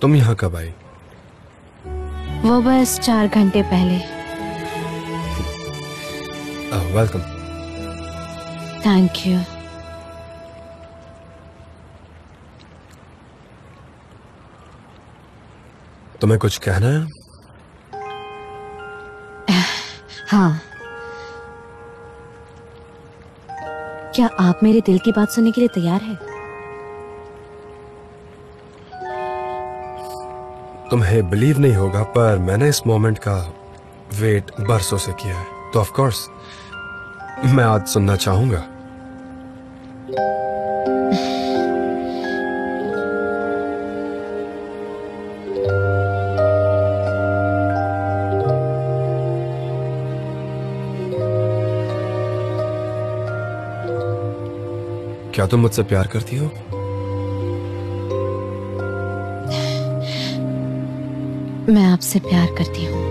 तुम यहाँ कब आई? वो बस 4 घंटे पहले। वेलकम। Thank you. तुम्हें कुछ कहना है? हाँ। क्या आप मेरे दिल की बात सुनने के लिए तैयार हैं? तुम्हें बिलीव नहीं होगा पर मैंने इस मोमेंट का वेट बरसों से किया है, तो ऑफ कोर्स मैं आज सुनना चाहूंगा। क्या तुम मुझसे प्यार करती हो? मैं आपसे प्यार करती हूँ।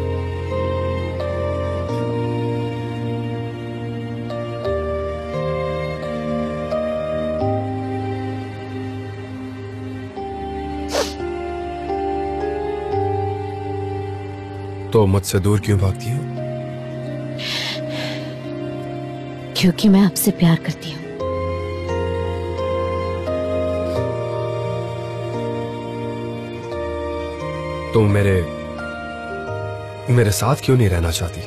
तो मुझसे दूर क्यों भागती हो? क्योंकि मैं आपसे प्यार करती हूँ। तुम मेरे साथ क्यों नहीं रहना चाहती?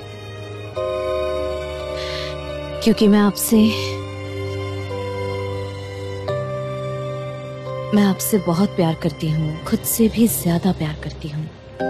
क्योंकि मैं आपसे बहुत प्यार करती हूँ, खुद से भी ज्यादा प्यार करती हूँ।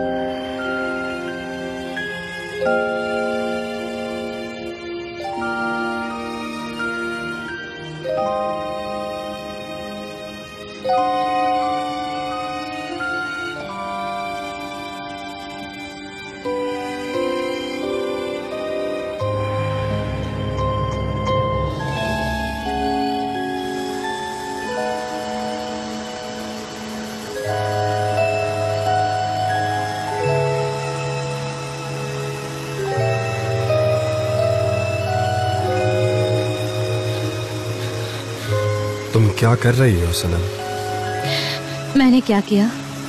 तुम क्या कर रही हो सनम? मैंने क्या किया?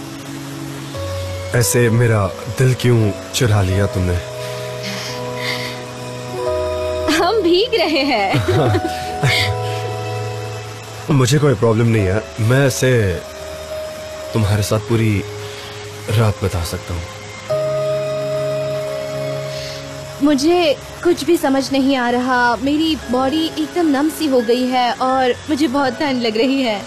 ऐसे मेरा दिल क्यों चुरा लिया तुमने? हम भीग रहे हैं। मुझे कोई प्रॉब्लम नहीं है, मैं ऐसे तुम्हारे साथ पूरी रात बिता सकता हूँ। मुझे कुछ भी समझ नहीं आ रहा, मेरी बॉडी एकदम नम सी हो गई है और मुझे बहुत ठंड लग रही है।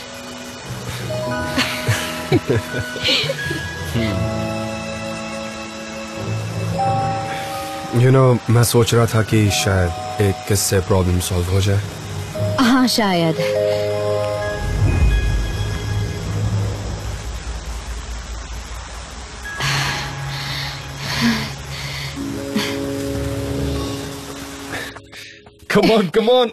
मैं सोच रहा था कि शायद एक किस से प्रॉब्लम सॉल्व हो जाए। हाँ शायद। Come on.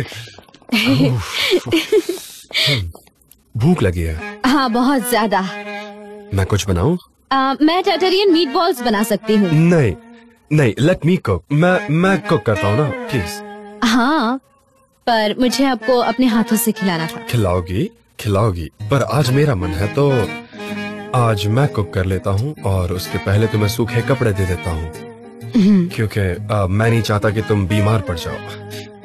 भूख लगी है। हाँ बहुत ज्यादा। मैं कुछ बनाऊं? मैं टाइटेरियन मीट बॉल्स बना सकती हूँ। नहीं, लेट मी कुक। मैं कुक करता हूँ ना, प्लीज। हाँ, पर मुझे आपको अपने हाथों से खिलाना था। खिलाओगी, पर आज मेरा मन है तो आज मैं कुक कर लेता हूँ और उसके पहले तुम्हें सूखे कपड़े दे देता हूँ, क्योंकि मैं नहीं चाहता कि तुम बीमार पड़ जाओ।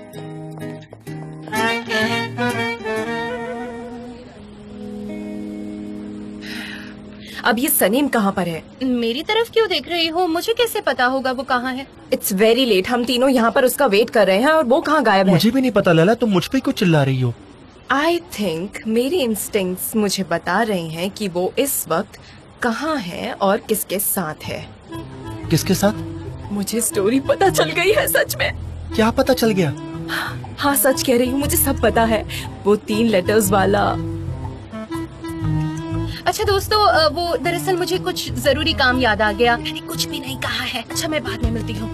अब ये सनीम कहाँ पर है? मेरी तरफ क्यों देख रही हो? मुझे कैसे पता होगा वो कहाँ है? इट्स वेरी लेट, हम तीनों यहाँ पर उसका वेट कर रहे हैं और वो कहाँ गायब है? मुझे भी नहीं पता लैला, तुम मुझ पे क्यों चिल्ला रही हो? आई थिंक मेरी इंस्टिंक्ट्स मुझे बता रहे हैं कि वो इस वक्त कहाँ है और किसके साथ है। किसके साथ? मुझे स्टोरी पता चल गई है सच में। क्या पता चल गया? हाँ सच कह रही हूँ, मुझे सब पता है। वो 3 लेटर्स वाला। अच्छा दोस्तों, वो दरअसल मुझे कुछ जरूरी काम याद आ गया। मैंने कुछ भी नहीं कहा है। अच्छा मैं बाद में मिलती हूँ।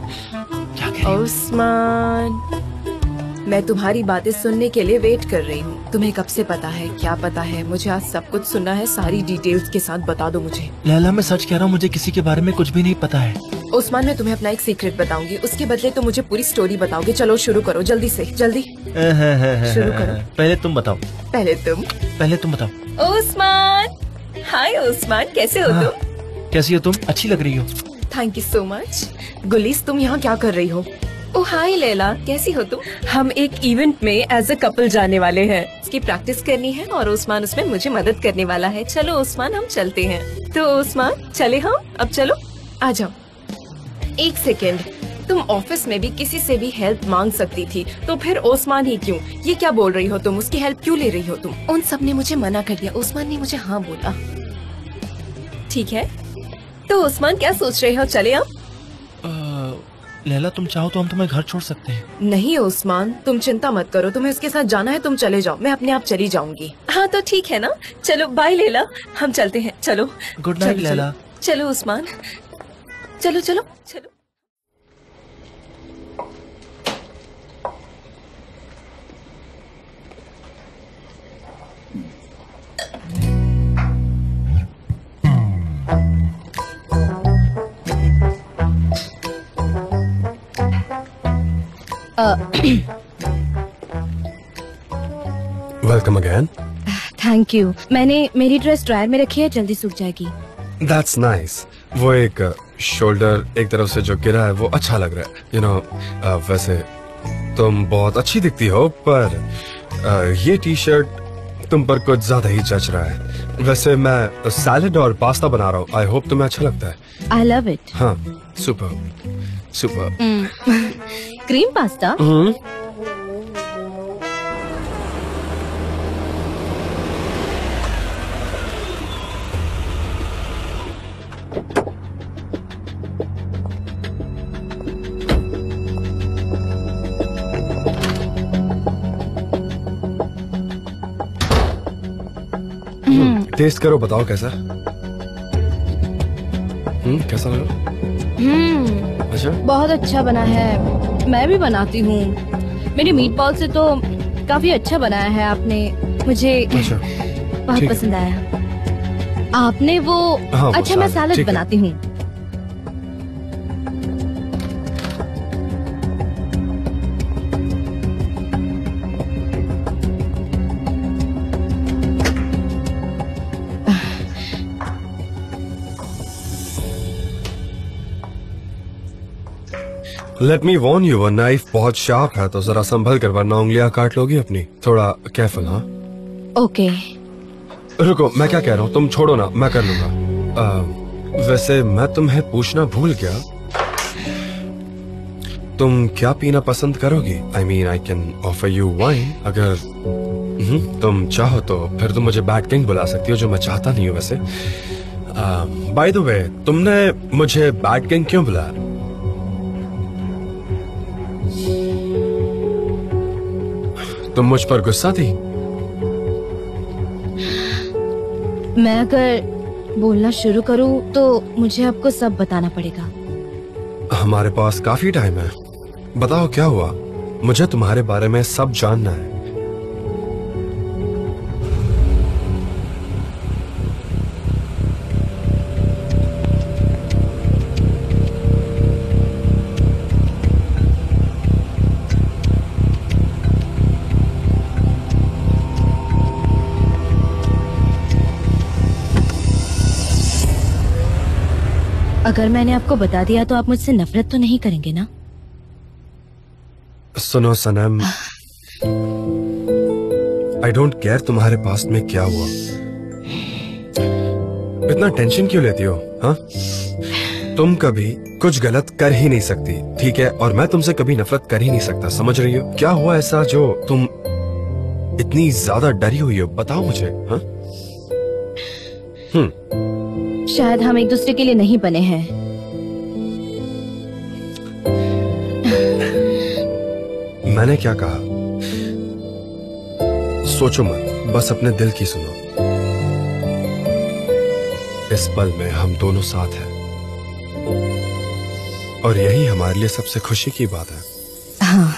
ओस्मान, मैं तुम्हारी बातें सुनने के लिए वेट कर रही हूँ। तुम्हें कब से पता है? क्या पता है? मुझे आज सब कुछ सुनना है, सारी डिटेल्स के साथ बता दो मुझे। लैला मैं सच कह रहा हूँ, मुझे किसी के बारे में कुछ भी नहीं पता है। ओस्मान, मैं तुम्हें अपना एक सीक्रेट बताऊंगी, उसके बदले तुम मुझे पूरी स्टोरी बताओगे। चलो शुरू करो, जल्दी से जल्दी शुरू करो। पहले तुम बताओ। पहले तुम बताओ। ओस्मान, हाय ओस्मान, कैसे हो तुम? कैसी हो तुम? अच्छी लग रही हो। Thank you so much. गुलीस, तुम यहाँ क्या कर रही हो? ओ हाय लैला, कैसी हो तुम? हम एक इवेंट में एज अ कपल जाने वाले हैं। इसकी प्रैक्टिस करनी है और ओस्मान उसमें मुझे मदद करने वाला है। चलो ओस्मान, हम चलते हैं। तो ओस्मान, चले हम? अब चलो, आ जाओ। एक सेकेंड, तुम ऑफिस में भी किसी से भी हेल्प मांग सकती थी, तो फिर ओस्मान ही क्यों? ये क्या बोल रही हो तुम? उसकी हेल्प क्यों ले रही हो तुम? उन सब ने मुझे मना कर दिया, ओस्मान ने मुझे हाँ बोला। ठीक है, तो ओस्मान क्या सोच रहे हो, चले आप? लैला, तुम चाहो तो हम तुम्हें घर छोड़ सकते हैं। नहीं ओस्मान, तुम चिंता मत करो, तुम्हें उसके साथ जाना है, तुम चले जाओ, मैं अपने आप चली जाऊंगी। हाँ तो ठीक है ना, चलो बाय लैला, हम चलते हैं। चलो गुड नाइट लैला। चलो ओस्मान, चलो चलो चलो। Welcome again. Thank you. मैंने मेरी ड्रेस ड्रायर में रखी है, जल्दी सूख जाएगी। That's nice. वो एक शोल्डर एक तरफ से जो गिरा है वो अच्छा लग रहा है। यू नो, वैसे तुम बहुत अच्छी दिखती हो, पर ये टी शर्ट तुम पर कुछ ज्यादा ही जच रहा है। वैसे मैं सैलेड और पास्ता बना रहा हूँ, आई होप तुम्हें अच्छा लगता है। I love it. हाँ, super super. Cream pasta? Taste करो, बताओ कैसा? कैसा लगा? अच्छा, बहुत अच्छा बना है। मैं भी बनाती हूँ। मेरे मीट बॉल से तो काफी अच्छा बनाया है आपने। मुझे अच्छा, बहुत ठीक है। पसंद आया। आपने वो हाँ, वो अच्छा, मैं सैलेड, सैलेड ठीक है। बनाती हूँ। लेट मी वॉर्न यू, वो नाइफ बहुत शार्प है, तो जरा संभल कर, वरना उंगलियां काट लोगी अपनी। थोड़ा केयरफुल। हाँ, ओके। रुको, मैं क्या कह रहा हूँ, तुम छोड़ो ना, मैं कर लूंगा। वैसे मैं तुम्हें पूछना भूल गया, तुम क्या पीना पसंद करोगी? I mean, I can offer you wine अगर तुम चाहो तो। फिर तुम मुझे बैड किंग बुला सकती हो, जो मैं चाहता नहीं हूँ वैसे। बाय द वे, तुमने मुझे बैड किंग क्यों बुलाया? तुम मुझ पर गुस्सा थी? मैं अगर बोलना शुरू करूँ तो मुझे आपको सब बताना पड़ेगा। हमारे पास काफी टाइम है, बताओ क्या हुआ? मुझे तुम्हारे बारे में सब जानना है। अगर मैंने आपको बता दिया तो आप मुझसे नफरत तो नहीं करेंगे ना? सुनो सनम, आई डोंट केयर तुम्हारे पास में क्या हुआ। इतना टेंशन क्यों लेती हो? हाँ, तुम कभी कुछ गलत कर ही नहीं सकती, ठीक है? और मैं तुमसे कभी नफरत कर ही नहीं सकता, समझ रही हो? क्या हुआ ऐसा जो तुम इतनी ज्यादा डरी हुई हो? बताओ मुझे। हाँ, शायद हम एक दूसरे के लिए नहीं बने हैं। मैंने क्या कहा? सोचो मत, बस अपने दिल की सुनो। इस पल में हम दोनों साथ हैं, और यही हमारे लिए सबसे खुशी की बात है। हाँ,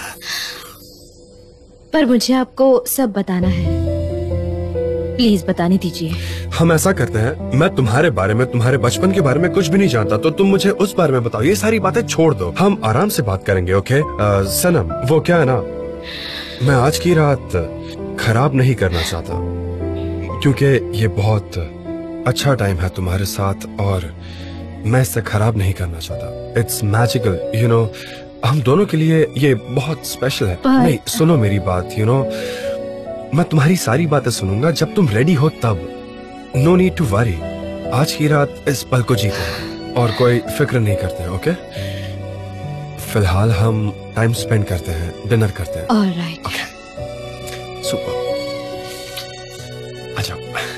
पर मुझे आपको सब बताना है। प्लीज बताने दीजिए। हम ऐसा करते हैं, मैं तुम्हारे बारे में, तुम्हारे बचपन के बारे में कुछ भी नहीं जानता, तो तुम मुझे उस बारे में बताओ। ये सारी बातें छोड़ दो, हम आराम से बात करेंगे, ओके? सनम, वो क्या है ना, मैं आज की रात खराब नहीं करना चाहता, क्योंकि ये बहुत अच्छा टाइम है तुम्हारे साथ और मैं इससे खराब नहीं करना चाहता। It's magical, you know. हम दोनों के लिए ये बहुत स्पेशल है। नहीं, सुनो मेरी बात, यू नो। मैं तुम्हारी सारी बातें सुनूंगा जब तुम रेडी हो तब। No need to worry. आज की रात इस पल को जीते और कोई फिक्र नहीं करते हैं, ओके? फिलहाल हम टाइम स्पेंड करते हैं, डिनर करते हैं। ऑलराइट। Okay, super. आ जाओ।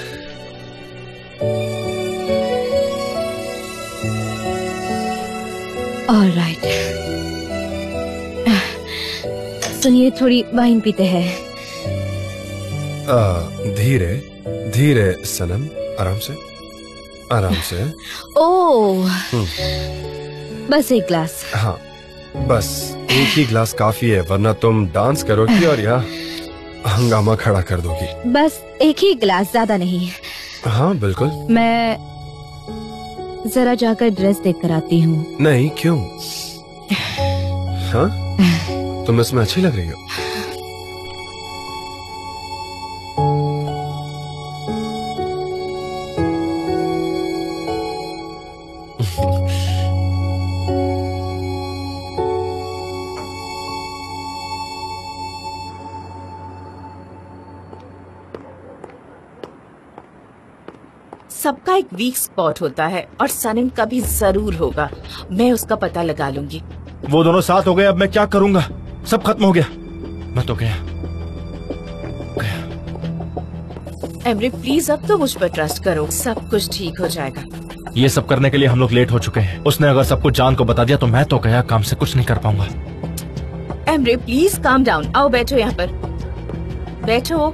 ऑलराइट। सुनिए, थोड़ी वाइन पीते हैं। धीरे धीरे सनम, आराम से, आराम से। ओह, बस एक ग्लास। हाँ, बस एक ही ग्लास काफी है, वरना तुम डांस करोगी और यहाँ हंगामा खड़ा कर दोगी। बस एक ही ग्लास, ज्यादा नहीं। हाँ बिल्कुल। मैं जरा जाकर ड्रेस देख कर आती हूँ। नहीं, क्यों? हाँ, तुम इसमें अच्छी लग रही हो। सबका एक वीक स्पॉट होता है और सनम का भी जरूर होगा। मैं उसका पता लगा लूंगी। वो दोनों साथ हो गए, अब मैं क्या करूंगा? सब खत्म हो गया। मैं तो गया। एमरे प्लीज, अब तो मुझ पर ट्रस्ट करो, सब कुछ ठीक हो जाएगा। ये सब करने के लिए हम लोग लेट हो चुके हैं। उसने अगर सब कुछ जान को बता दिया तो मैं तो गया, काम से कुछ नहीं कर पाऊंगा। Emre please calm down. आओ बैठो यहाँ पर, बैठो।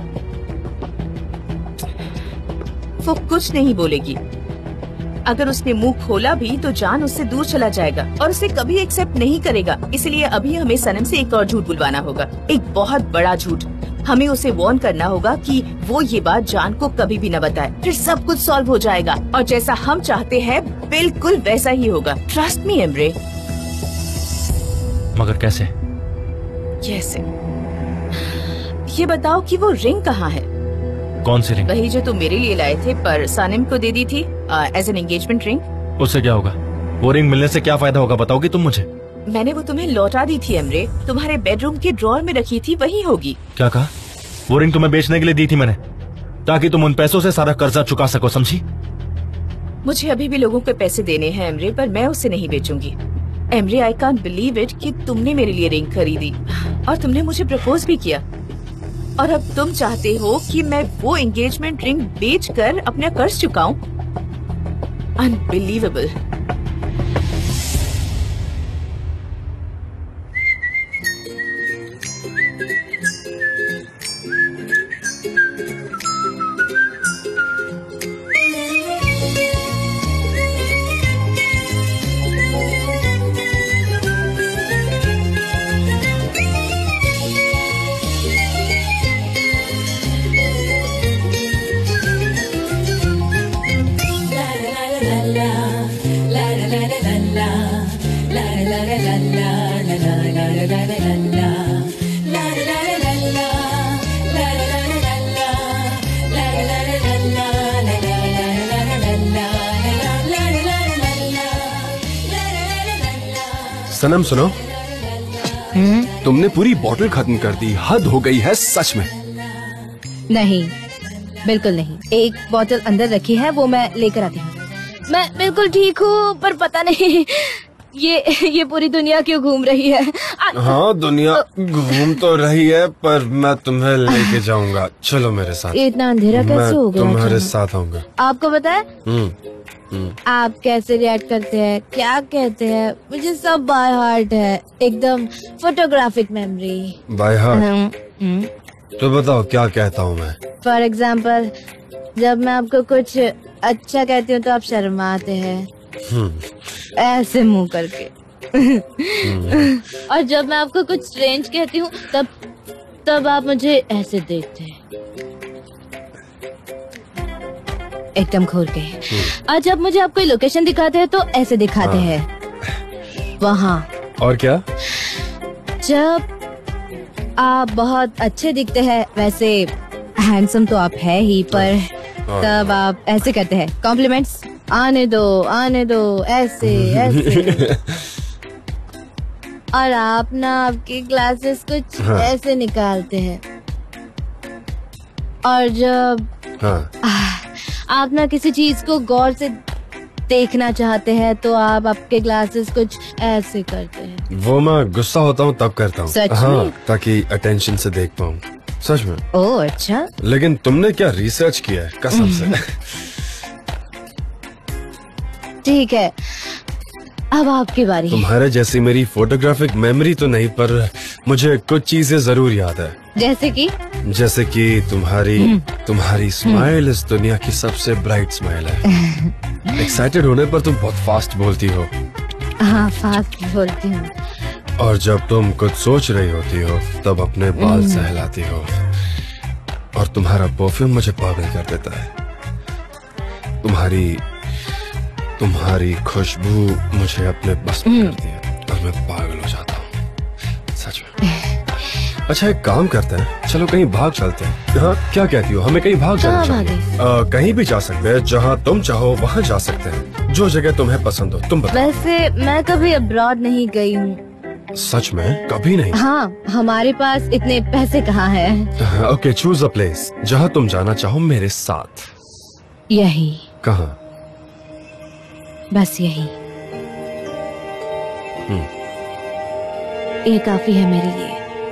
वो कुछ नहीं बोलेगी। अगर उसने मुंह खोला भी तो जान उससे दूर चला जाएगा और उसे कभी एक्सेप्ट नहीं करेगा। इसलिए अभी हमें सनम से एक और झूठ बुलवाना होगा, एक बहुत बड़ा झूठ। हमें उसे वार्न करना होगा कि वो ये बात जान को कभी भी न बताए, फिर सब कुछ सॉल्व हो जाएगा और जैसा हम चाहते हैं बिल्कुल वैसा ही होगा। Trust me Emre. मगर कैसे? कैसे? ये बताओ कि वो रिंग कहाँ है? कौन सी रिंग? वही जो तुम मेरे लिए लाए थे पर सानिम को दे दी थी एज एन एंगेजमेंट रिंग। उससे क्या होगा? वो रिंग मिलने से क्या फायदा होगा, बताओगी तुम मुझे? मैंने वो तुम्हें लौटा दी थी एमरे, तुम्हारे बेडरूम के ड्रॉअर में रखी थी, वही होगी। क्या कहा? वो रिंग तुम्हें बेचने के लिए दी थी मैंने, ताकि तुम उन पैसों से सारा कर्जा चुका सको, समझी? मुझे अभी भी लोगों के पैसे देने हैं एमरे, पर मैं उसे नहीं बेचूंगी। Emre, I can't believe it कि तुमने मेरे लिए रिंग खरीदी और तुमने मुझे प्रपोज भी किया और अब तुम चाहते हो कि मैं वो एंगेजमेंट रिंग बेचकर अपना कर्ज चुकाऊं? अनबिलीवेबल। सनम सुनो, तुमने पूरी बोतल खत्म कर दी, हद हो गई है सच में। नहीं, बिल्कुल नहीं। एक बोतल अंदर रखी है, वो मैं लेकर आती हूँ। मैं बिल्कुल ठीक हूँ, पर पता नहीं ये पूरी दुनिया क्यों घूम रही है। हाँ, दुनिया घूम तो रही है, पर मैं तुम्हें लेके जाऊंगा। चलो मेरे साथ। इतना अंधेरा कैसे हो गया? तुम्हारे साथ आऊंगा। आपको पता है आप कैसे रिएक्ट करते हैं, क्या कहते हैं, मुझे सब बाय हार्ट है, एकदम फोटोग्राफिक मेमोरी। By heart? तो बताओ क्या कहता हूँ मैं? फॉर एग्जाम्पल, जब मैं आपको कुछ अच्छा कहती हूँ तो आप शर्माते हैं ऐसे मुंह करके और जब मैं आपको कुछ स्ट्रेंज कहती हूँ तब आप मुझे ऐसे देखते हैं, एकदम खोल के। और जब मुझे आप कोई लोकेशन दिखाते हैं तो ऐसे दिखाते हैं वहाँ। और क्या? जब आप बहुत अच्छे दिखते हैं, वैसे हैंडसम तो आप है ही, पर तब आप ऐसे करते हैं कॉम्प्लीमेंट्स, आने दो ऐसे ऐसे। और आप ना आपकी ग्लासेस कुछ ऐसे निकालते हैं, और जब आप ना किसी चीज को गौर से देखना चाहते हैं तो आप आपके ग्लासेस कुछ ऐसे करते हैं। वो मैं गुस्सा होता हूँ तब करता हूँ। सच हाँ, में? ताकि अटेंशन से देख पाऊँ। सच में। ओह अच्छा। लेकिन तुमने क्या रिसर्च किया है कसम से? ठीक है, अब आपकी बारी। तुम्हारे जैसी मेरी फोटोग्राफिक मेमोरी तो नहीं, पर मुझे कुछ चीजें जरूर याद है। जैसे कि तुम्हारी स्माइल इस दुनिया की सबसे ब्राइट स्माइल है। एक्साइटेड होने पर तुम बहुत फास्ट बोलती हो। हाँ, फास्ट बोलती हूँ। और जब तुम कुछ सोच रही होती हो तब अपने बाल सहलाती हो, और तुम्हारा परफ्यूम मुझे पागल कर देता है। तुम्हारी खुशबू मुझे अपने बस में करती है और मैं पागल हो जाता हूँ सच में। अच्छा, एक काम करते हैं, चलो कहीं भाग चलते हैं। हाँ, क्या कहती हो? हमें कहीं भाग जाना चाहिए। कहीं भी जा सकते हैं, जहाँ तुम चाहो वहाँ जा सकते हैं, जो जगह तुम्हें पसंद हो। तुम बताओ। वैसे मैं कभी अब्रॉड नहीं गई हूँ। सच में? कभी नहीं? हाँ, हमारे पास इतने पैसे कहाँ हैं। ओके, चूज अ प्लेस जहाँ तुम जाना चाहो मेरे साथ। यही। कहाँ? बस यही। ये काफी है मेरे लिए।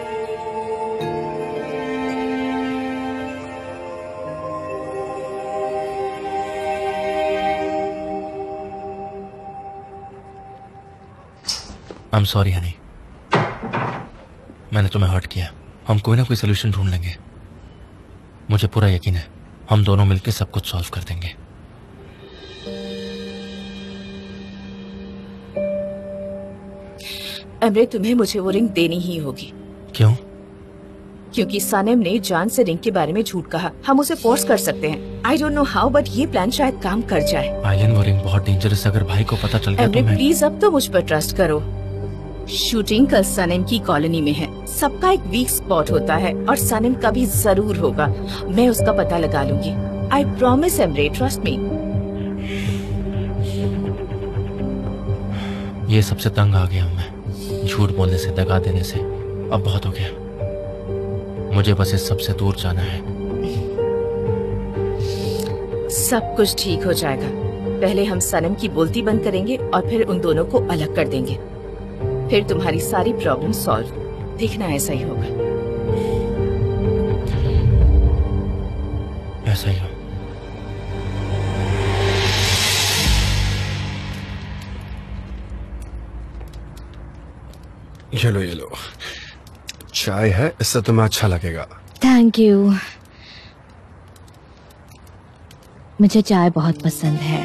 आई एम सॉरी हनी, मैंने तुम्हें हर्ट किया। हम कोई ना कोई सोल्यूशन ढूंढ लेंगे। मुझे पूरा यकीन है हम दोनों मिलकर सब कुछ सॉल्व कर देंगे। अमृत, तुम्हें मुझे वो रिंग देनी ही होगी। क्यों? क्योंकि सनम ने जान से रिंग के बारे में झूठ कहा। हम उसे फोर्स कर सकते हैं। I don't know how, but ये प्लान शायद काम कर जाए। आइलैंड, वो रिंग बहुत डेंजरस है। अगर भाई को पता चल गया तो अमृत प्लीज, अब तो मुझ पर ट्रस्ट करो। शूटिंग कल सनम की कॉलोनी में है। सबका एक वीक स्पॉट होता है और सनम का भी जरूर होगा। मैं उसका पता लगा लूंगी। I promise Amrit, trust me. ये सबसे तंग आ गया हूं मैं, झूठ बोलने से, दगा देने से। अब बहुत हो गया। मुझे बस इस सबसे दूर जाना है। सब कुछ ठीक हो जाएगा। पहले हम सनम की बोलती बंद करेंगे और फिर उन दोनों को अलग कर देंगे। फिर तुम्हारी सारी प्रॉब्लम सॉल्व। देखना ऐसा ही होगा। ऐसा ही हो। ये लो चाय है, इससे तुम्हें अच्छा लगेगा। Thank you. मुझे चाय बहुत पसंद है।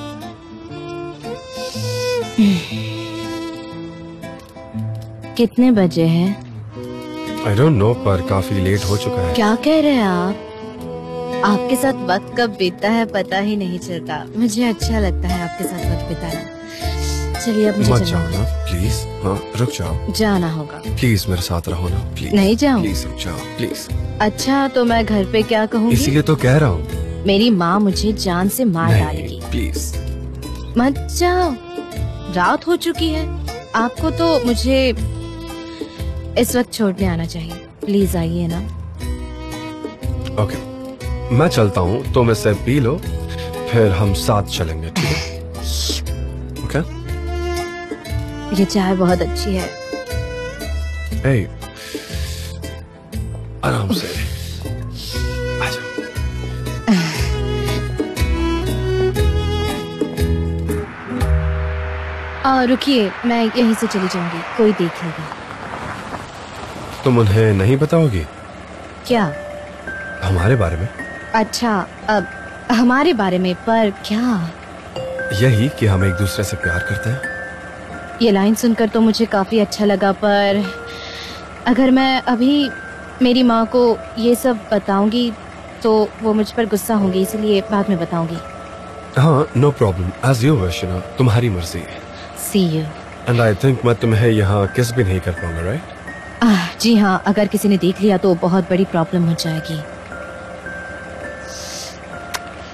कितने बजे हैं? आई डोंट नो, पर काफी लेट हो चुका है। क्या कह रहे हैं आप? आपके साथ वक्त कब बीतता है पता ही नहीं चलता। मुझे अच्छा लगता है आपके साथ वक्त बिताना। चलिए अब मुझे मत चलना जाओ होगा। ना प्लीज। हाँ, रुक जाओ। जाना होगा। प्लीज मेरे साथ रहो ना प्लीज। नहीं जाऊं? प्लीज रुक जाओ प्लीज। अच्छा, तो मैं घर पे क्या कहूँगी? इसीलिए तो कह रहा हूँ। मेरी माँ मुझे जान से मार डालेगी। नहीं प्लीज। मत जाओ, रात हो चुकी है। आपको तो मुझे इस वक्त छोड़ने आना चाहिए। प्लीज आइए ना। ओके, मैं चलता हूँ, तुम इसे पी लो, फिर हम साथ चलेंगे, ठीक है? ओके? ये चाय बहुत अच्छी है। Hey, आराम से आजा। रुकिए, मैं यहीं से चली जाऊंगी, कोई देख लेगा। तुम उन्हें नहीं बताओगी क्या? हमारे बारे में? अच्छा, अब हमारे बारे में? पर क्या? यही कि हम एक दूसरे से प्यार करते हैं। ये लाइन सुनकर तो मुझे काफी अच्छा लगा, पर अगर मैं अभी मेरी माँ को ये सब बताऊंगी तो वो मुझ पर गुस्सा होंगी, इसलिए बाद में बताऊंगी। हाँ, no problem, as you wish, ना तुम्हारी मर्जी। See you. And I think मैं तुम्हें यहाँ किस भी नहीं कर पाऊंगा, राइट? जी हाँ, अगर किसी ने देख लिया तो बहुत बड़ी प्रॉब्लम हो जाएगी।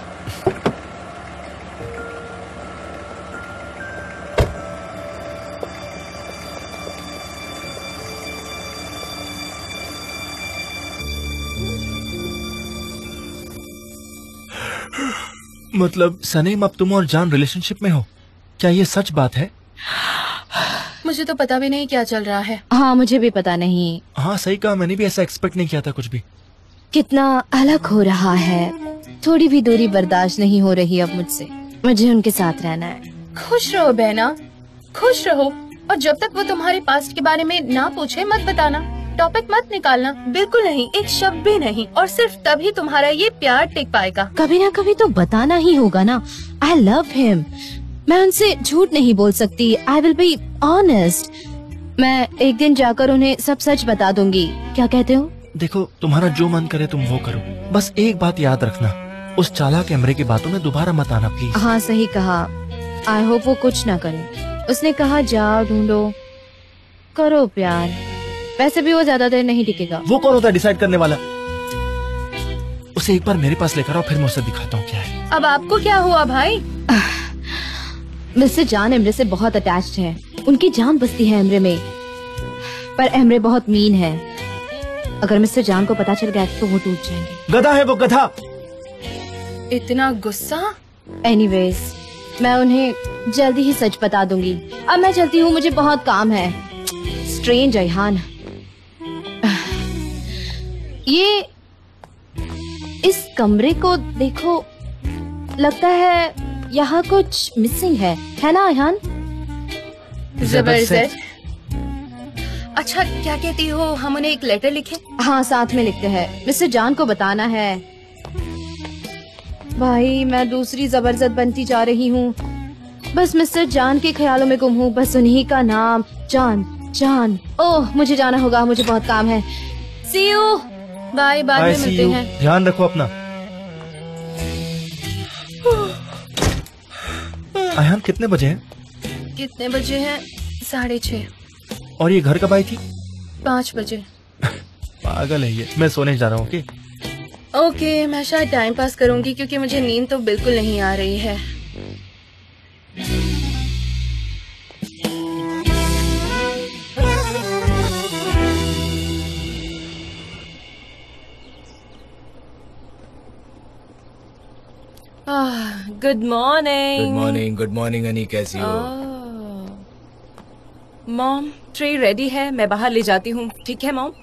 मतलब सनीम, अब तुम और जान रिलेशनशिप में हो? क्या ये सच बात है? मुझे तो पता भी नहीं क्या चल रहा है। हाँ, मुझे भी पता नहीं। हाँ सही कहा, मैंने भी ऐसा एक्सपेक्ट नहीं किया था कुछ भी। कितना अलग हो रहा है, थोड़ी भी दूरी बर्दाश्त नहीं हो रही अब मुझसे। मुझे उनके साथ रहना है। खुश रहो बहना, खुश रहो। और जब तक वो तुम्हारे पास्ट के बारे में ना पूछे मत बताना, टॉपिक मत निकालना, बिल्कुल नहीं, एक शब्द भी नहीं। और सिर्फ तभी तुम्हारा ये प्यार टिक पाएगा। कभी ना कभी तो बताना ही होगा ना। I love him. मैं उनसे झूठ नहीं बोल सकती। I will be honest. मैं एक दिन जाकर उन्हें सब सच बता दूंगी। क्या कहते हो? देखो, तुम्हारा जो मन करे तुम वो करो, बस एक बात याद रखना, उस चालाक एमरे की बातों में दोबारा मत आना प्लीज। हाँ सही कहा। आई होप वो कुछ ना करे। उसने कहा जाओ ढूंढो, करो प्यार। वैसे भी वो ज्यादा देर नहीं टिकेगा। वो कौन होता है डिसाइड करने वाला? उसे एक बार मेरे पास लेकर आओ, फिर मैं उसे दिखाता हूँ क्या है। अब आपको क्या हुआ भाई? मिस्टर जान एमरे से बहुत अटैच्ड है। उनकी जान बसती है एमरे में। पर एमरे बहुत मीन है। अगर मिस्टर जान को पता चल गया तो वो टूट जाएंगे। गधा है वो, गधा। इतना गुस्सा? एनीवेज, मैं उन्हें जल्दी ही सच बता दूंगी। अब मैं चलती हूँ, मुझे बहुत काम है। स्ट्रेंज अयहान, ये इस कमरे को देखो, लगता है यहाँ कुछ मिसिंग है ना अयहान? जबरदस्त। अच्छा क्या कहती हो, हम उन्हें एक लेटर लिखें? हाँ साथ में लिखते हैं। मिस्टर जान को बताना है। भाई मैं दूसरी जबरदस्त बनती जा रही हूँ। बस मिस्टर जान के ख्यालों में गुम हूँ। बस उन्हीं का नाम जान जान। ओह मुझे जाना होगा, मुझे बहुत काम है। See you. बाय, बाद में मिलते हैं। ध्यान रखो अपना। अयहान कितने बजे हैं? कितने बजे हैं? 6:30। और ये घर कब आई थी? 5 बजे। पागल है ये। मैं सोने जा रहा हूँ। ओके, मैं शायद टाइम पास करूंगी क्योंकि मुझे नींद तो बिल्कुल नहीं आ रही है। Good morning. Good morning. Good morning अनी, कैसी हो? मॉम, ट्रे रेडी है, मैं बाहर ले जाती हूँ। ठीक है मॉम?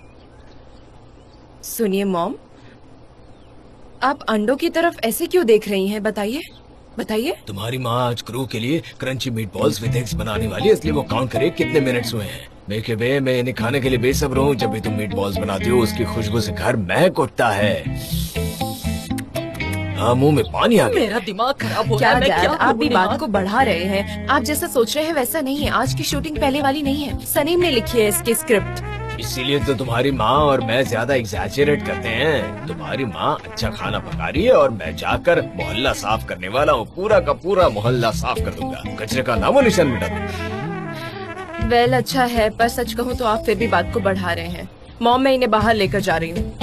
सुनिए मॉम, आप अंडों की तरफ ऐसे क्यों देख रही हैं? बताइए बताइए। तुम्हारी माँ आज क्रू के लिए crunchy meat balls with eggs बनाने वाली है, इसलिए वो काउंट करे कितने मिनट्स हुए हैं। बेके बे, मैं इन्हें खाने के लिए बेसब्र हूँ। जब भी तुम मीट बॉल्स बनाती हो उसकी खुशबू से घर महक उठता है। हाँ, मुंह में पानी आ गया। मेरा दिमाग खराब हो रहा है। क्या आप भी बात को बढ़ा रहे हैं? आप जैसा सोच रहे हैं वैसा नहीं है। आज की शूटिंग पहले वाली नहीं है। सनीम ने लिखी है इसकी स्क्रिप्ट। इसीलिए तो तुम्हारी माँ और मैं ज्यादा एग्जैजरेट करते हैं। तुम्हारी माँ अच्छा खाना पका रही है और मैं जाकर मोहल्ला साफ करने वाला हूँ। पूरा का पूरा मोहल्ला साफ कर दूंगा, कचरे का नामो निशान मिटा दूंगा। वेल अच्छा है, पर सच कहूँ तो आप फिर भी बात को बढ़ा रहे हैं। मॉम, मैं इन्हें बाहर लेकर जा रही हूँ।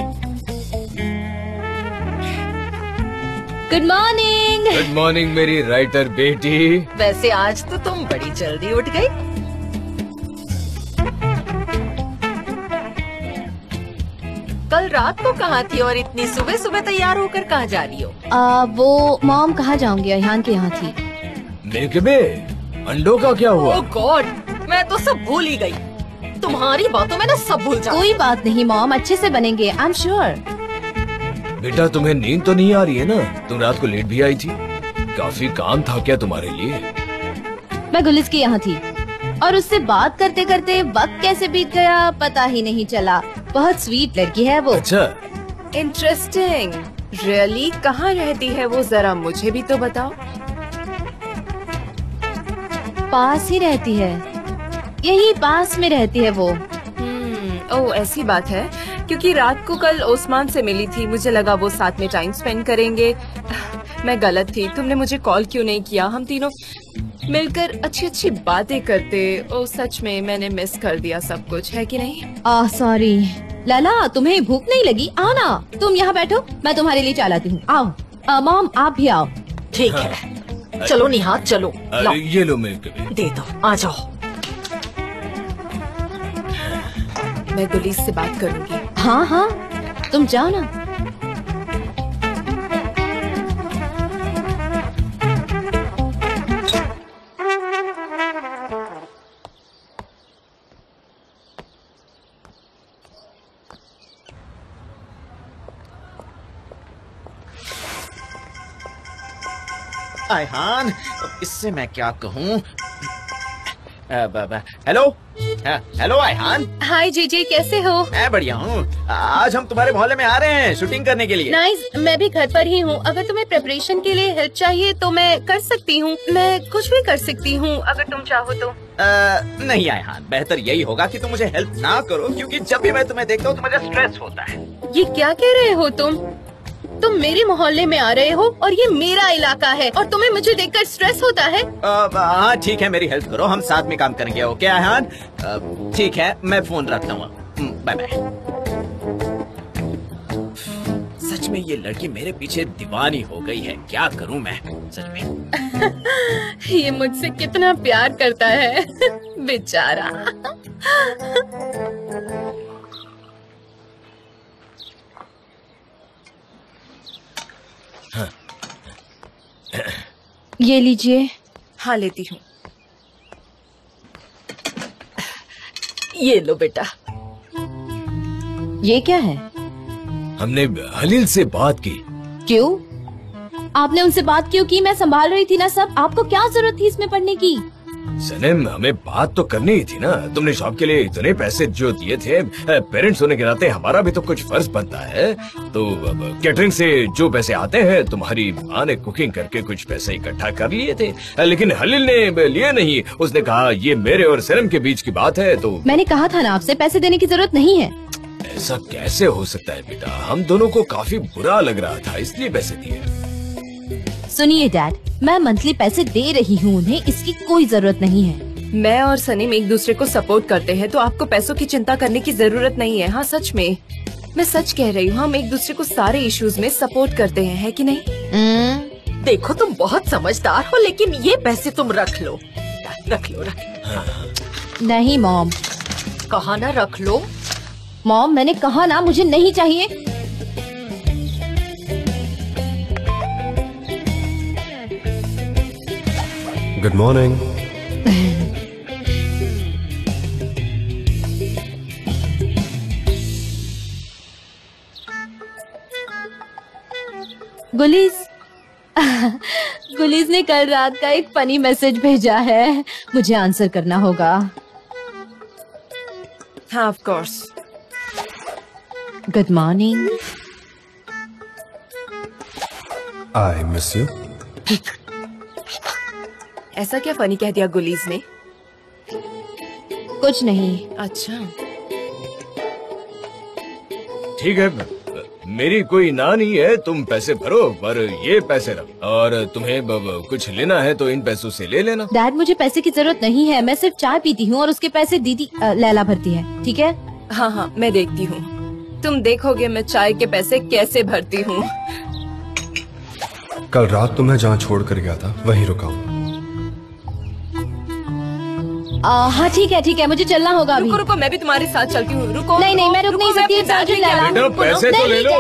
Good morning. गुड मॉर्निंग मेरी राइटर बेटी। वैसे आज तो तुम बड़ी जल्दी उठ गई। कल रात को कहाँ थी और इतनी सुबह सुबह तैयार होकर कहाँ जा रही हो? वो मॉम कहाँ जाऊंगी, अयहान के यहाँ थी। मिल्क बे, अंडों का क्या हुआ? ओह गॉड, मैं तो सब भूल ही गई। तुम्हारी बातों में ना सब भूल जाती। कोई बात नहीं मॉम, अच्छे से बनेंगे, आई एम श्योर। बेटा तुम्हें नींद तो नहीं आ रही है ना? तुम रात को लेट भी आई थी। काफी काम था क्या तुम्हारे लिए? मैं गुलिस के यहाँ थी और उससे बात करते करते वक्त कैसे बीत गया पता ही नहीं चला। बहुत स्वीट लड़की है वो। अच्छा, इंटरेस्टिंग। रियली? कहाँ रहती है वो? जरा मुझे भी तो बताओ। पास ही रहती है, यही पास में रहती है वो। ओह ऐसी बात है, क्योंकि रात को कल ओस्मान से मिली थी। मुझे लगा वो साथ में टाइम स्पेंड करेंगे। मैं गलत थी। तुमने मुझे कॉल क्यों नहीं किया? हम तीनों मिलकर अच्छी अच्छी बातें करते। ओ सच में मैंने मिस कर दिया सब कुछ, है कि नहीं? सॉरी। लाला तुम्हें भूख नहीं लगी? आओ ना, तुम यहाँ बैठो, मैं तुम्हारे लिए चाय लाती हूँ। आओ। मॉम आप भी आओ। ठीक है, चलो निहात चलो। लो, ये लो मिल्क बे। दे दो, आ जाओ। मैं गुलीस से बात करूंगी। हाँ हाँ तुम जाओ ना। आयहान, इससे मैं क्या कहूँ? Hello hello आयहान। हाय जीजी, कैसे हो? मैं बढ़िया हूँ। आज हम तुम्हारे मोहल्ले में आ रहे हैं शूटिंग करने के लिए। नाइस, मैं भी घर पर ही हूँ। अगर तुम्हें प्रिपरेशन के लिए हेल्प चाहिए तो मैं कर सकती हूँ। मैं कुछ भी कर सकती हूँ अगर तुम चाहो तो। नहीं आयहान, बेहतर यही होगा कि तुम मुझे हेल्प ना करो, क्योंकि जब भी मैं तुम्हें देखता हूँ तो मुझे स्ट्रेस होता है। ये क्या कह रहे हो तुम मेरे मोहल्ले में आ रहे हो और ये मेरा इलाका है और तुम्हें मुझे देखकर स्ट्रेस होता है? हाँ ठीक है, मेरी हेल्प करो, हम साथ में काम करेंगे। Okay Ayhan? ठीक है, मैं फोन रखता हूँ। Bye bye. सच में ये लड़की मेरे पीछे दीवानी हो गई है, क्या करूँ मैं सच में। ये मुझसे कितना प्यार करता है बेचारा। ये लीजिए। हाँ लेती हूँ। ये लो बेटा। ये क्या है? हमने हलील से बात की। क्यों? आपने उनसे बात क्यों की? मैं संभाल रही थी ना सब। आपको क्या जरूरत थी इसमें पढ़ने की? सनम, हमें बात तो करनी ही थी ना। तुमने शॉप के लिए इतने पैसे जो दिए थे, पेरेंट्स होने के नाते हमारा भी तो कुछ फर्ज बनता है। तो कैटरिंग से जो पैसे आते हैं, तुम्हारी माँ ने कुकिंग करके कुछ पैसे इकट्ठा कर लिए थे, लेकिन हलील ने लिए नहीं। उसने कहा ये मेरे और सनम के बीच की बात है। तो मैंने कहा था ना आपसे पैसे देने की जरूरत नहीं है। ऐसा कैसे हो सकता है बेटा? हम दोनों को काफी बुरा लग रहा था, इसलिए पैसे दिए। सुनिए डैड, मैं मंथली पैसे दे रही हूँ उन्हें, इसकी कोई जरूरत नहीं है। मैं और सनीम एक दूसरे को सपोर्ट करते हैं, तो आपको पैसों की चिंता करने की जरूरत नहीं है। हाँ सच में, मैं सच कह रही हूँ। हम एक दूसरे को सारे इश्यूज में सपोर्ट करते हैं, है कि नहीं? देखो तुम बहुत समझदार हो, लेकिन ये पैसे तुम रख लो। रख लो, रख लो। नहीं मॉम। कहा ना रख लो। मॉम, मैंने कहा ना मुझे नहीं चाहिए। Good morning. गुलीज गुलीज ने कल रात का एक फनी मैसेज भेजा है, मुझे आंसर करना होगा। हाँ of course. Good morning. I miss you. ऐसा क्या फनी कह दिया गुलीज ने? कुछ नहीं। अच्छा ठीक है, मेरी कोई ना नहीं है। तुम पैसे भरो, पर ये पैसे रख। और तुम्हें कुछ लेना है तो इन पैसों से ले लेना। डैड, मुझे पैसे की जरूरत नहीं है। मैं सिर्फ चाय पीती हूँ और उसके पैसे दीदी लैला भरती है। ठीक है? हाँ हाँ, मैं देखती हूँ। तुम देखोगे मैं चाय के पैसे कैसे भरती हूँ। कल रात तुम्हें जहाँ छोड़ कर गया था वहीं रुका हूँ। हाँ ठीक है, मुझे चलना होगा अभी। रुको रुको, मैं भी तुम्हारे साथ चलती हूँ। रुको। नहीं नहीं, मैं रुक नहीं सकती। बेटा पैसे तो ले लो।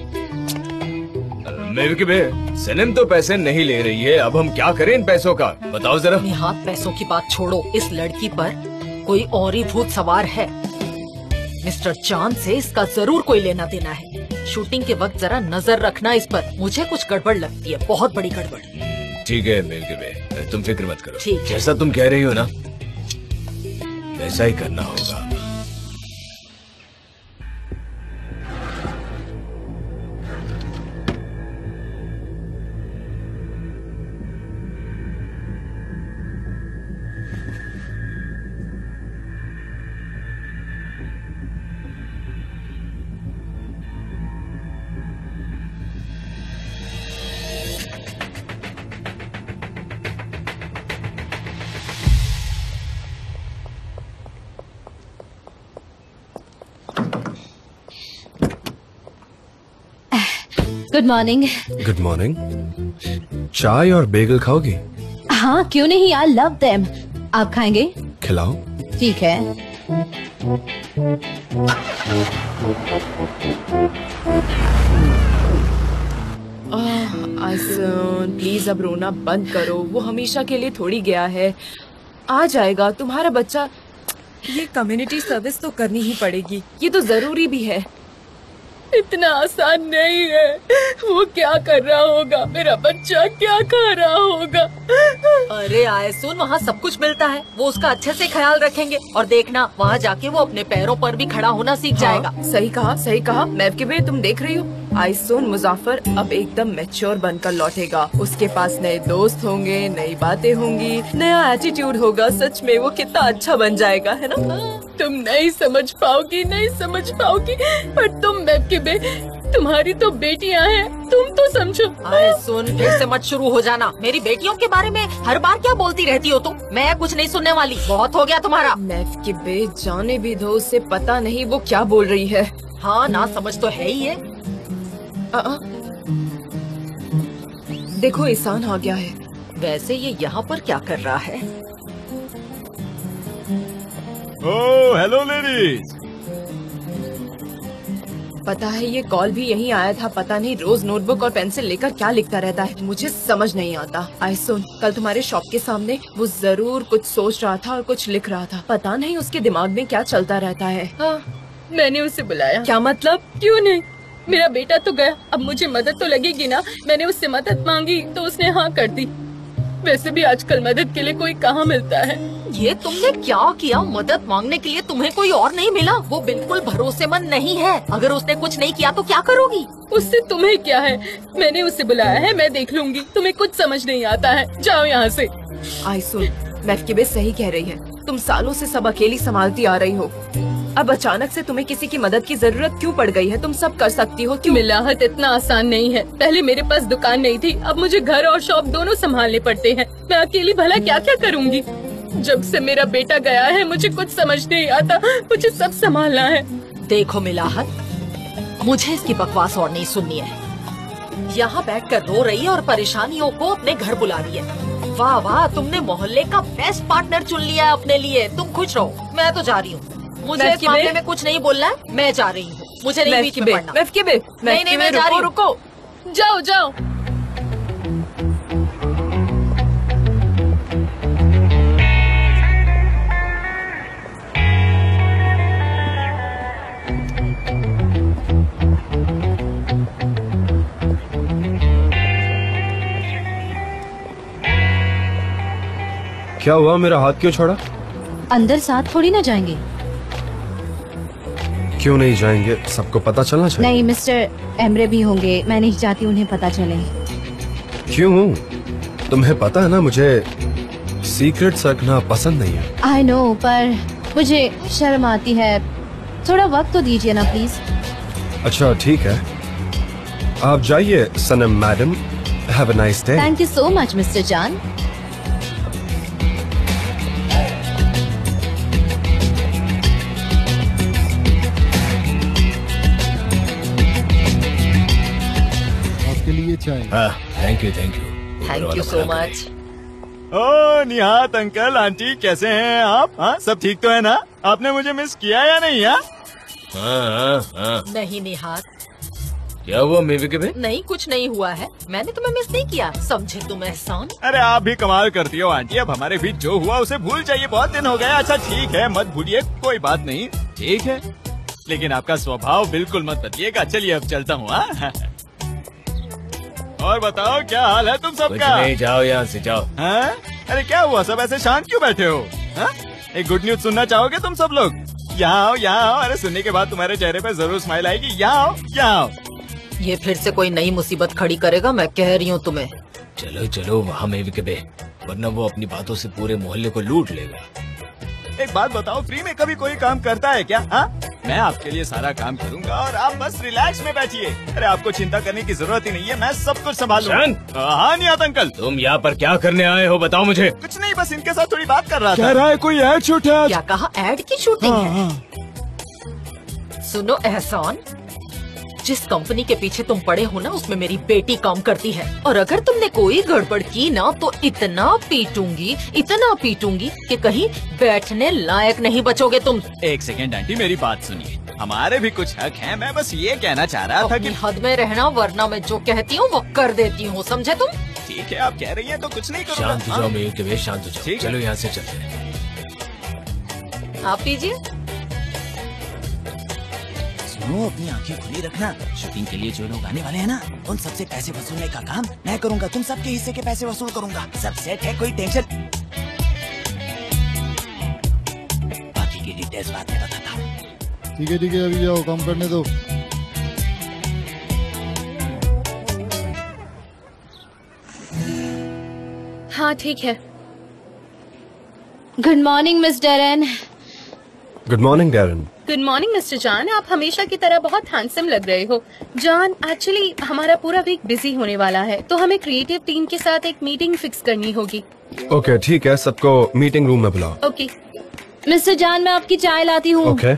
मिल्की बे, सनम तो पैसे नहीं ले रही है, अब हम क्या करें इन पैसों का? बताओ जरा। निहात, पैसों की बात छोड़ो। इस लड़की पर कोई और ही भूत सवार है। मिस्टर चांद से इसका जरूर कोई लेना देना है। शूटिंग के वक्त जरा नजर रखना इस पर। मुझे कुछ गड़बड़ लगती है, बहुत बड़ी गड़बड़। ठीक है मिल्की बे, तुम फिक्र मत करो। ठीक है। जैसा तुम कह रही हो ना, वैसा ही करना होगा। Good morning. Good morning. चाय और बेगल खाओगी? हाँ क्यों नहीं, आई लव देम। आप खाएंगे? खिलाओ। ठीक है। आइसन प्लीज अब रोना बंद करो। वो हमेशा के लिए थोड़ी गया है, आ जाएगा तुम्हारा बच्चा। ये कम्युनिटी सर्विस तो करनी ही पड़ेगी, ये तो जरूरी भी है। इतना आसान नहीं है। वो क्या कर रहा होगा, मेरा बच्चा क्या खा रहा होगा। अरे आयसुन, वहाँ सब कुछ मिलता है, वो उसका अच्छे से ख्याल रखेंगे और देखना वहाँ जाके वो अपने पैरों पर भी खड़ा होना सीख जाएगा। सही कहा मैवकिबे, तुम देख रही हो आयसुन मुजाफर अब एकदम मैच्योर बनकर लौटेगा। उसके पास नए दोस्त होंगे, नई बातें होंगी, नया एटीट्यूड होगा। सच में वो कितना अच्छा बन जाएगा, है ना? तुम नहीं समझ पाओगी, पर तुम मैवकिबे, तुम्हारी तो बेटियां हैं, तुम तो समझो। आयसुन, फिर से मत शुरू हो जाना। मेरी बेटियों के बारे में हर बार क्या बोलती रहती हो तुम? मैं कुछ नहीं सुनने वाली, बहुत हो गया तुम्हारा। मैवकिबे, जाने भी दो, उसे पता नहीं वो क्या बोल रही है। हाँ ना, समझ तो है ही है। देखो ईशान आ गया है। वैसे ये यहाँ पर क्या कर रहा है? Oh hello ladies. पता है ये कॉल भी यहीं आया था। पता नहीं रोज नोटबुक और पेंसिल लेकर क्या लिखता रहता है, मुझे समझ नहीं आता। आयसुन, कल तुम्हारे शॉप के सामने वो जरूर कुछ सोच रहा था और कुछ लिख रहा था। पता नहीं उसके दिमाग में क्या चलता रहता है। हाँ, मैंने उसे बुलाया। क्या मतलब? क्यों नहीं, मेरा बेटा तो गया, अब मुझे मदद तो लगेगी ना। मैंने उससे मदद मांगी तो उसने हाँ कर दी। वैसे भी आजकल मदद के लिए कोई कहाँ मिलता है। ये तुमने क्या किया? मदद मांगने के लिए तुम्हें कोई और नहीं मिला? वो बिल्कुल भरोसेमंद नहीं है। अगर उसने कुछ नहीं किया तो क्या करोगी? उससे तुम्हें क्या है? मैंने उसे बुलाया है, मैं देख लूंगी। तुम्हें कुछ समझ नहीं आता है, जाओ यहाँ से। आयसुन, मैवकिबे सही कह रही है। तुम सालों से सब अकेली संभालती आ रही हो, अब अचानक से तुम्हें किसी की मदद की जरूरत क्यों पड़ गई है? तुम सब कर सकती हो, क्यों? मिलाहत इतना आसान नहीं है। पहले मेरे पास दुकान नहीं थी, अब मुझे घर और शॉप दोनों संभालने पड़ते हैं। मैं अकेली भला क्या क्या करूँगी? जब से मेरा बेटा गया है मुझे कुछ समझ नहीं आता, मुझे सब संभालना है। देखो मिलाहत, मुझे इसकी बकवास और नहीं सुननी है। यहाँ बैठकर रो रही है और परेशानियों को अपने घर बुला रही है। वाह वाह, तुमने मोहल्ले का बेस्ट पार्टनर चुन लिया है अपने लिए। तुम खुश रहो, मैं तो जा रही हूँ। मुझे इस मामले में कुछ नहीं बोलना है, मैं जा रही हूँ। मुझे नहीं बीच में पड़ना। नहीं, मैं जा रही हूँ। रुको। जाओ जाओ। क्या हुआ, मेरा हाथ क्यों छोड़ा? अंदर साथ थोड़ी ना जाएंगे। क्यों नहीं जाएंगे? सबको पता चलना चाहिए। नहीं, मिस्टर एमरे भी होंगे, मैं नहीं चाहती उन्हें पता चले। क्यों? तुम्हें पता है ना मुझे सीक्रेट्स रखना पसंद नहीं है। आई नो, पर मुझे शर्म आती है। थोड़ा वक्त तो दीजिए ना प्लीज। अच्छा ठीक है, आप जाइए Sanem madam. Have a nice day. Thank you so much mister Can. Thank you so much. Oh Nihat uncle aunty, कैसे हैं आप? हाँ, सब ठीक तो है ना? आपने मुझे मिस किया या नहीं? हाँ? नहीं निहात, क्या हुआ मैवकिबे? नहीं कुछ नहीं हुआ है। मैंने तुम्हें मिस नहीं किया, समझे तुम एहसान। अरे आप भी कमाल करती हो आंटी। अब हमारे बीच जो हुआ उसे भूल जाइए, बहुत दिन हो गए। अच्छा ठीक है, मत भूलिए, कोई बात नहीं। ठीक है, लेकिन आपका स्वभाव बिल्कुल मत बदलिएगा। चलिए अब चलता हूँ। और बताओ क्या हाल है तुम सबका? नहीं, जाओ यहाँ से जाओ। हाँ? अरे क्या हुआ, सब ऐसे शांत क्यों बैठे हो? हाँ? एक गुड न्यूज सुनना चाहोगे तुम सब लोग? यहाँ आओ, यहाँ आओ। अरे सुनने के बाद तुम्हारे चेहरे पे जरूर स्माइल आएगी। यहाँ आओ, यहाँ आओ। ये फिर से कोई नई मुसीबत खड़ी करेगा, मैं कह रही हूँ तुम्हें। चलो चलो वहाँ मैवकिबे, वरना वो अपनी बातों से पूरे मोहल्ले को लूट लेगा। एक बात बताओ, फ्री में कभी कोई काम करता है क्या? हाँ, मैं आपके लिए सारा काम करूंगा और आप बस रिलैक्स में बैठिए। अरे आपको चिंता करने की जरूरत ही नहीं है, मैं सब कुछ संभालूंगा। हाँ निहात अंकल, तुम यहाँ पर क्या करने आए हो, बताओ मुझे। कुछ नहीं, बस इनके साथ थोड़ी बात कर रहा था। कह रहा है कोई ऐड शूट है आज। क्या कहा? ऐड की शूटिंग है? सुनो एहसान, जिस कंपनी के पीछे तुम पड़े हो ना, उसमें मेरी बेटी काम करती है। और अगर तुमने कोई गड़बड़ की ना तो इतना पीटूंगी कि कहीं बैठने लायक नहीं बचोगे तुम। एक सेकेंड आंटी, मेरी बात सुनिए। हमारे भी कुछ हक हैं। मैं बस ये कहना चाह रहा था कि हद में रहना, वरना मैं जो कहती हूँ वो कर देती हूँ, समझे तुम? ठीक है, आप कह रही हैं तो कुछ नहीं करूँगा। शांत हो जाओ मैवकिबे, शांत हो जाओ। चलो यहाँ से चलते हैं। आप पीजिए। दोनों अपनी आंखें खुली रखना। शूटिंग के लिए जो लोग आने वाले हैं ना, उन सबसे पैसे वसूलने का काम मैं करूंगा। तुम सबके हिस्से के पैसे वसूल करूंगा। सब सेट है, कोई टेंशन। बाकी की डिटेल्स बाद में बताता हूँ। ठीक है, अभी जाओ, काम करने दो। हाँ ठीक है। Good morning miss Deren. Good morning Deren. Good morning mister John, आप हमेशा की तरह बहुत हैंडसम लग रहे हो। जॉन, एक्चुअली हमारा पूरा वीक बिजी होने वाला है, तो हमें क्रिएटिव टीम के साथ एक मीटिंग फिक्स करनी होगी। ओके ठीक है, सबको मीटिंग रूम में बुलाओ। ओके मिस्टर जॉन, मैं आपकी चाय लाती हूँ। Okay.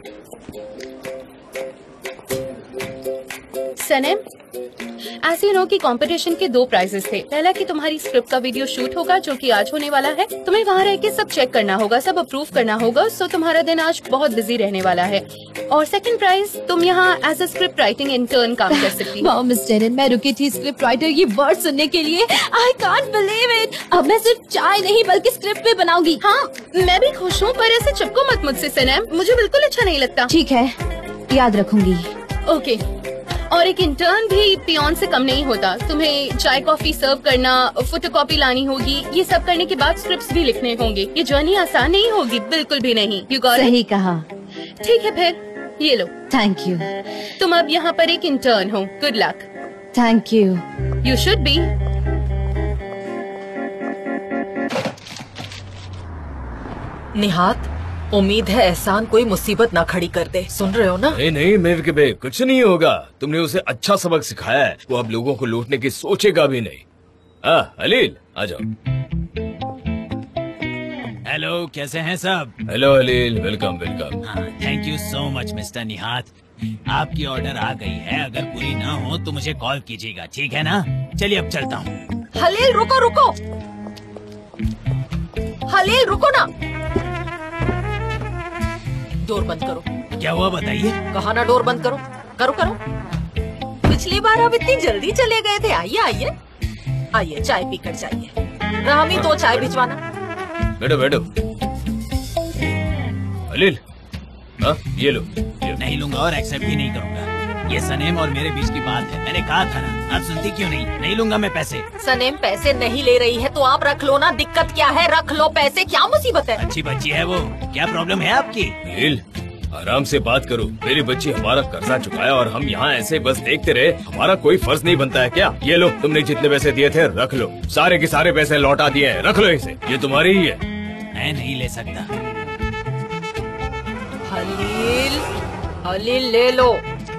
Sanem, as you know कि कंपटीशन के 2 प्राइजेस थे। पहला कि तुम्हारी स्क्रिप्ट का वीडियो शूट होगा जो कि आज होने वाला है। तुम्हें वहाँ रह के सब चेक करना होगा, सब अप्रूव करना होगा, सो तुम्हारा दिन आज बहुत बिजी रहने वाला है। और सेकंड प्राइज, तुम यहाँ as a script writing intern काम कर सकती हो। वाओ मिस डेरेन, मैं रुकी थी स्क्रिप्ट राइटर ये वर्ड सुनने के लिए। I can't believe it. अब मैं सिर्फ चाय नहीं बल्कि स्क्रिप्ट भी बनाऊंगी। हाँ, मैं भी खुश हूँ, पर ऐसे चिपको मत मुझसे सनम, मुझे बिल्कुल अच्छा नहीं लगता। ठीक है, याद रखूंगी। ओके। और एक इंटर्न भी पियोन से कम नहीं होता। तुम्हें चाय कॉफी सर्व करना, फोटोकॉपी लानी होगी, ये सब करने के बाद स्क्रिप्ट्स भी लिखने होंगे। ये जर्नी आसान नहीं होगी, बिल्कुल भी नहीं। You got it? सही कहा। ठीक है, फिर ये लो। Thank you. तुम अब यहाँ पर एक इंटर्न हो। Good luck. Thank you. You should be. Nihat, उम्मीद है एहसान कोई मुसीबत ना खड़ी कर दे। सुन रहे हो ना? नहीं नहीं मेरे बे, कुछ नहीं होगा। तुमने उसे अच्छा सबक सिखाया है, वो अब लोगों को लूटने की सोचेगा भी नहीं। हलील आ जाओ। हेलो, कैसे हैं सब? Hello Halil, welcome welcome. Thank you so much mister Nihat. आपकी ऑर्डर आ गई है, अगर पूरी ना हो तो मुझे कॉल कीजिएगा, ठीक है ना? चलिए अब चलता हूँ। हलील रुको रुको, हलील रुको ना। डोर बंद करो। क्या हुआ बताइए? कहा ना डोर बंद करो। करो करो। पिछली बार आप इतनी जल्दी चले गए थे। आइए आइए आइए, चाय पीकर जाइए। रामी 2 चाय भिजवाना। बैठो बैठो। हलील, ये लो। नहीं लूंगा और एक्सेप्ट भी नहीं करूंगा। ये सनेम और मेरे बीच की बात है, मैंने कहा था ना। आप सुनती क्यों नहीं? नहीं लूंगा मैं पैसे। सनेम पैसे नहीं ले रही है तो आप रख लो ना। दिक्कत क्या है? रख लो पैसे, क्या मुसीबत है? अच्छी बच्ची है वो, क्या प्रॉब्लम है आपकी? हलील, आराम से बात करो। मेरी बच्ची हमारा कर्जा चुकाया और हम यहाँ ऐसे बस देखते रहे। हमारा कोई फर्ज नहीं बनता है क्या? ये लो, तुमने जितने पैसे दिए थे रख लो। सारे के सारे पैसे लौटा दिए हैं, रख लो इसे, ये तुम्हारी ही है। मैं नहीं ले सकता। हलील, हलील ले लो।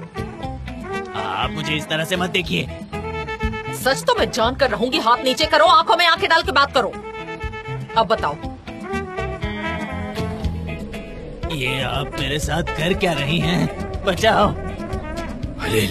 आप मुझे इस तरह से मत देखिए। सच तो मैं जान कर रहूंगी। हाथ नीचे करो, आंखों में आंखें डाल के बात करो। अब बताओ। ये आप मेरे साथ कर क्या रही हैं? बचाओ। हलील,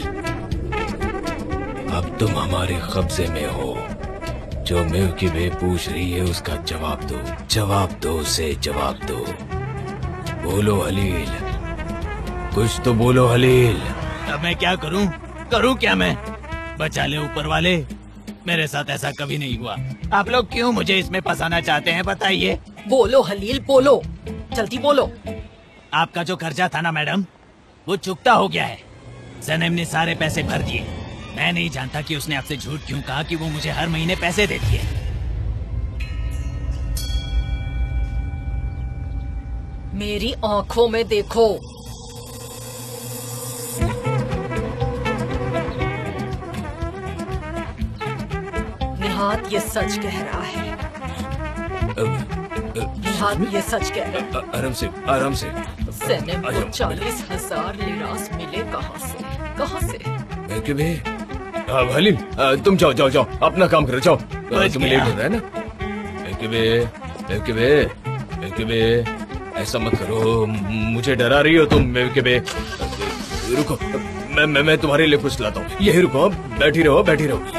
अब तुम हमारे कब्जे में हो। जो मिल्की वे पूछ रही है उसका जवाब दो। जवाब दो उसे, जवाब दो। बोलो हलील, कुछ तो बोलो हलील। अब मैं क्या करूं? करूं क्या मैं? बचा ले ऊपर वाले, मेरे साथ ऐसा कभी नहीं हुआ। आप लोग क्यों मुझे इसमें फंसाना चाहते हैं बताइए? बोलो हलील, बोलो, जल्दी बोलो। आपका जो कर्जा था ना मैडम, वो चुकता हो गया है। सनम ने सारे पैसे भर दिए। मैं नहीं जानता कि उसने आपसे झूठ क्यों कहा कि वो मुझे हर महीने पैसे देती है। मेरी आंखों में देखो। निहात ये सच कह रहा है। निहात ये सच कह रहा है। आराम से, आराम से। सनम को 40,000 लिरास मिले कहाँ से? कहाँ से? मिल्की वे, हलील, तुम जाओ जाओ जाओ, अपना काम करो, जाओ। तुम्हें लेट हो रहा है ना? Milky way, milky way, milky way, ऐसा मत करो, मुझे डरा रही हो तुम। मिल्की वे, रुको, मैं तुम्हारे लिए कुछ लाता हूँ। यही रुको, बैठी रहो, बैठी रहो।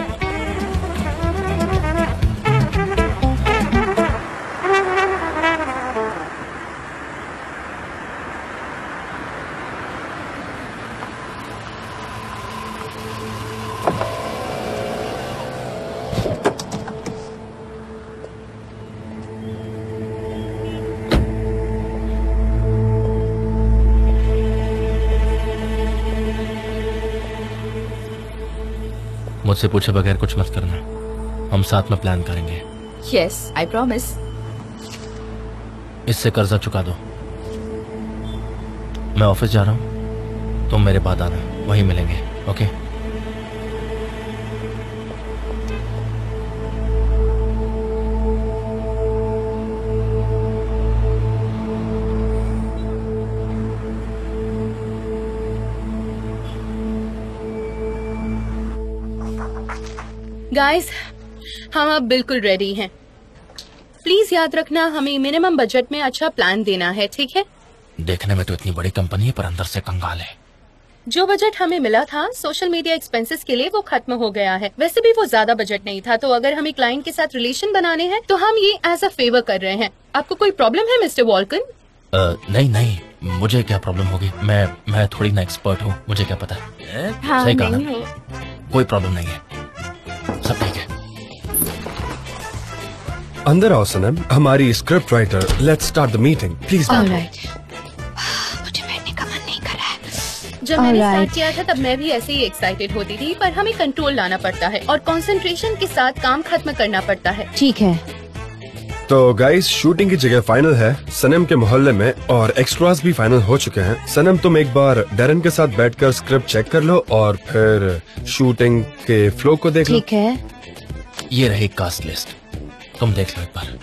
मुझसे पूछे बगैर कुछ मत करना, हम साथ में प्लान करेंगे। Yes, I promise. इससे कर्जा चुका दो। मैं ऑफिस जा रहा हूँ, तुम मेरे बाद आना, वहीं मिलेंगे। ओके? गाइस, हम अब बिल्कुल रेडी हैं। प्लीज याद रखना, हमें मिनिमम बजट में अच्छा प्लान देना है, ठीक है? देखने में तो इतनी बड़ी कंपनी है, पर अंदर से कंगाल है। जो बजट हमें मिला था सोशल मीडिया एक्सपेंसेस के लिए, वो खत्म हो गया है। वैसे भी वो ज्यादा बजट नहीं था, तो अगर हमें क्लाइंट के साथ रिलेशन बनाने हैं तो हम ये एज अ फेवर कर रहे हैं। आपको कोई प्रॉब्लम है मिस्टर वॉल्कन? नहीं नहीं, मुझे क्या प्रॉब्लम होगी? मैं थोड़ी ना एक्सपर्ट हूँ, मुझे क्या पता है? हाँ, सही कहा नहीं ना? है। कोई प्रॉब्लम नहीं है, सब ठीक है। अंदर आओ सनम, हमारी script writer. Let's start the meeting, please. Alright. मुझे बैठने का मन नहीं कर रहा है। जब मैंने स्टार्ट किया था तब मैं भी ऐसे ही एक्साइटेड होती थी, पर हमें कंट्रोल लाना पड़ता है और कंसंट्रेशन के साथ काम खत्म करना पड़ता है। ठीक है। तो गाइस, शूटिंग की जगह फाइनल है सनम के मोहल्ले में, और एक्स्ट्रास भी फाइनल हो चुके हैं। सनम, तुम एक बार डेरन के साथ बैठकर स्क्रिप्ट चेक कर लो और फिर शूटिंग के फ्लो को देख लो। ठीक है। ये रही कास्ट लिस्ट, तुम देख लो एक बार।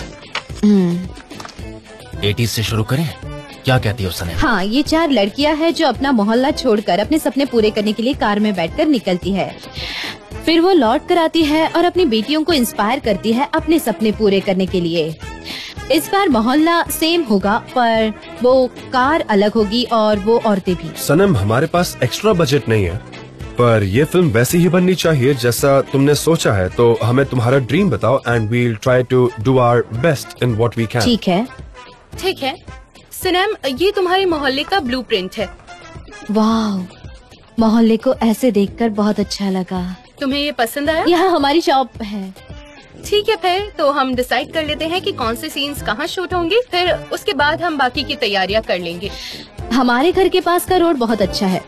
80s से शुरू करें? क्या कहती हो सनम? हाँ, ये 4 लड़कियां हैं जो अपना मोहल्ला छोड़कर अपने सपने पूरे करने के लिए कार में बैठकर निकलती है। फिर वो लौट कर आती है और अपनी बेटियों को इंस्पायर करती है अपने सपने पूरे करने के लिए। इस बार मोहल्ला सेम होगा, पर वो कार अलग होगी और वो औरतें भी। सनम, हमारे पास एक्स्ट्रा बजट नहीं है, पर ये फिल्म वैसी ही बननी चाहिए जैसा तुमने सोचा है। तो हमें तुम्हारा ड्रीम बताओ and we'll try to do our best in what we can. ठीक है। ठीक है सनम, ये तुम्हारे मोहल्ले का ब्लूप्रिंट है। वाह, मोहल्ले को ऐसे देखकर बहुत अच्छा लगा। तुम्हें ये पसंद आया? यहाँ हमारी शॉप है। ठीक है, फिर तो हम डिसाइड कर लेते हैं कि कौन से सीन्स कहाँ शूट होंगे, फिर उसके बाद हम बाकी की तैयारियां कर लेंगे। हमारे घर के पास का रोड बहुत अच्छा है।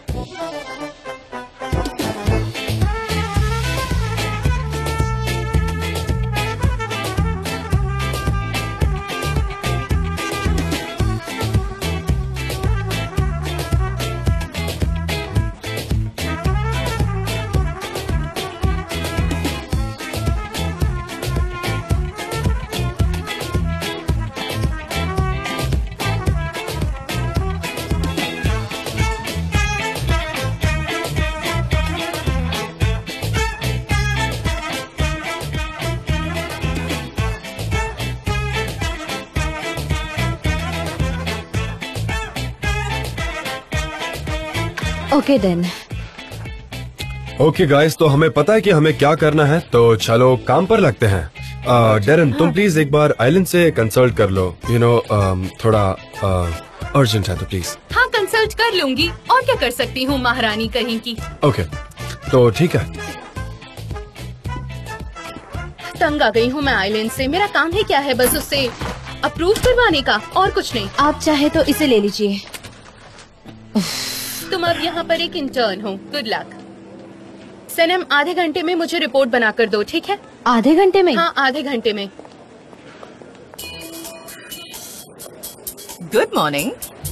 Okay then. ओके गाइस, तो हमें पता है कि हमें क्या करना है, तो चलो काम पर लगते हैं। डेरन, तुम प्लीज एक बार आइलैंड से कंसल्ट कर लो। यू नो, थोड़ा अर्जेंट है, तो प्लीज। हाँ, कंसल्ट कर लूंगी, और क्या कर सकती हूँ महारानी कहीं की। ओके, तो ठीक है। तंग आ गई हूँ मैं आइलैंड से। मेरा काम ही क्या है, बस उससे अप्रूव करवाने का, और कुछ नहीं। आप चाहे तो इसे ले लीजिए। तुम अब यहाँ पर एक इंटर्न हो। Good luck. सनम, आधे घंटे में मुझे रिपोर्ट बना कर दो, ठीक है? आधे घंटे में? हाँ, आधे घंटे में। Good morning.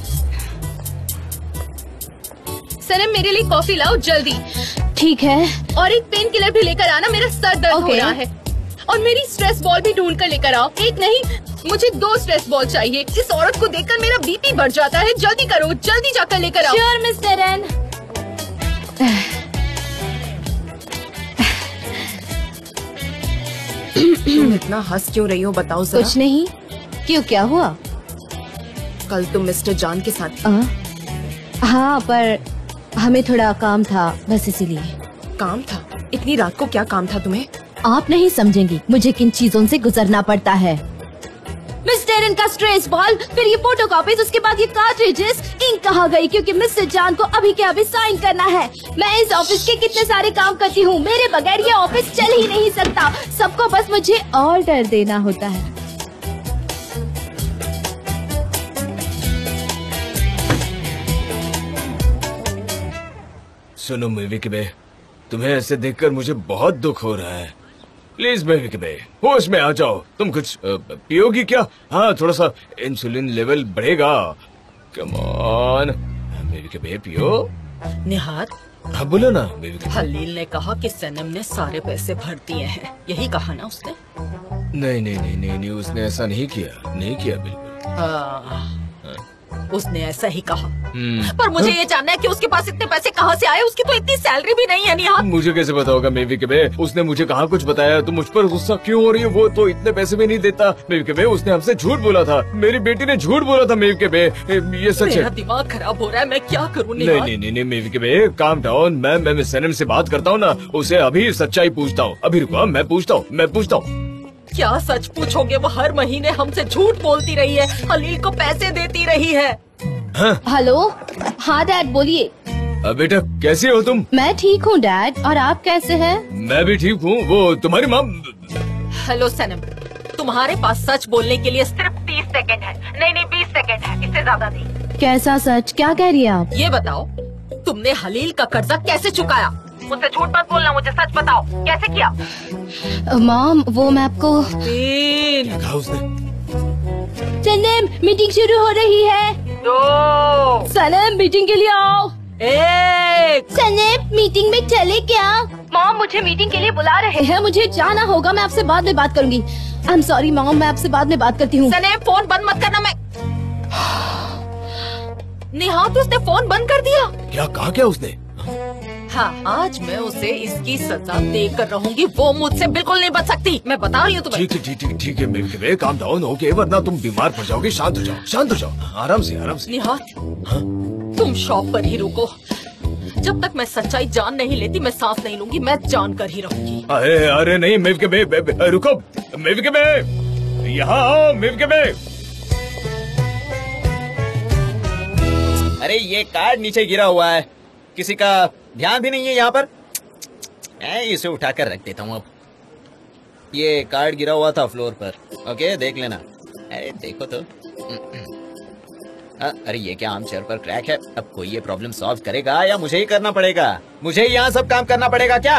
सनम, मेरे लिए कॉफी लाओ जल्दी। ठीक है। और एक पेन किलर भी लेकर आना, मेरा सर दर्द हो रहा है। और मेरी स्ट्रेस बॉल भी ढूंढ कर लेकर आओ। एक नहीं, मुझे 2 स्ट्रेस बॉल चाहिए। इस औरत को देखकर मेरा बीपी बढ़ जाता है। जल्दी करो, जल्दी जाकर लेकर आओ। Sure mister N. तुम इतना हंस क्यों रही हो, बताओ जरा। कुछ नहीं। क्यों, क्या हुआ? कल तुम मिस्टर जॉन के साथ। हाँ, पर हमें थोड़ा काम था, बस इसीलिए। काम था? इतनी रात को क्या काम था तुम्हें? आप नहीं समझेंगी मुझे किन चीजों से गुजरना पड़ता है। मिस्टर एन का स्ट्रेस बॉल, फिर ये फोटो कॉपीज, उसके बाद ये कार्ट्रिजेस। इंक कहाँ गई? क्योंकि मिस्टर जॉन को अभी के अभी साइन करना है। मैं इस ऑफिस के कितने सारे काम करती हूँ, मेरे बगैर ये ऑफिस चल ही नहीं सकता। सबको बस मुझे ऑर्डर देना होता है। सुनो मूवी के बे, तुम्हें ऐसे देखकर मुझे बहुत दुख हो रहा है। प्लीज मेविके बे, होश में आ जाओ। तुम कुछ पियोगी क्या? हाँ, थोड़ा सा इंसुलिन लेवल बढ़ेगा। कम ऑन मेविके बे, पियो। निहार, हाँ बोलो ना मेविके। हलील ने कहा कि सनम ने सारे पैसे भर दिए हैं, यही कहा ना उसने? नहीं नहीं नहीं नहीं नहीं, उसने ऐसा नहीं किया, नहीं किया बिल्कुल। उसने ऐसा ही कहा। पर मुझे ये जानना है कि उसके पास इतने पैसे कहाँ से आए? उसकी तो इतनी सैलरी भी नहीं है। निहार, मुझे कैसे पता होगा मेविके बे? उसने मुझे कहाँ कुछ बताया? तो मुझ पर गुस्सा क्यों हो रही है? वो तो इतने पैसे भी नहीं देता मेविके बे। उसने हमसे झूठ बोला था, मेरी बेटी ने झूठ बोला था मेविके बे, ये सच है। मेरा दिमाग खराब हो रहा है, मैं क्या करूँ? नहीं नहीं नहीं नहीं मेविके बे, काम डाउन। मैं सनम से बात करता हूँ ना, उसे अभी सच्चाई पूछता हूँ। अभी रुको, मैं पूछता हूँ। क्या सच पूछोगे? वो हर महीने हमसे झूठ बोलती रही है, हलील को पैसे देती रही है। हेलो, हाँ डैड बोलिए। बेटा कैसी हो तुम? मैं ठीक हूँ डैड, और आप कैसे हैं? मैं भी ठीक हूँ। वो तुम्हारी माँ। हेलो सनम, तुम्हारे पास सच बोलने के लिए सिर्फ 30 सेकंड है। नहीं 20 सेकंड है, इससे ज्यादा नहीं। कैसा सच? क्या कह रही है आप? ये बताओ, तुमने हलील का कर्जा कैसे चुकाया? मुझसे झूठ मत बोलना, मुझे सच बताओ, कैसे किया? मॉम, वो मैं आपको। क्या कहा उसने? सनम, मीटिंग शुरू हो रही है। 2 सनम, मीटिंग के लिए आओ। 1 सनम, मीटिंग में चले क्या? मॉम, मुझे मीटिंग के लिए बुला रहे हैं, मुझे जाना होगा। मैं आपसे बाद में बात करूंगी। आई एम सॉरी मॉम, मैं आपसे बाद में बात करती हूँ। सनम, फोन बंद मत करना। मैं निहार, तो उसने फोन बंद कर दिया। क्या कहा? क्या उसने? हाँ, आज मैं उसे इसकी सजा देकर रहूंगी। वो मुझसे बिल्कुल नहीं बच सकती, मैं बता रही हूँ तुम्हें। ठीक है मेविके बे, काम डाउन ओके, वरना तुम बीमार पड़ जाओगे। शांत हो जाओ, आराम से। निहार, तुम शॉप पर ही रुको। जब तक मैं सच्चाई जान नहीं लेती, मैं सांस नहीं लूंगी। मैं जान कर ही रहूंगी। अरे नहीं मेविके बे, रुको मेविके बे, यहाँ आओ मेविके बे। अरे ये कार्ड नीचे गिरा हुआ है, किसी का ध्यान भी नहीं है यहाँ पर। मैं इसे उठाकर रख देता हूँ। अब ये कार्ड गिरा हुआ था फ्लोर पर, ओके देख लेना। अरे देखो तो। अरे ये क्या आर्म चेयर पर क्रैक है? अब कोई ये प्रॉब्लम सॉल्व करेगा या मुझे ही करना पड़ेगा? मुझे यहाँ सब काम करना पड़ेगा क्या?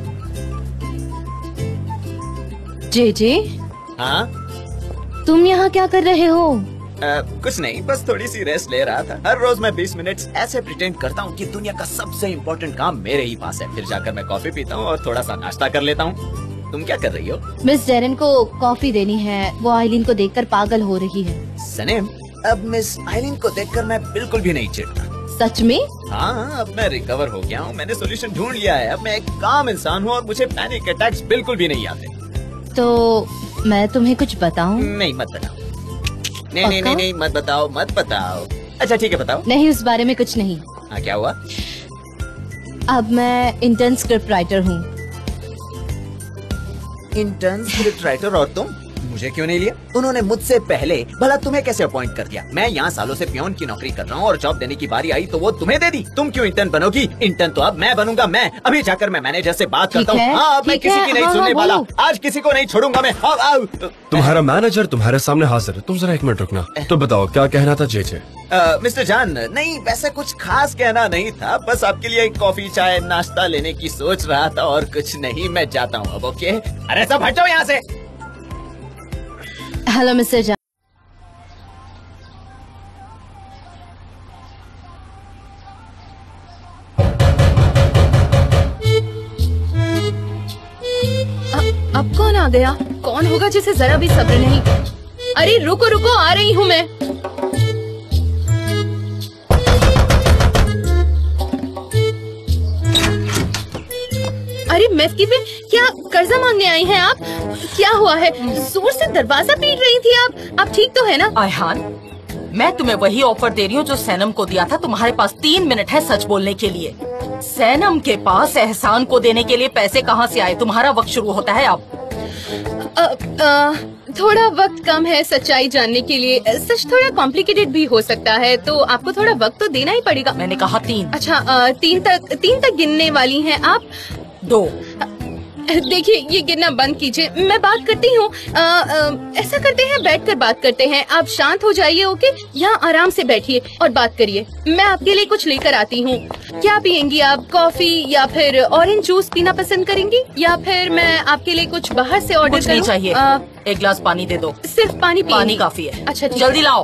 जे हाँ, तुम यहाँ क्या कर रहे हो? कुछ नहीं, बस थोड़ी सी रेस्ट ले रहा था। हर रोज मैं 20 मिनट ऐसे प्रिटेंड करता हूँ कि दुनिया का सबसे इम्पोर्टेंट काम मेरे ही पास है। फिर जाकर मैं कॉफी पीता हूँ और थोड़ा सा नाश्ता कर लेता हूँ। तुम क्या कर रही हो? मिस डेरन को कॉफी देनी है, वो आइलिन को देखकर पागल हो रही है। सनेम, अब मिस आइलिन को देखकर मैं बिल्कुल भी नहीं चिढ़ता। सच में? हाँ, अब मैं रिकवर हो गया हूँ। मैंने सोल्यूशन ढूंढ लिया है। अब मैं एक काम इंसान हूँ और मुझे पैनिक अटैक्स बिल्कुल भी नहीं आते। तो मैं तुम्हें कुछ बताऊँ? नहीं मत बताओ। नहीं मत बताओ। अच्छा ठीक है बताओ। नहीं, उस बारे में कुछ नहीं। हाँ, क्या हुआ? अब मैं इंटर्न स्क्रिप्ट राइटर हूँ। Intern script writer? और तुम? मुझे क्यों नहीं लिया? उन्होंने मुझसे पहले। भला तुम्हें कैसे अपॉइंट कर दिया? मैं यहाँ सालों से पियोन की नौकरी कर रहा हूँ और जॉब देने की बारी आई तो वो तुम्हें दे दी। तुम क्यों इंटर्न बनोगी? इंटर्न तो अब मैं बनूंगा। मैं अभी जाकर मैं मैनेजर से बात करता हूँ। हाँ, अब मैं किसी की नहीं सुनने वाला। आज किसी को नहीं छोड़ूंगा मैं। तुम्हारा मैनेजर तुम्हारे सामने हाजिर है। तुम जरा 1 मिनट रुकना। तो बताओ क्या कहना था जे? मिस्टर जान, नहीं वैसे कुछ खास कहना नहीं था, बस आपके लिए कॉफी चाय नाश्ता लेने की सोच रहा था और कुछ नहीं। मैं जाता हूँ अब, ओके? अरे सब हट जाओ यहाँ से। हेलो मिस्टर जान। अब कौन आ गया? कौन होगा जिसे जरा भी सब्र नहीं? अरे रुको रुको, आ रही हूँ मैं। अरे मेस्किफे, क्या कर्जा मांगने आई हैं आप? क्या हुआ है? जोर से दरवाजा पीट रही थी आप ठीक तो है ना? आयहान, मैं तुम्हें वही ऑफर दे रही हूँ जो सैनम को दिया था। तुम्हारे पास 3 मिनट है सच बोलने के लिए। सैनम के पास एहसान को देने के लिए पैसे कहाँ से आए? तुम्हारा वक्त शुरू होता है अब। थोड़ा वक्त कम है सच्चाई जानने के लिए। सच थोड़ा कॉम्प्लिकेटेड भी हो सकता है, तो आपको थोड़ा वक्त तो देना ही पड़ेगा। मैंने कहा 3। अच्छा, 3 तक गिनने वाली हैं आप? 2। देखिए, ये गिरना बंद कीजिए, मैं बात करती हूँ। ऐसा करते हैं, बैठकर बात करते हैं। आप शांत हो जाइए, ओके? यहाँ आराम से बैठिए और बात करिए। मैं आपके लिए कुछ लेकर आती हूँ। क्या पियेंगी आप? कॉफी या फिर ऑरेंज जूस पीना पसंद करेंगी, या फिर मैं आपके लिए कुछ बाहर से ऑर्डर नहीं चाहिए। एक ग्लास पानी दे दो। सिर्फ पानी पिएंगी? पानी काफी है। अच्छा, जल्दी लाओ।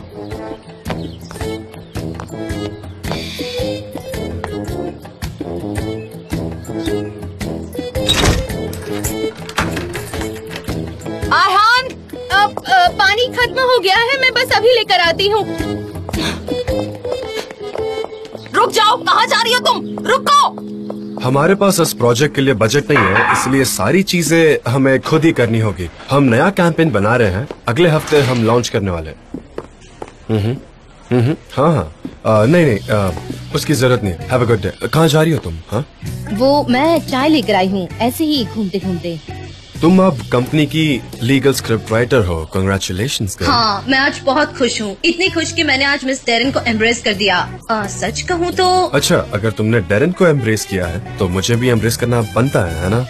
आयहान, अब पानी खत्म हो गया है, मैं बस अभी लेकर आती हूँ। रुक जाओ, कहाँ जा रही हो तुम? रुको। हमारे पास इस प्रोजेक्ट के लिए बजट नहीं है, इसलिए सारी चीजें हमें खुद ही करनी होगी। हम नया कैंपेन बना रहे हैं, अगले हफ्ते हम लॉन्च करने वाले हैं। हाँ, नहीं, उसकी जरूरत नहीं। Have a good day. कहाँ जा रही हो तुम? हाँ, वो मैं चाय लेकर आई हूँ, ऐसे ही घूमते घूमते। तुम अब कंपनी की लीगल स्क्रिप्ट राइटर हो। कांग्रेचुलेशंस। हाँ, मैं आज बहुत खुश हूँ, इतनी खुश कि मैंने आज मिस डेरेन को एम्ब्रेस कर दिया। सच कहूँ तो। अच्छा, अगर तुमने डेरेन को एम्ब्रेस किया है तो मुझे भी एम्ब्रेस करना बनता है ना?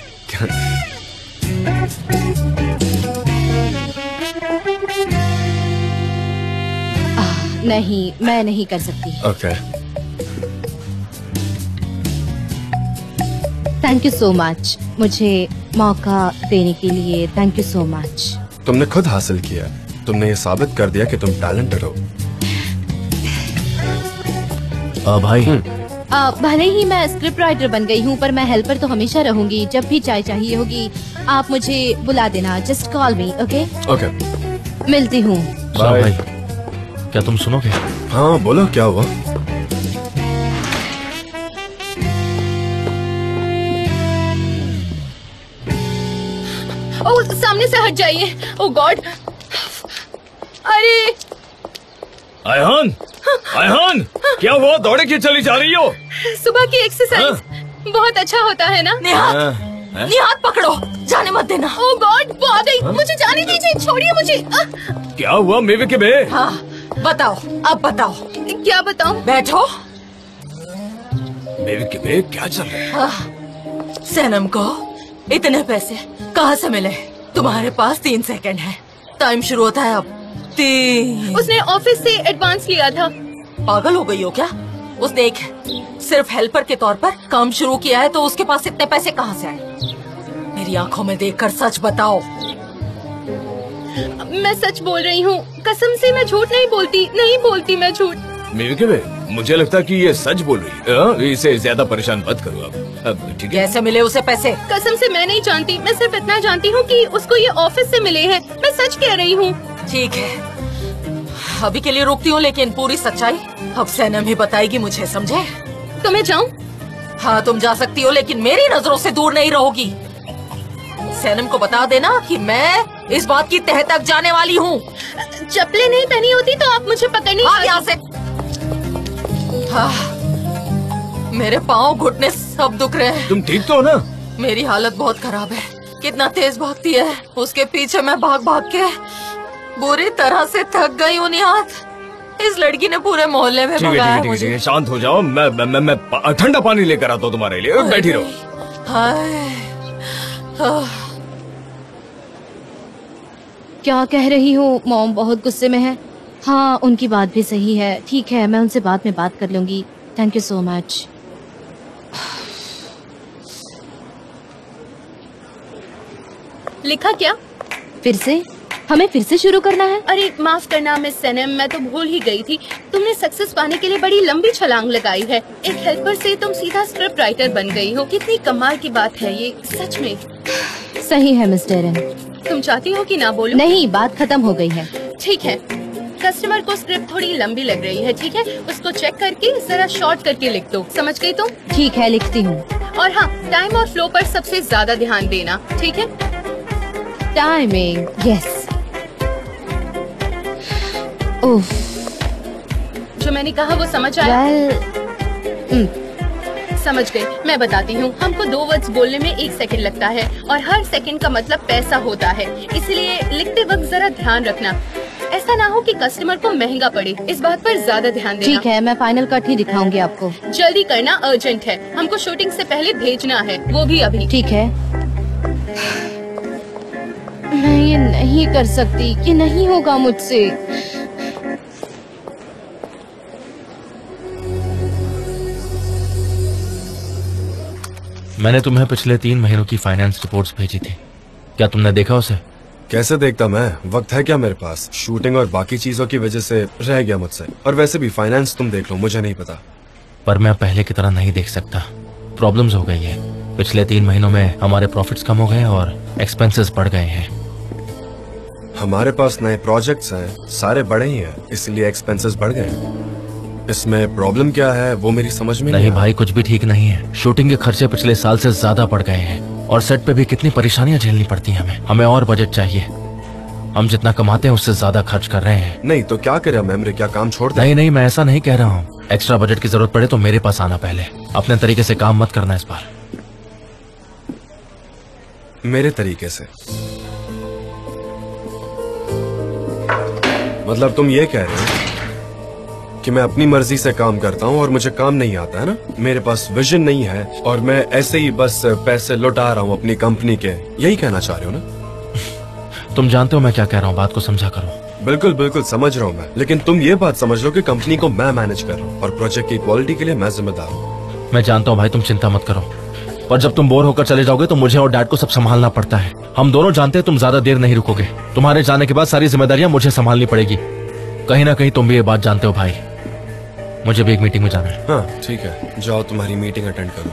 नहीं, मैं नहीं कर सकती। Okay. Thank you so much, मुझे मौका देने के लिए थैंक यू सो मच। तुमने खुद हासिल किया, तुमने ये साबित कर दिया कि तुम टैलेंटेड हो। भाई, भले ही मैं स्क्रिप्ट राइटर बन गई हूँ, पर मैं हेल्पर तो हमेशा रहूंगी। जब भी चाय चाहिए होगी आप मुझे बुला देना। Just call me, okay? Okay, मिलती हूँ। बाय। भाई, क्या तुम सुनोगे? हाँ, बोलो, क्या हुआ? ओह, सामने से हट जाइए। ओह गॉड, अरे आयहान, आयहान, क्या हुआ? दौड़े क्यों चली जा रही हो? सुबह की एक्सरसाइज बहुत अच्छा होता है ना? निहात पकड़ो, जाने मत देना। ओह गॉड, वो आ गई। मुझे जाने दीजिए, छोड़िए मुझे। क्या हुआ मेवे के बे? हाँ, बताओ, अब बताओ। क्या बताऊं? बैठो। मेवे के बे, क्या चल रहा है? सनम को इतने पैसे कहाँ से मिले? तुम्हारे पास 3 सेकंड है, टाइम शुरू होता है अब। 3। उसने ऑफिस से एडवांस लिया था। पागल हो गई हो क्या? उसने एक सिर्फ हेल्पर के तौर पर काम शुरू किया है, तो उसके पास इतने पैसे कहाँ से आए? मेरी आंखों में देखकर सच बताओ। मैं सच बोल रही हूँ, कसम से मैं झूठ नहीं बोलती, नहीं बोलती मैं झूठ। मेवे के बे, मुझे लगता कि ये सच बोल रही है। इसे ज्यादा परेशान मत करो अब, ठीक है? कैसे मिले उसे पैसे? कसम से मैं नहीं जानती, मैं सिर्फ इतना जानती हूँ कि उसको ये ऑफिस से मिले हैं। मैं सच कह रही हूँ। ठीक है, अभी के लिए रोकती हूँ, लेकिन पूरी सच्चाई अब सनम ही बताएगी मुझे, समझे? तो मैं जाऊँ? हाँ, तुम जा सकती हो, लेकिन मेरी नजरों से दूर नहीं रहोगी। सनम को बता देना कि मैं इस बात की तह तक जाने वाली हूँ। चप्पलें नहीं पहनी होती तो आप मुझे पकड़नी। यहाँ से। हाँ, मेरे पाँव घुटने सब दुख रहे हैं। तुम ठीक तो हो ना? मेरी हालत बहुत खराब है। कितना तेज भागती है, उसके पीछे मैं भाग भाग के बुरी तरह से थक गई हूँ। निहात, इस लड़की ने पूरे मोहल्ले में भगाया मुझे। ठीक है, शांत हो जाओ। मैं ठंडा पानी लेकर आता हूँ तुम्हारे लिए। बैठी रहो। क्या कह रही हूँ? मॉम बहुत गुस्से में है। हाँ, उनकी बात भी सही है। ठीक है, मैं उनसे बाद में बात कर लूंगी। Thank you so much. लिखा क्या? फिर से? हमें फिर से शुरू करना है? अरे माफ करना मिस सनम, मैं तो भूल ही गई थी। तुमने सक्सेस पाने के लिए बड़ी लंबी छलांग लगाई है। एक हेल्पर से तुम सीधा स्क्रिप्ट राइटर बन गई हो। कितनी कमाल की बात है ये, सच में। सही है मिस डेरेन। तुम चाहती हो कि ना बोलूं? नहीं, बात खत्म हो गई है। ठीक है, कस्टमर को स्क्रिप्ट थोड़ी लंबी लग रही है, ठीक है? उसको चेक करके जरा शॉर्ट करके लिख दो, समझ गई तुम? ठीक है, लिखती हूँ। और हाँ, टाइम और फ्लो पर सबसे ज्यादा ध्यान देना, ठीक है? Timing, yes. उफ, जो मैंने कहा वो समझ आया? समझ गई। मैं बताती हूँ, हमको 2 वर्ड्स बोलने में 1 सेकंड लगता है और हर सेकंड का मतलब पैसा होता है, इसलिए लिखते वक्त जरा ध्यान रखना। ऐसा ना हो कि कस्टमर को महंगा पड़े, इस बात पर ज्यादा ध्यान देना। ठीक है, मैं फाइनल कट ही दिखाऊंगी आपको। जल्दी करना, अर्जेंट है। हमको शूटिंग से पहले भेजना है, वो भी अभी। ठीक है। मैं ये नहीं कर सकती, ये नहीं होगा मुझसे। मैंने तुम्हें पिछले 3 महीनों की फाइनेंस रिपोर्ट्स भेजी थी, क्या तुमने देखा उसे? कैसे देखता मैं, वक्त है क्या मेरे पास? शूटिंग और बाकी चीजों की वजह से रह गया मुझसे। और वैसे भी फाइनेंस तुम देख लो, मुझे नहीं पता। पर मैं पहले की तरह नहीं देख सकता, प्रॉब्लम्स हो गई है। पिछले 3 महीनों में हमारे प्रॉफिट्स कम हो गए और एक्सपेंसेस बढ़ गए हैं। हमारे पास नए प्रोजेक्ट्स हैं, सारे बड़े ही हैं, इसलिए एक्सपेंसेस बढ़ गए। इसमें प्रॉब्लम क्या है वो मेरी समझ में नहीं भाई, कुछ भी ठीक नहीं है। शूटिंग के खर्चे पिछले साल से ज्यादा बढ़ गए हैं और सेट पे भी कितनी परेशानियां झेलनी पड़ती हैं हमें और बजट चाहिए। हम जितना कमाते हैं उससे ज्यादा खर्च कर रहे हैं। नहीं तो क्या करे मेमोरी, क्या काम छोड़ दे? नहीं, मैं ऐसा नहीं कह रहा हूँ। एक्स्ट्रा बजट की जरूरत पड़े तो मेरे पास आना, पहले अपने तरीके से काम मत करना इस बार। मेरे तरीके से मतलब तुम ये कह रहे हो कि मैं अपनी मर्जी से काम करता हूँ और मुझे काम नहीं आता है ना? मेरे पास विजन नहीं है और मैं ऐसे ही बस पैसे लुटा रहा हूँ अपनी कंपनी के, यही कहना चाह रहे हो ना? तुम जानते हो मैं क्या कह रहा हूँ, बात को समझा करो। बिल्कुल बिल्कुल समझ रहा हूँ मैं, लेकिन तुम ये बात समझ लो कि कंपनी को मैं मैनेज कर रहा हूँ और प्रोजेक्ट की क्वालिटी के लिए मैं जिम्मेदार हूँ। मैं जानता हूँ भाई, तुम चिंता मत करो, पर जब तुम बोर होकर चले जाओगे तो मुझे और डैड को सब संभालना पड़ता है। हम दोनों जानते हैं तुम ज्यादा देर नहीं रुकोगे। तुम्हारे जाने के बाद सारी जिम्मेदारियां मुझे संभालनी पड़ेगी। कहीं ना कहीं तुम भी ये बात जानते हो भाई। मुझे भी एक मीटिंग में जाना है। हाँ ठीक है, जाओ तुम्हारी मीटिंग अटेंड करो।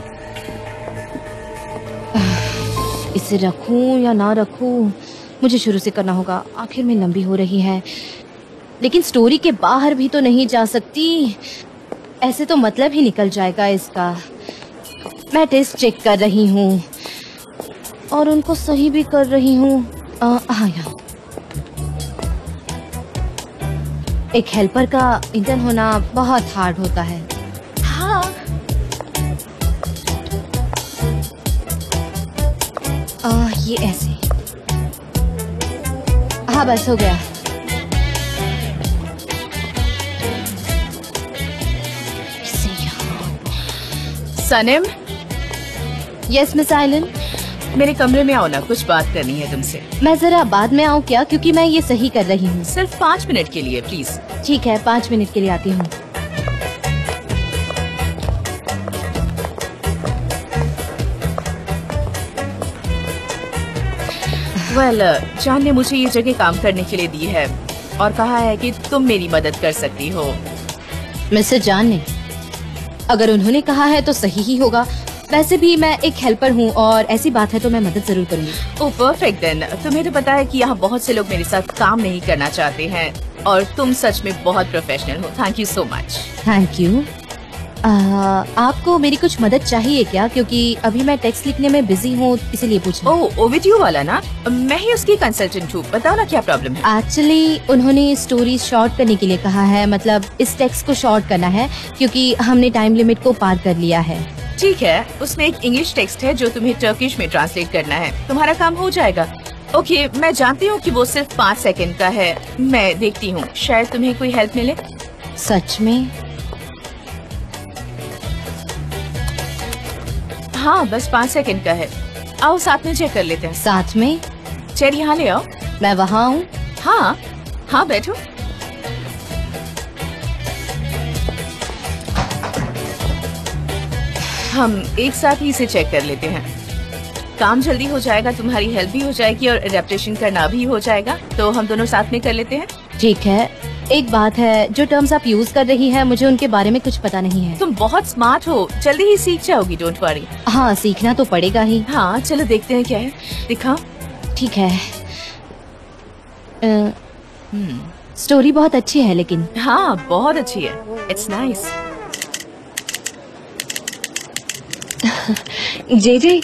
इसे रखूं या ना रखूं, मुझे शुरू से करना होगा। आखिर में लंबी हो रही है, लेकिन स्टोरी के बाहर भी तो नहीं जा सकती, ऐसे तो मतलब ही निकल जाएगा इसका। मैं टेस्ट चेक कर रही हूँ और उनको सही भी कर रही हूँ। हाँ, एक हेल्पर का इंटर्न होना बहुत हार्ड होता है। हाँ। ये ऐसे। हाँ बस हो गया। सनम। Yes miss Aylin. मेरे कमरे में आओ ना, कुछ बात करनी है तुमसे। मैं जरा बाद में आऊँ क्या, क्योंकि मैं ये सही कर रही हूँ। सिर्फ 5 मिनट के लिए प्लीज। ठीक है, 5 मिनट के लिए आती हूँ। जान ने मुझे ये जगह काम करने के लिए दी है और कहा है कि तुम मेरी मदद कर सकती हो। मिस्टर जान ने? अगर उन्होंने कहा है तो सही ही होगा। वैसे भी मैं एक हेल्पर हूँ और ऐसी बात है तो मैं मदद जरूर करूँगी। Oh perfect then. तुम्हें तो पता है कि यहाँ बहुत से लोग मेरे साथ काम नहीं करना चाहते हैं और तुम सच में बहुत प्रोफेशनल हो। Thank you so much. Thank you. आपको मेरी कुछ मदद चाहिए क्या? क्योंकि अभी मैं टेक्स्ट लिखने में बिजी हूँ, इसीलिए पूछा। ओह ओविडियो वाला ना, मैं ही उसकी कंसल्टेंट हूँ। बताओ ना क्या प्रॉब्लम है। एक्चुअली उन्होंने स्टोरी शॉर्ट करने के लिए कहा है, मतलब इस टेक्स्ट को शॉर्ट करना है क्योंकि हमने टाइम लिमिट को पार कर लिया है। ठीक है, उसमें एक इंग्लिश टेक्स्ट है जो तुम्हें टर्किश में ट्रांसलेट करना है। तुम्हारा काम हो जाएगा। ओके, मैं जानती हूँ कि वो सिर्फ 5 सेकंड का है। मैं देखती हूँ, शायद तुम्हें कोई हेल्प मिले। सच में? हाँ, बस 5 सेकंड का है। आओ साथ में चेक कर लेते हैं। साथ में? चेयर यहाँ ले आओ। मैं वहाँ हूँ। हाँ हाँ, बैठो। हम एक साथ ही इसे चेक कर लेते हैं। काम जल्दी हो जाएगा, तुम्हारी हेल्प भी हो जाएगी और एडेप्टेशन करना भी हो जाएगा, तो हम दोनों साथ में कर लेते हैं। ठीक है। एक बात है, जो टर्म्स आप यूज कर रही हैं, मुझे उनके बारे में कुछ पता नहीं है। तुम बहुत स्मार्ट हो, जल्दी ही सीख जाओगी, डोंट वरी। हाँ, सीखना तो पड़ेगा ही। हाँ चलो देखते हैं क्या है, दिखाओ। ठीक है। स्टोरी बहुत अच्छी है लेकिन। हाँ बहुत अच्छी है, इट्स नाइस। जे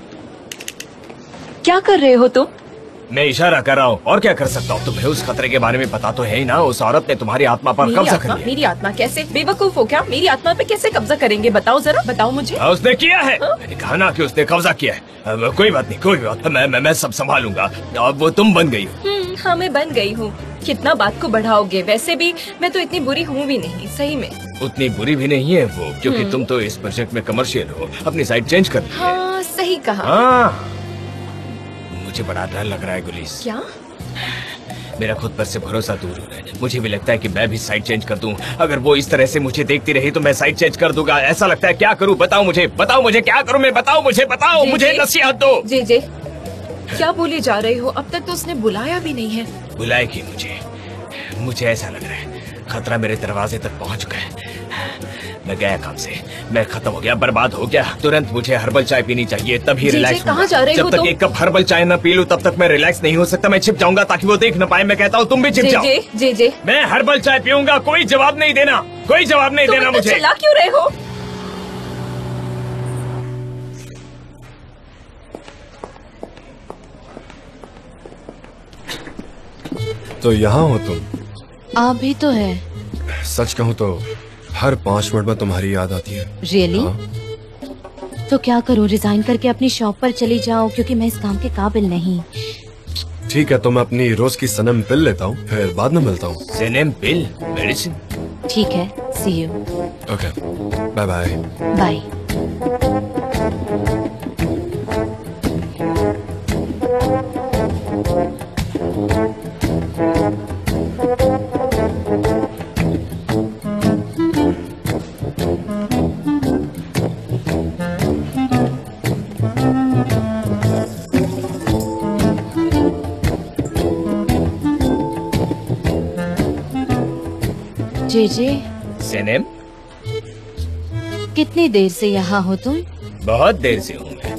क्या कर रहे हो तुम? मैं इशारा कर रहा हूँ और क्या कर सकता हूँ। तुम्हें उस खतरे के बारे में पता तो है ही ना। उस औरत ने तुम्हारी आत्मा पर कब्जा कर लिया। मेरी आत्मा कैसे? बेवकूफ हो क्या? मेरी आत्मा पे कैसे कब्जा करेंगे? बताओ जरा, बताओ मुझे। उसने किया है। मैंने कहा ना कि उसने कब्जा किया है। कोई बात नहीं, कोई बात। मैं सब संभालूंगा। अब वो तुम बन गई हो। हाँ मैं बन गई हूँ। कितना बात को बढ़ाओगे? वैसे भी मैं तो इतनी बुरी हूँ भी नहीं, सही में। उतनी बुरी भी नहीं है वो, क्योंकि तुम तो इस प्रोजेक्ट में कमर्शियल हो। अपनी साइड चेंज कर। हाँ सही कहा। हाँ मुझे बड़ा डर लग रहा है गुलीस। क्या? मेरा खुद पर से भरोसा दूर हो रहा है। मुझे भी लगता है कि मैं भी साइड चेंज कर दूं। अगर वो इस तरह से मुझे देखती रही तो मैं साइड चेंज कर दूंगा। ऐसा लगता है। क्या करूं? बताओ मुझे क्या करूं मैं? बताओ मुझे नसीहत दो। जे क्या बोले जा रहे हो? अब तक तो उसने बुलाया भी नहीं है। बुलाएगी मुझे ऐसा लग रहा है खतरा मेरे दरवाजे तक पहुंच चुका है। मैं गया काम से, मैं खत्म हो गया, बर्बाद हो गया। तुरंत मुझे हर्बल चाय पीनी चाहिए, तभी रिलैक्स। कहाँ जा रहे हो? जब तक एक कप हर्बल चाय न पी लूं तब तक मैं रिलैक्स नहीं हो सकता। मैं छिप जाऊंगा ताकि वो देख न पाए। मैं कहता हूँ तुम भी छिप जाओ। जे मैं हर्बल चाय पीऊंगा। कोई जवाब नहीं देना मुझे। चिल्ला क्यों रहे हो? तो यहाँ हो तुम? आप भी तो है। सच कहूँ तो हर 5 मिनट में तुम्हारी याद आती है। रियली? तो क्या करूँ? रिजाइन करके अपनी शॉप पर चली जाऊँ क्योंकि मैं इस काम के काबिल नहीं। ठीक है, तो मैं अपनी रोज की सनम पिल लेता हूँ, फिर बाद में मिलता हूँ। Sanem pill? मेडिसिन? ठीक है, see you. Okay, bye bye. Bye. जे सनम, कितनी देर से यहाँ हो तुम? बहुत देर से हूँ मैं।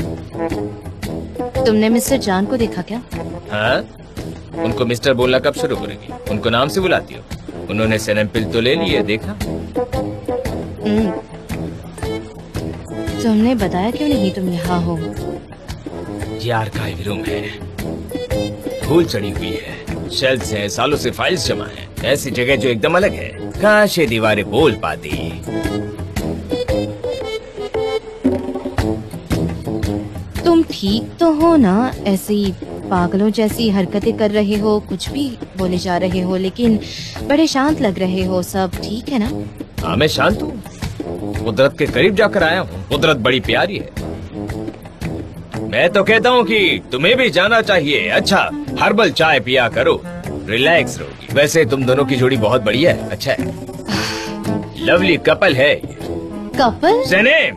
तुमने मिस्टर जान को देखा क्या? हाँ, उनको मिस्टर बोलना कब शुरू करेगी? उनको नाम से बुलाती हो? उन्होंने सनम पिल तो ले ली है, देखा? तुमने बताया क्यों नहीं तुम यहाँ हो? ये आर्काइव रूम है, धूल चढ़ी हुई है, शेल्फ्स हैं, सालों से फाइल्स जमा है। ऐसी जगह जो एकदम अलग है। काश ये दीवारें बोल पाती। तुम ठीक तो हो ना? ऐसी पागलों जैसी हरकतें कर रहे हो, कुछ भी बोले जा रहे हो, लेकिन बड़े शांत लग रहे हो। सब ठीक है ना? हाँ, मैं शांत हूँ। कुदरत के करीब जाकर आया हूँ। कुदरत बड़ी प्यारी है। मैं तो कहता हूँ कि तुम्हें भी जाना चाहिए। अच्छा, हर्बल चाय पिया करो, रिलैक्स रहोगी। वैसे तुम दोनों की जोड़ी बहुत बढ़िया है। अच्छा है, लवली कपल है। कपल? सनम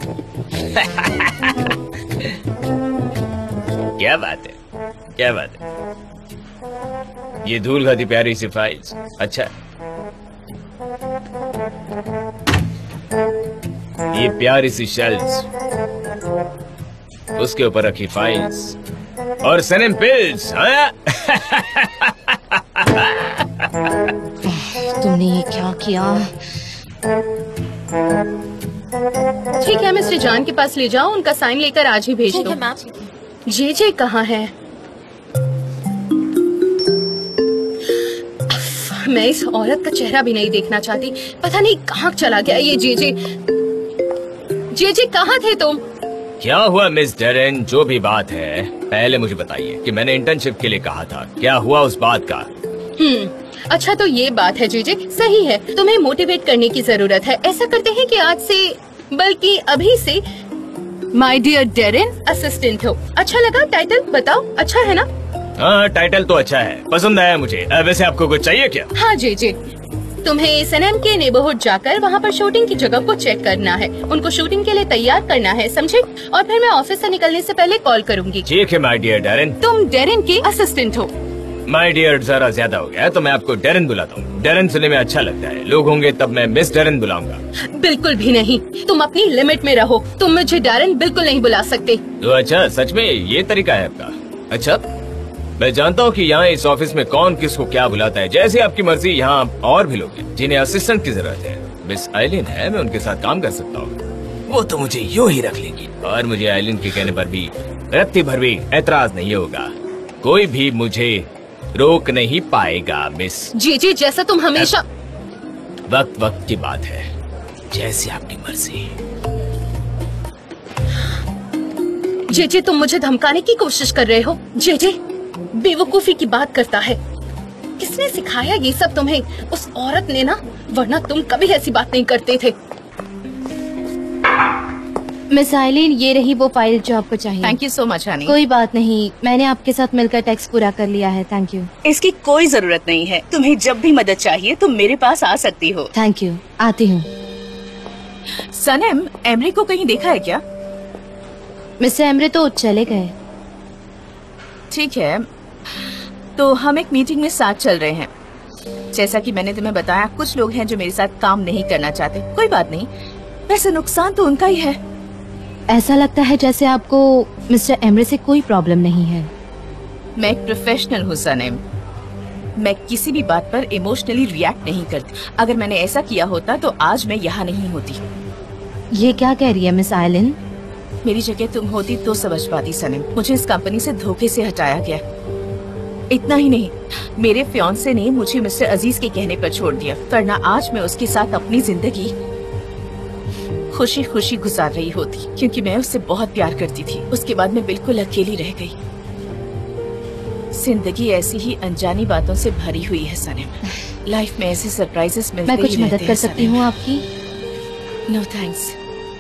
क्या बात है, क्या बात है। ये धूल खाती प्यारी सी फाइल्स। अच्छा, ये प्यारी सी शेल्फ्स, उसके ऊपर रखी फाइल्स और सनम पिल्स। हाँ? तुमने ये क्या किया? ठीक है, मिस्टर जान के पास ले जाओ, उनका साइन लेकर आज ही भेज दो। जे कहाँ है? मैं इस औरत का चेहरा भी नहीं देखना चाहती। पता नहीं कहाँ चला गया ये जे कहाँ थे तुम? क्या हुआ मिस डेरेन? जो भी बात है पहले मुझे बताइए कि मैंने इंटर्नशिप के लिए कहा था। क्या हुआ उस बात का? अच्छा, तो ये बात है जे सही है। तुम्हें मोटिवेट करने की जरूरत है। ऐसा करते हैं कि आज से, बल्कि अभी से, माय डियर डेरेन असिस्टेंट हो। अच्छा लगा टाइटल? बताओ, अच्छा है ना? हाँ, टाइटल तो अच्छा है, पसंद आया मुझे। वैसे आपको कुछ चाहिए क्या? हाँ जे तुम्हें सनम के नेबरहुड जाकर वहाँ पर शूटिंग की जगह को चेक करना है, उनको शूटिंग के लिए तैयार करना है, समझे? और फिर मैं ऑफिस से निकलने से पहले कॉल करूँगी। ठीक है माय डियर डेरेन। तुम डेरेन के असिस्टेंट हो। माय डियर जरा ज्यादा हो गया, तो मैं आपको डेरेन बुलाता हूँ। डेरेन सुनने में अच्छा लगता है। लोग होंगे तब मैं मिस डेरेन बुलाऊंगा। बिल्कुल भी नहीं, तुम अपनी लिमिट में रहो। तुम मुझे डेरेन बिल्कुल नहीं बुला सकते। तो अच्छा, सच में ये तरीका है आपका? अच्छा, मैं जानता हूँ कि यहाँ इस ऑफिस में कौन किसको क्या बुलाता है। जैसे आपकी मर्जी। यहाँ और भी लोग हैं जिन्हें असिस्टेंट की जरूरत है। मिस आइलिन है, मैं उनके साथ काम कर सकता हूँ। वो तो मुझे यूँ ही रख लेगी और मुझे आइलिन के कहने पर भी रत्ती भर भी एतराज नहीं होगा। कोई भी मुझे रोक नहीं पाएगा मिस। जी जैसा तुम हमेशा। वक्त वक्त की बात है, जैसी आपकी मर्जी। जे तुम मुझे धमकाने की कोशिश कर रहे हो। जे बेवकूफी की बात करता है। किसने सिखाया ये सब तुम्हें? उस औरत ने ना, वरना तुम कभी ऐसी बात नहीं करते थे। मिस आइलीन, ये रही वो फाइल जो आपको चाहिए। Thank you so much honey. कोई बात नहीं, मैंने आपके साथ मिलकर टैक्स पूरा कर लिया है। Thank you. इसकी कोई जरूरत नहीं है। तुम्हें जब भी मदद चाहिए तुम मेरे पास आ सकती हो। थैंक यू, आती हूँ। सनम, एमरी को कहीं देखा है क्या? मिस्टर एमरे तो चले गए। ठीक है, तो हम एक मीटिंग में साथ चल रहे हैं। जैसा कि मैंने तुम्हें बताया, कुछ लोग हैं जो मेरे साथ काम नहीं करना चाहते। कोई बात नहीं, वैसे नुकसान तो उनका ही है। ऐसा लगता है जैसे आपको मिस्टर एमरे से कोई प्रॉब्लम नहीं है। मैं एक प्रोफेशनल हूँ सनम। मैं किसी भी बात पर इमोशनली रिएक्ट नहीं करती। अगर मैंने ऐसा किया होता तो आज मैं यहाँ नहीं होती। ये क्या कह रही है मिस आइलिन? मेरी जगह तुम होती तो समझ पाती सनम। मुझे इस कंपनी से धोखे से हटाया गया। इतना ही नहीं, मेरे फियांसे ने मुझे मिस्टर अजीज के कहने पर छोड़ दिया, वरना आज मैं उसके साथ अपनी जिंदगी खुशी खुशी गुजार रही होती, क्योंकि मैं उससे बहुत प्यार करती थी। उसके बाद मैं बिल्कुल अकेली रह गई। जिंदगी ऐसी ही अनजानी बातों से भरी हुई है सनम। लाइफ में ऐसे सरप्राइजेस मिलते ही रहते हैं। मैं कुछ मदद कर सकती हूँ आपकी? No thanks.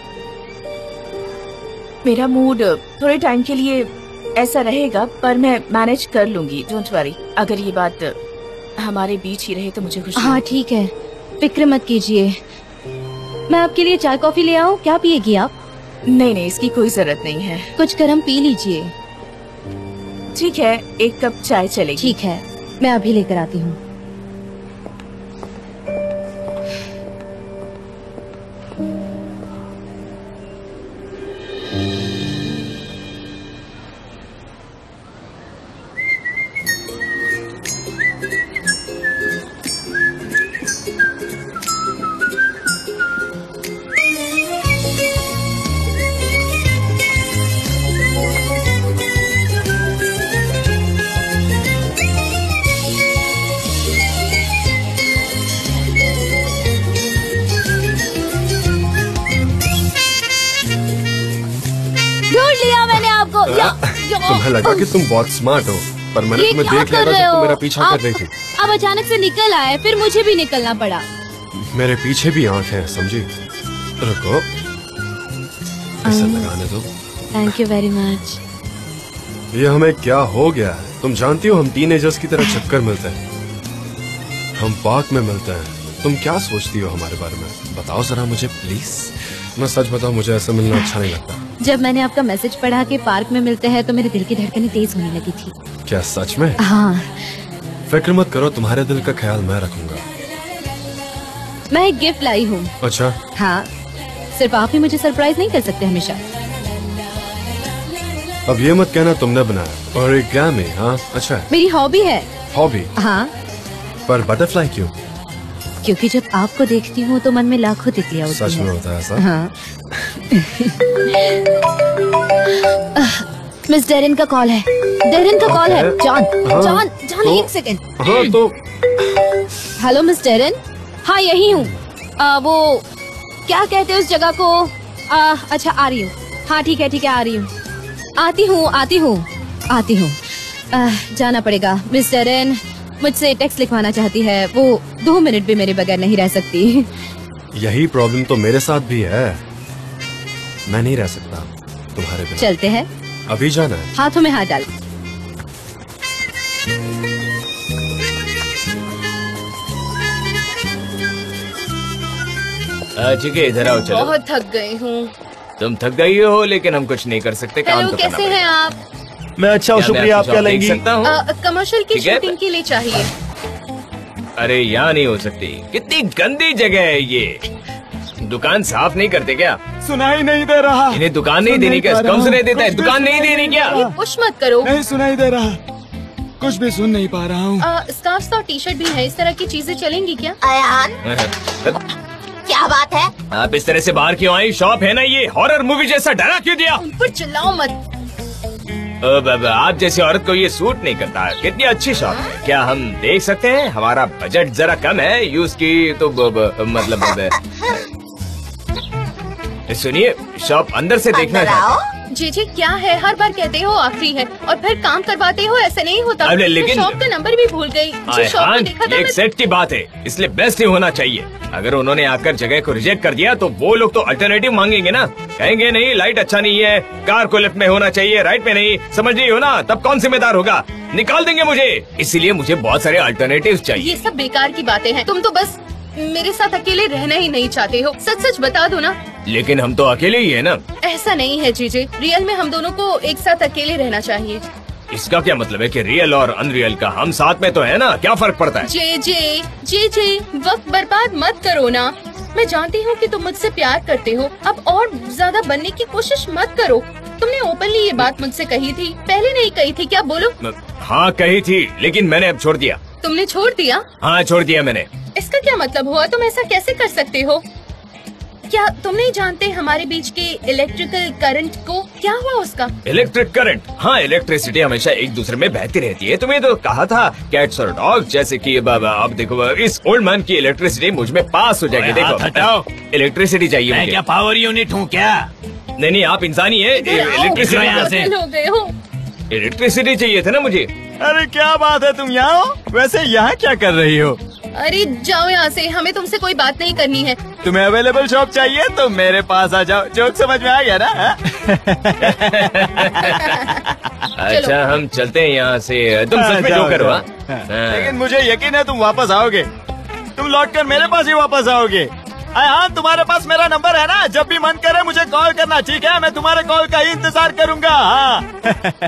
मेरा मूड थोड़े टाइम के लिए ऐसा रहेगा, पर मैं मैनेज कर लूंगी। Don't worry. अगर ये बात हमारे बीच ही रहे तो मुझे खुशी। हाँ ठीक है, फिक्र मत कीजिए। मैं आपके लिए चाय कॉफी ले आऊँ? क्या पिएगी आप? नहीं, इसकी कोई जरूरत नहीं है। कुछ गर्म पी लीजिए। ठीक है, एक कप चाय चलेगी। ठीक है, मैं अभी लेकर आती हूँ। तुम्हें लगा कि तुम बहुत स्मार्ट हो, पर मैंने तुम्हें देख लिया था जब तुम मेरा पीछा कर रही थी। अब अचानक से निकल आए, फिर मुझे भी निकलना पड़ा। मेरे पीछे भी आंखें हैं, समझी? रुको, इसे लगाने दो। Thank you very much. ये हमें क्या हो गया है? तुम जानती हो हम टीनेजर्स की तरह चक्कर मिलते हैं, हम पार्क में मिलते हैं। तुम क्या सोचती हो हमारे बारे में? बताओ जरा मुझे प्लीज। मैं सच बताऊं, मुझे ऐसा मिलना अच्छा नहीं लगता। जब मैंने आपका मैसेज पढ़ा कि पार्क में मिलते हैं तो मेरे दिल की धड़कनें तेज होने लगी थी। क्या सच में? हाँ। फिक्र मत करो, तुम्हारे दिल का ख्याल मैं रखूंगा। मैं एक गिफ्ट लाई हूँ। अच्छा? हाँ, सिर्फ आप ही मुझे सरप्राइज नहीं कर सकते हमेशा। अब ये मत कहना तुमने बनाया। और एक गैम है। हाँ अच्छा, मेरी हॉबी है। हॉबी? हाँ। पर बटरफ्लाई क्यों? क्योंकि जब आपको देखती हूँ तो मन में लाखों तितलियां उड़ती हैं। सच में होता है ऐसा? हाँ। मिस डेरिन का कॉल है। डेरिन का कॉल है। जॉन, जॉन, जॉन, एक सेकंड। हाँ तो। Hello miss Deren. हाँ यही हूँ। वो क्या कहते हैं उस जगह को? अच्छा आ रही हूँ। हाँ ठीक है आ रही हूँ। आती हूँ। जाना पड़ेगा। मिस डेरिन मुझसे टेक्स्ट लिखवाना चाहती है। वो 2 मिनट भी मेरे बगैर नहीं रह सकती। यही प्रॉब्लम तो मेरे साथ भी है। मैं नहीं रह सकता तुम्हारे बिना। चलते हैं? अभी जाना है? हाथों में हाथ डाल। ठीक है, इधर आओ। चलो। बहुत थक गई हूँ। तुम थक गई हो, लेकिन हम कुछ नहीं कर सकते। काम तो कैसे हैं आप? मैं अच्छा हूँ, शुक्रिया। आप क्या लेंगी? कमर्शियल की शूटिंग के लिए चाहिए। अरे यहाँ नहीं हो सकती, कितनी गंदी जगह है ये। दुकान साफ नहीं करते क्या? सुनाई नहीं दे रहा। इन्हें दुकान नहीं देनी क्या? कम सुनाई देता है, दुकान नहीं देनी क्या? पुश मत करो। नहीं सुनाई दे रहा, कुछ भी सुन नहीं पा रहा हूँ। स्कार्फ और टी शर्ट भी है, इस तरह की चीजें चलेंगी क्या? क्या बात है? आप इस तरह से बाहर क्यों आई? शॉप है ना ये, हॉरर मूवी जैसा। डरा क्यों दिया? उन पर चिल्लाओ मत। आप जैसी औरत को ये सूट नहीं करता। कितनी अच्छी शॉप है, क्या हम देख सकते हैं? हमारा बजट जरा कम है, यूज की तो मतलब सुनिए, शॉप अंदर से देखना चाहता हूँ। जी क्या है, हर बार कहते हो आखिरी है और फिर काम करवाते हो, ऐसे नहीं होता। अरे लेकिन शॉप का नंबर भी भूल गई। शॉप को देखा था एक सेट की बात है, इसलिए बेस्ट ही होना चाहिए। अगर उन्होंने आकर जगह को रिजेक्ट कर दिया तो वो लोग तो अल्टरनेटिव मांगेंगे ना। कहेंगे नहीं लाइट अच्छा नहीं है, कार को लेफ्ट में होना चाहिए राइट में नहीं, समझ रही हो ना? तब कौन जिम्मेदार होगा? निकाल देंगे मुझे। इसीलिए मुझे बहुत सारे अल्टरनेटिव चाहिए। ये सब बेकार की बातें हैं। तुम तो बस मेरे साथ अकेले रहना ही नहीं चाहते हो। सच सच बता दो ना। लेकिन हम तो अकेले ही है ना। ऐसा नहीं है जीजे, रियल में हम दोनों को एक साथ अकेले रहना चाहिए। इसका क्या मतलब है कि रियल और अनरियल का हम साथ में तो है ना, क्या फर्क पड़ता है? जे वक्त बर्बाद मत करो ना। मैं जानती हूँ कि तुम मुझसे प्यार करते हो, अब और ज्यादा बनने की कोशिश मत करो। तुमने ओपनली ये बात मुझसे कही थी, पहले नहीं कही थी क्या? बोलो। हाँ कही थी, लेकिन मैंने अब छोड़ दिया। तुमने छोड़ दिया? हाँ छोड़ दिया मैंने। इसका क्या मतलब हुआ? तुम ऐसा कैसे कर सकते हो? क्या तुम नहीं जानते हमारे बीच के इलेक्ट्रिकल करंट को? क्या हुआ उसका? Electric current? हाँ, इलेक्ट्रिसिटी हमेशा एक दूसरे में बहती रहती है। तुम्हें तो कहा था कैट्स और डॉग, जैसे कि अब देखो इस ओल्ड मैन की इलेक्ट्रिसिटी मुझ में पास हो जाएगी। देखो हटाओ, इलेक्ट्रिसिटी चाहिए मैं मुझे। क्या पावर यूनिट हूँ क्या? नहीं नहीं, आप इंसान ही है। इलेक्ट्रिसिटी यहाँ से इलेक्ट्रिसिटी चाहिए था ना मुझे। अरे क्या बात है, तुम यहाँ हो? वैसे यहाँ क्या कर रही हो? अरे जाओ यहाँ से, हमें तुमसे कोई बात नहीं करनी है। तुम्हें अवेलेबल शॉप चाहिए तो मेरे पास आ जाओ। जोक समझ में आ गया ना? अच्छा हम चलते हैं यहाँ से। तुम सच में जोकर हो? लेकिन मुझे यकीन है तुम वापस आओगे। तुम लौटकर मेरे पास ही वापस आओगे। हाँ, तुम्हारे पास मेरा नंबर है ना? जब भी मन करे मुझे कॉल करना, ठीक है? मैं तुम्हारे कॉल का ही इंतजार करूंगा। हाँ।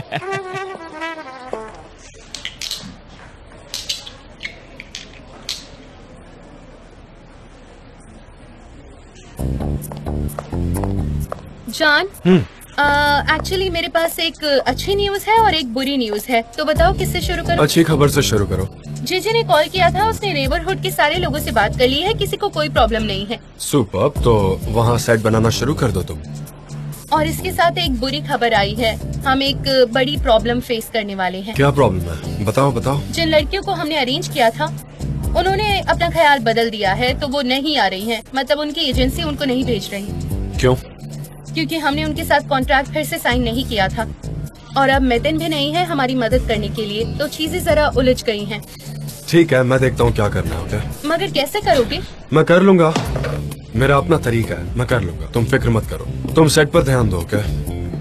जॉन, एक्चुअली मेरे पास एक अच्छी न्यूज है और एक बुरी न्यूज है, तो बताओ किससे शुरू करूं? अच्छी खबर से शुरू करो। जीजे ने कॉल किया था, उसने नेबरहुड के सारे लोगों से बात कर ली है, किसी को कोई प्रॉब्लम नहीं है। सुपर्ब, तो वहाँ सेट बनाना शुरू कर दो तुम। और इसके साथ एक बुरी खबर आई है, हम एक बड़ी प्रॉब्लम फेस करने वाले हैं। क्या प्रॉब्लम है? बताओ बताओ। जिन लड़कियों को हमने अरेंज किया था उन्होंने अपना ख्याल बदल दिया है, तो वो नहीं आ रही हैं। मतलब उनकी एजेंसी उनको नहीं भेज रही। क्यों? क्योंकि हमने उनके साथ कॉन्ट्रैक्ट फिर से साइन नहीं किया था और अब मितिन भी नहीं है हमारी मदद करने के लिए, तो चीजें जरा उलझ गई हैं। ठीक है, मैं देखता हूँ क्या करना है। ओके? मगर कैसे करोगे? मैं कर लूंगा, मेरा अपना तरीका है, मैं कर लूंगा, तुम फिक्र मत करो। तुम सेट पर ध्यान दो। ओके?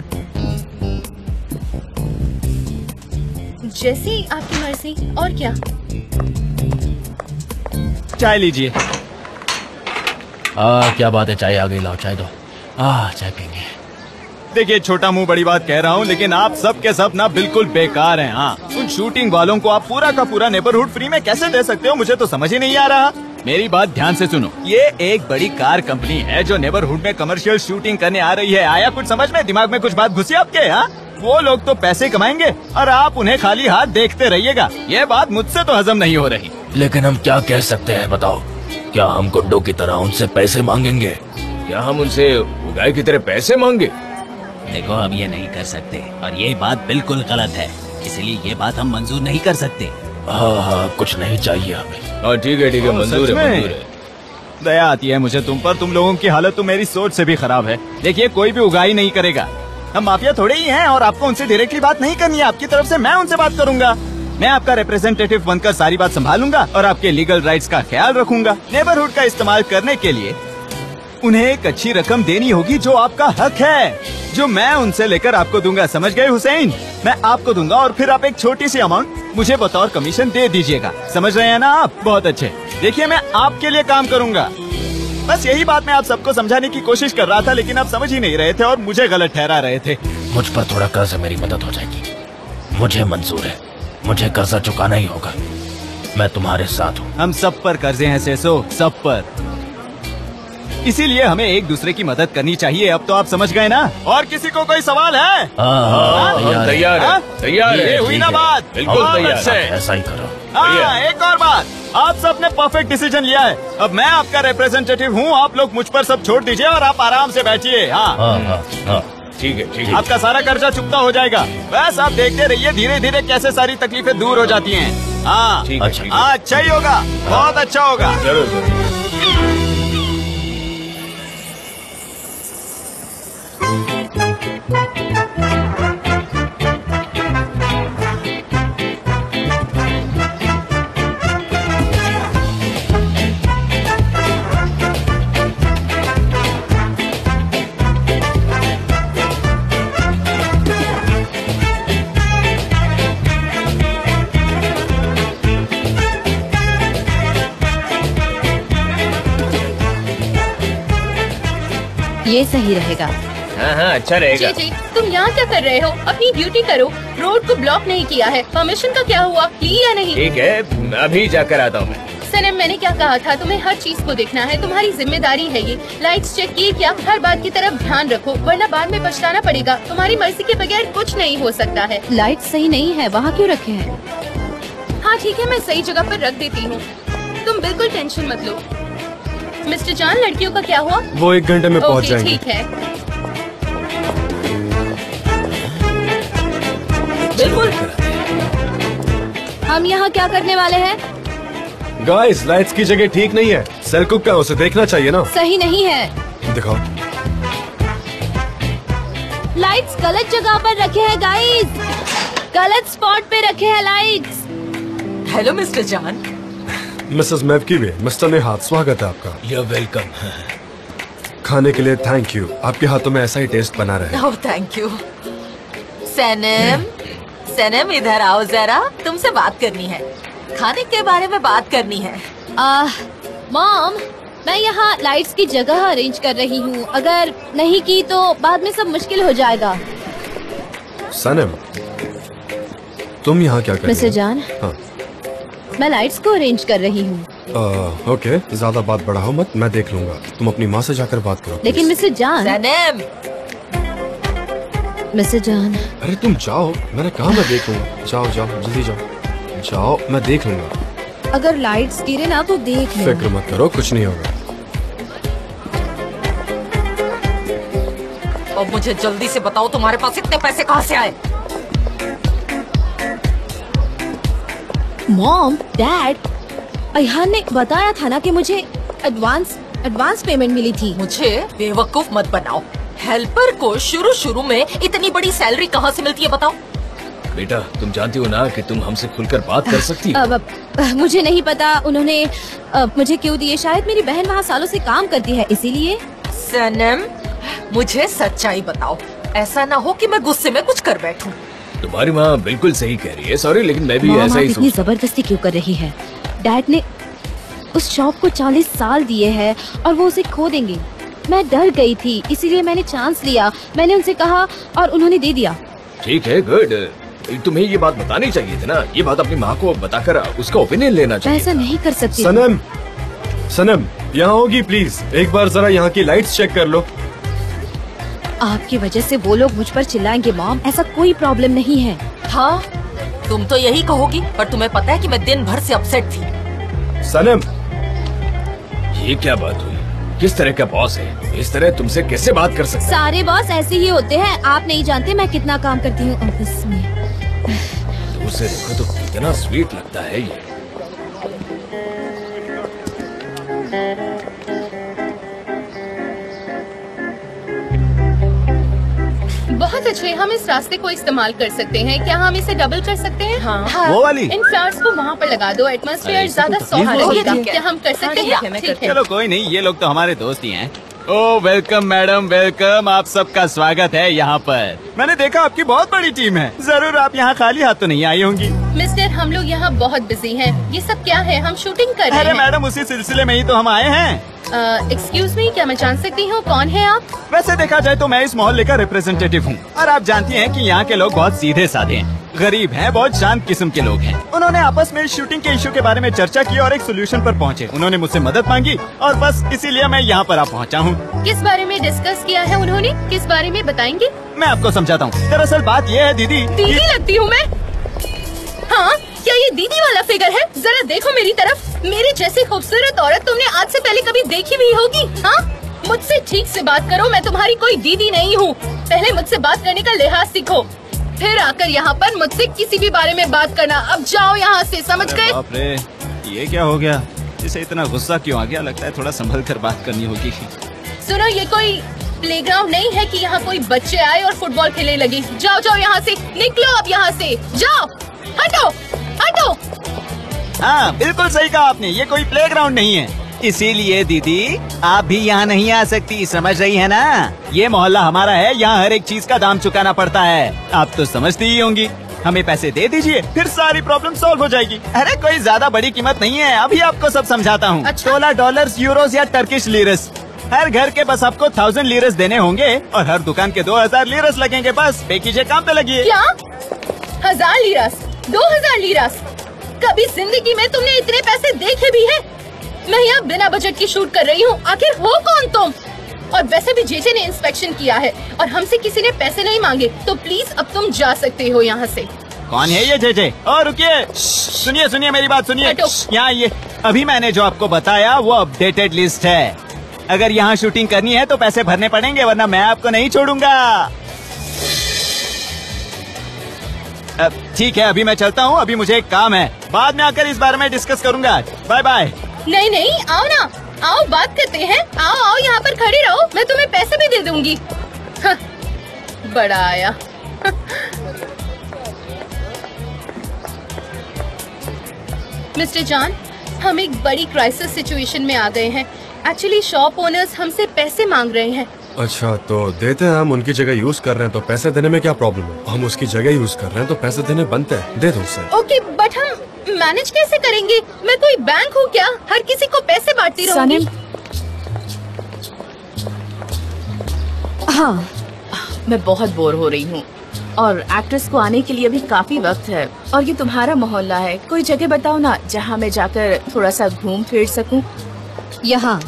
जैसी आपकी मर्जी। और क्या? चाय लीजिए। क्या बात है, चाय आ गई, लाओ चाय दो। चाय पीएंगे। देखिए छोटा मुंह बड़ी बात कह रहा हूँ, लेकिन आप सब के सब ना बिल्कुल बेकार हैं। हाँ, उन शूटिंग वालों को आप पूरा का पूरा नेबरहुड फ्री में कैसे दे सकते हो? मुझे तो समझ ही नहीं आ रहा। मेरी बात ध्यान से सुनो, ये एक बड़ी कार कंपनी है जो नेबरहुड में कमर्शियल शूटिंग करने आ रही है। आया कुछ समझ में? दिमाग में कुछ बात घुसी आपके? हाँ, वो लोग तो पैसे कमाएंगे और आप उन्हें खाली हाथ देखते रहिएगा। ये बात मुझसे तो हजम नहीं हो रही। लेकिन हम क्या कह सकते हैं बताओ? क्या हम गुड्डों की तरह उनसे पैसे मांगेंगे? क्या हम उनसे उगाए की तरह पैसे मांगे? देखो हम ये नहीं कर सकते और ये बात बिल्कुल गलत है, इसलिए ये बात हम मंजूर नहीं कर सकते। हाँ, कुछ नहीं चाहिए हमें। ठीक है मंजूर है। दया आती है मुझे तुम पर। तुम लोगों की हालत तो मेरी सोच से भी खराब है। देखिए कोई भी उगाई नहीं करेगा। हम माफिया थोड़े ही हैं और आपको उनसे डायरेक्टली बात नहीं करनी है। आपकी तरफ से मैं उनसे बात करूंगा। मैं आपका रिप्रेजेंटेटिव बनकर सारी बात संभालूंगा और आपके लीगल राइट्स का ख्याल रखूंगा। नेबरहुड का इस्तेमाल करने के लिए उन्हें एक अच्छी रकम देनी होगी जो आपका हक है, जो मैं उनसे लेकर आपको दूंगा। समझ गए हुसैन? मैं आपको दूंगा और फिर आप एक छोटी सी अमाउंट मुझे बतौर कमीशन दे दीजिएगा। समझ रहे हैं ना आप? बहुत अच्छे। देखिए मैं आपके लिए काम करूंगा। बस यही बात मैं आप सबको समझाने की कोशिश कर रहा था, लेकिन आप समझ ही नहीं रहे थे और मुझे गलत ठहरा रहे थे। मुझ पर थोड़ा कर्ज है, मेरी मदद हो जाएगी। मुझे मंजूर है, मुझे कर्जा चुकाना ही होगा। मैं तुम्हारे साथ हूँ। हम सब पर कर्जे हैं सेसो, सब पर। इसीलिए हमें एक दूसरे की मदद करनी चाहिए। अब तो आप समझ गए ना? और किसी को कोई सवाल है? तैयार है। ये हुई ना बात? बिल्कुल तैयार है। ऐसा ही करो। हाँ, एक और बात, आप सब ने परफेक्ट डिसीजन लिया है। अब मैं आपका रिप्रेजेंटेटिव हूँ। आप लोग मुझ पर सब छोड़ दीजिए और आप आराम से बैठिए। हाँ, ठीक है। आपका सारा कर्जा चुकता हो जाएगा। बस आप देखते रहिए धीरे धीरे कैसे सारी तकलीफें दूर हो जाती हैं। हाँ, अच्छा ही होगा, बहुत अच्छा होगा। जरूर। ये सही रहेगा। हाँ हाँ अच्छा रहेगा। जी, तुम यहाँ क्या कर रहे हो? अपनी ड्यूटी करो। रोड को ब्लॉक नहीं किया है। परमिशन का क्या हुआ, ली या नहीं? ठीक है, अभी जाकर आता हूँ मैं। सनम, मैंने क्या कहा था, तुम्हें हर चीज को देखना है, तुम्हारी जिम्मेदारी है ये। लाइट्स चेक किए क्या? हर बात की तरफ ध्यान रखो, वरना बाद में पछताना पड़ेगा। तुम्हारी मर्जी के बगैर कुछ नहीं हो सकता है। लाइट सही नहीं है, वहाँ क्यों रखे हैं? हाँ ठीक है, मैं सही जगह पर रख देती हूँ, तुम बिल्कुल टेंशन मत लो। मिस्टर जान, लड़कियों का क्या हुआ? वो 1 घंटे में पहुँच जाएंगे। ठीक है, बिल्कुल। हम यहाँ क्या करने वाले हैं? गाइस, लाइट्स की जगह ठीक नहीं है। सेल कुक का उसे देखना चाहिए ना। सही नहीं है। दिखाओ। लाइट्स गलत जगह पर रखे हैं गाइस, गलत स्पॉट पे रखे हैं lights. Hello mister Can. Mrs Mevkibe, mister Nihat, स्वागत है आपका। You're welcome। खाने के लिए थैंक यू। आपके हाथों में ऐसा ही टेस्ट बना रहे। ओह थैंक यू। सनम, सनम इधर आओ जरा, तुमसे बात करनी है, खाने के बारे में बात करनी है। मॉम, मैं यहाँ लाइट्स की जगह अरेंज कर रही हूँ। अगर नहीं की तो बाद में सब मुश्किल हो जाएगा। सनम, तुम यहाँ क्या कर रही हो? मिस्टर जान, हाँ। मैं लाइट्स को अरेंज कर रही हूँ। ओके, ज्यादा बात बढ़ाओ मत, मैं देख लूंगा। तुम अपनी माँ से जाकर बात करो। लेकिन मिस्टर जान। सनम। मिस्टर जान। अरे तुम जाओ, मैंने कहा मैं देख लूंगा। जाओ जाओ, जल्दी जाओ। जाओ, मैं देख लूंगा। अगर लाइट्स गिरे ना तो देख लो। फिक्र मत करो, कुछ नहीं होगा। अब मुझे जल्दी से बताओ, तुम्हारे पास इतने पैसे कहाँ से आए? मॉम, डैड, अयहान ने बताया था ना कि मुझे एडवांस पेमेंट मिली थी। मुझे बेवकूफ मत बनाओ। हेल्पर को शुरू में इतनी बड़ी सैलरी कहाँ से मिलती है बताओ? बेटा, तुम जानती हो ना कि तुम हमसे खुलकर बात कर सकती हो। मुझे नहीं पता उन्होंने मुझे क्यों दिए। शायद मेरी बहन वहाँ सालों से काम करती है, इसीलिए। सनम, मुझे सच्चाई बताओ, ऐसा ना हो कि मैं गुस्से में कुछ कर बैठूं। तुम्हारी माँ बिल्कुल सही कह रही है। सॉरी, लेकिन मैं भी ऐसा ही इतनी जबरदस्ती क्यों कर रही है? डैड ने उस शॉप को 40 साल दिए हैं और वो उसे खो देंगे। मैं डर गई थी, इसीलिए मैंने चांस लिया। मैंने उनसे कहा और उन्होंने दे दिया। ठीक है, गुड। तुम्हें ये बात बतानी चाहिए थी ना। ये बात अपनी माँ को बताकर उसका ओपिनियन लेना चाहिए। ऐसा नहीं कर सकती। सनम, यहाँ होगी प्लीज। एक बार जरा यहाँ की लाइट्स चेक कर लो। आपकी वजह से वो लोग मुझ पर चिल्लाएंगे मॉम। ऐसा कोई प्रॉब्लम नहीं है। हाँ, तुम तो यही कहोगी, पर तुम्हें पता है कि मैं दिन भर से अपसेट थी। सनम, ये क्या बात हुई? किस तरह का बॉस है? इस तरह तुमसे कैसे बात कर सकता है? सारे बॉस ऐसे ही होते हैं। आप नहीं जानते मैं कितना काम करती हूँ ऑफिस में। दूर से देखो तो कितना स्वीट लगता है ये। बहुत अच्छे, हम इस रास्ते को इस्तेमाल कर सकते हैं। क्या हम इसे डबल कर सकते हैं? हाँ। वो वाली? इन फ्लावर्स को वहाँ पर लगा दो, एटमॉस्फेयर ज्यादा सौहा लगेगा। क्या हम कर सकते हैं? ठीक है। चलो कोई नहीं, ये लोग तो हमारे दोस्त ही हैं। Oh welcome madam, welcome. आप सबका स्वागत है यहाँ पर। मैंने देखा आपकी बहुत बड़ी टीम है। जरूर आप यहाँ खाली हाथ तो नहीं आई होंगी। मिस्टर, हम लोग यहाँ बहुत बिजी हैं। ये सब क्या है? हम शूटिंग कर रहे हैं। अरे मैडम, उसी सिलसिले में ही तो हम आए हैं। एक्सक्यूज मी, क्या मैं जान सकती हूँ कौन है आप? वैसे देखा जाए तो मैं इस मोहल्ले का रिप्रेजेंटेटिव हूँ और आप जानती हैं कि यहाँ के लोग बहुत सीधे साधे हैं, गरीब हैं, बहुत शांत किस्म के लोग हैं। उन्होंने आपस में शूटिंग के इशू के बारे में चर्चा की और एक सोल्यूशन पर पहुँचे। उन्होंने मुझसे मदद मांगी और बस इसीलिए मैं यहाँ पर आ पहुँचा हूँ। किस बारे में डिस्कस किया है उन्होंने? किस बारे में बताएंगे? मैं आपको समझाता हूँ। दरअसल बात ये है दीदी। दीदी लगती हूँ मैं? हाँ, क्या ये दीदी वाला फिगर है? जरा देखो मेरी तरफ। मेरी जैसी खूबसूरत औरत तुमने आज से पहले कभी देखी भी होगी? हाँ, मुझसे ठीक से बात करो। मैं तुम्हारी कोई दीदी नहीं हूँ। पहले मुझसे बात करने का लिहाज सीखो, फिर आकर यहाँ पर मुझसे किसी भी बारे में बात करना। अब जाओ यहाँ से, समझ गए? बाप रे, ये क्या हो गया? इसे इतना गुस्सा क्यों आ गया? लगता है थोड़ा संभल कर बात करनी होगी। सुनो, ये कोई प्लेग्राउंड नहीं है कि यहाँ कोई बच्चे आए और फुटबॉल खेलने लगे। जाओ जाओ यहाँ से, निकलो अब यहाँ से, जाओ, हटो हटो। हाँ, बिल्कुल सही कहा आपने, ये कोई प्लेग्राउंड नहीं है। इसीलिए दीदी आप भी यहाँ नहीं आ सकती, समझ रही है ना? ये मोहल्ला हमारा है, यहाँ हर एक चीज का दाम चुकाना पड़ता है। आप तो समझती ही होंगी। हमें पैसे दे दीजिए, फिर सारी प्रॉब्लम सॉल्व हो जाएगी। अरे कोई ज्यादा बड़ी कीमत नहीं है, अभी आपको सब समझाता हूँ। $16, यूरोस या टर्किश लीरस। हर घर के बस आपको 1000 लीरस देने होंगे और हर दुकान के 2000 लीरस लगेंगे। बस पे कीजिए, काम पे लगिए। क्या 1000 लीरस, 2000 लीरस? कभी जिंदगी में तुमने इतने पैसे देखे भी हैं? मैं यहाँ बिना बजट की शूट कर रही हूँ। आखिर हो कौन तुम? और वैसे भी जेजे ने इंस्पेक्शन किया है और हमसे किसी ने पैसे नहीं मांगे, तो प्लीज अब तुम जा सकते हो यहाँ से। कौन है ये जेजे? और रुकिए, सुनिए सुनिए मेरी बात सुनिए। यहाँ ये अभी मैंने जो आपको बताया वो अपडेटेड लिस्ट है। अगर यहाँ शूटिंग करनी है तो पैसे भरने पड़ेंगे, वरना मैं आपको नहीं छोड़ूंगा। ठीक है, अभी मैं चलता हूँ, अभी मुझे एक काम है। बाद में आकर इस बारे में डिस्कस करूंगा। Bye bye. नहीं नहीं, आओ ना, आओ बात करते हैं। आओ आओ, यहाँ पर खड़ी रहो, मैं तुम्हें पैसे भी दे दूंगी। हाँ, बड़ा आया। मिस्टर जॉन, हम एक बड़ी क्राइसिस सिचुएशन में आ गए हैं। एक्चुअली शॉप ओनर्स हमसे पैसे मांग रहे हैं। अच्छा, तो देते हैं। हम उनकी जगह यूज कर रहे हैं तो पैसे देने में क्या प्रॉब्लम है? हम उसकी जगह यूज कर रहे हैं तो पैसे देने बनते हैं, दे दो उसे। ओके, बट हम मैनेज कैसे करेंगे? मैं कोई बैंक हूँ क्या? हर किसी को पैसे बांटती रहूंगी। हाँ, मैं बहुत बोर हो रही हूँ और एक्ट्रेस को आने के लिए अभी काफी वक्त है। और ये तुम्हारा मोहल्ला है, कोई जगह बताओ ना जहाँ मैं जाकर थोड़ा सा घूम फिर सकूँ। यहाँ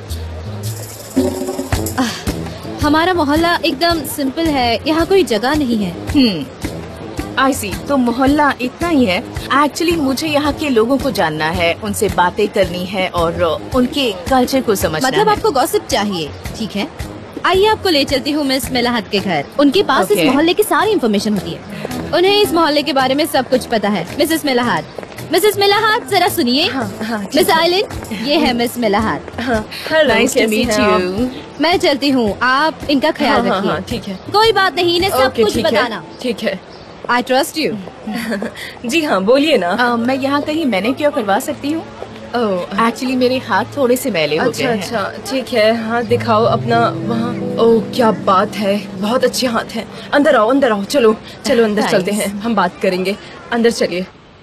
हमारा मोहल्ला एकदम सिंपल है, यहाँ कोई जगह नहीं है। आई सी, तो मोहल्ला इतना ही है। एक्चुअली मुझे यहाँ के लोगों को जानना है, उनसे बातें करनी है और उनके कल्चर को समझना मतलब है। आपको गॉसिप चाहिए? ठीक है, आइए आपको ले चलती हूँ मिस मिलाहत के घर। उनके पास इस मोहल्ले की सारी इन्फॉर्मेशन होती है, उन्हें इस मोहल्ले के बारे में सब कुछ पता है। मिसेस मिलाहत, जरा सुनिए। मिस आइलिन, ये है miss Melahat. Nice to meet you। मैं चलती हूँ, आप इनका ख्याल रखिए। ठीक है, कोई बात नहीं, इन्हें सब कुछ बताना। ठीक है। I trust you. जी हाँ, बोलिए ना। मैं यहाँ कहीं मैंने क्यों करवा सकती हूँ? एक्चुअली मेरे हाथ थोड़े से मैले हो गए हैं। अच्छा, ठीक है, हाथ दिखाओ अपना वहाँ। ओह, क्या बात है, बहुत अच्छे हाथ हैं। अंदर आओ, चलो अंदर चलते हैं, हम बात करेंगे। अंदर चलिए।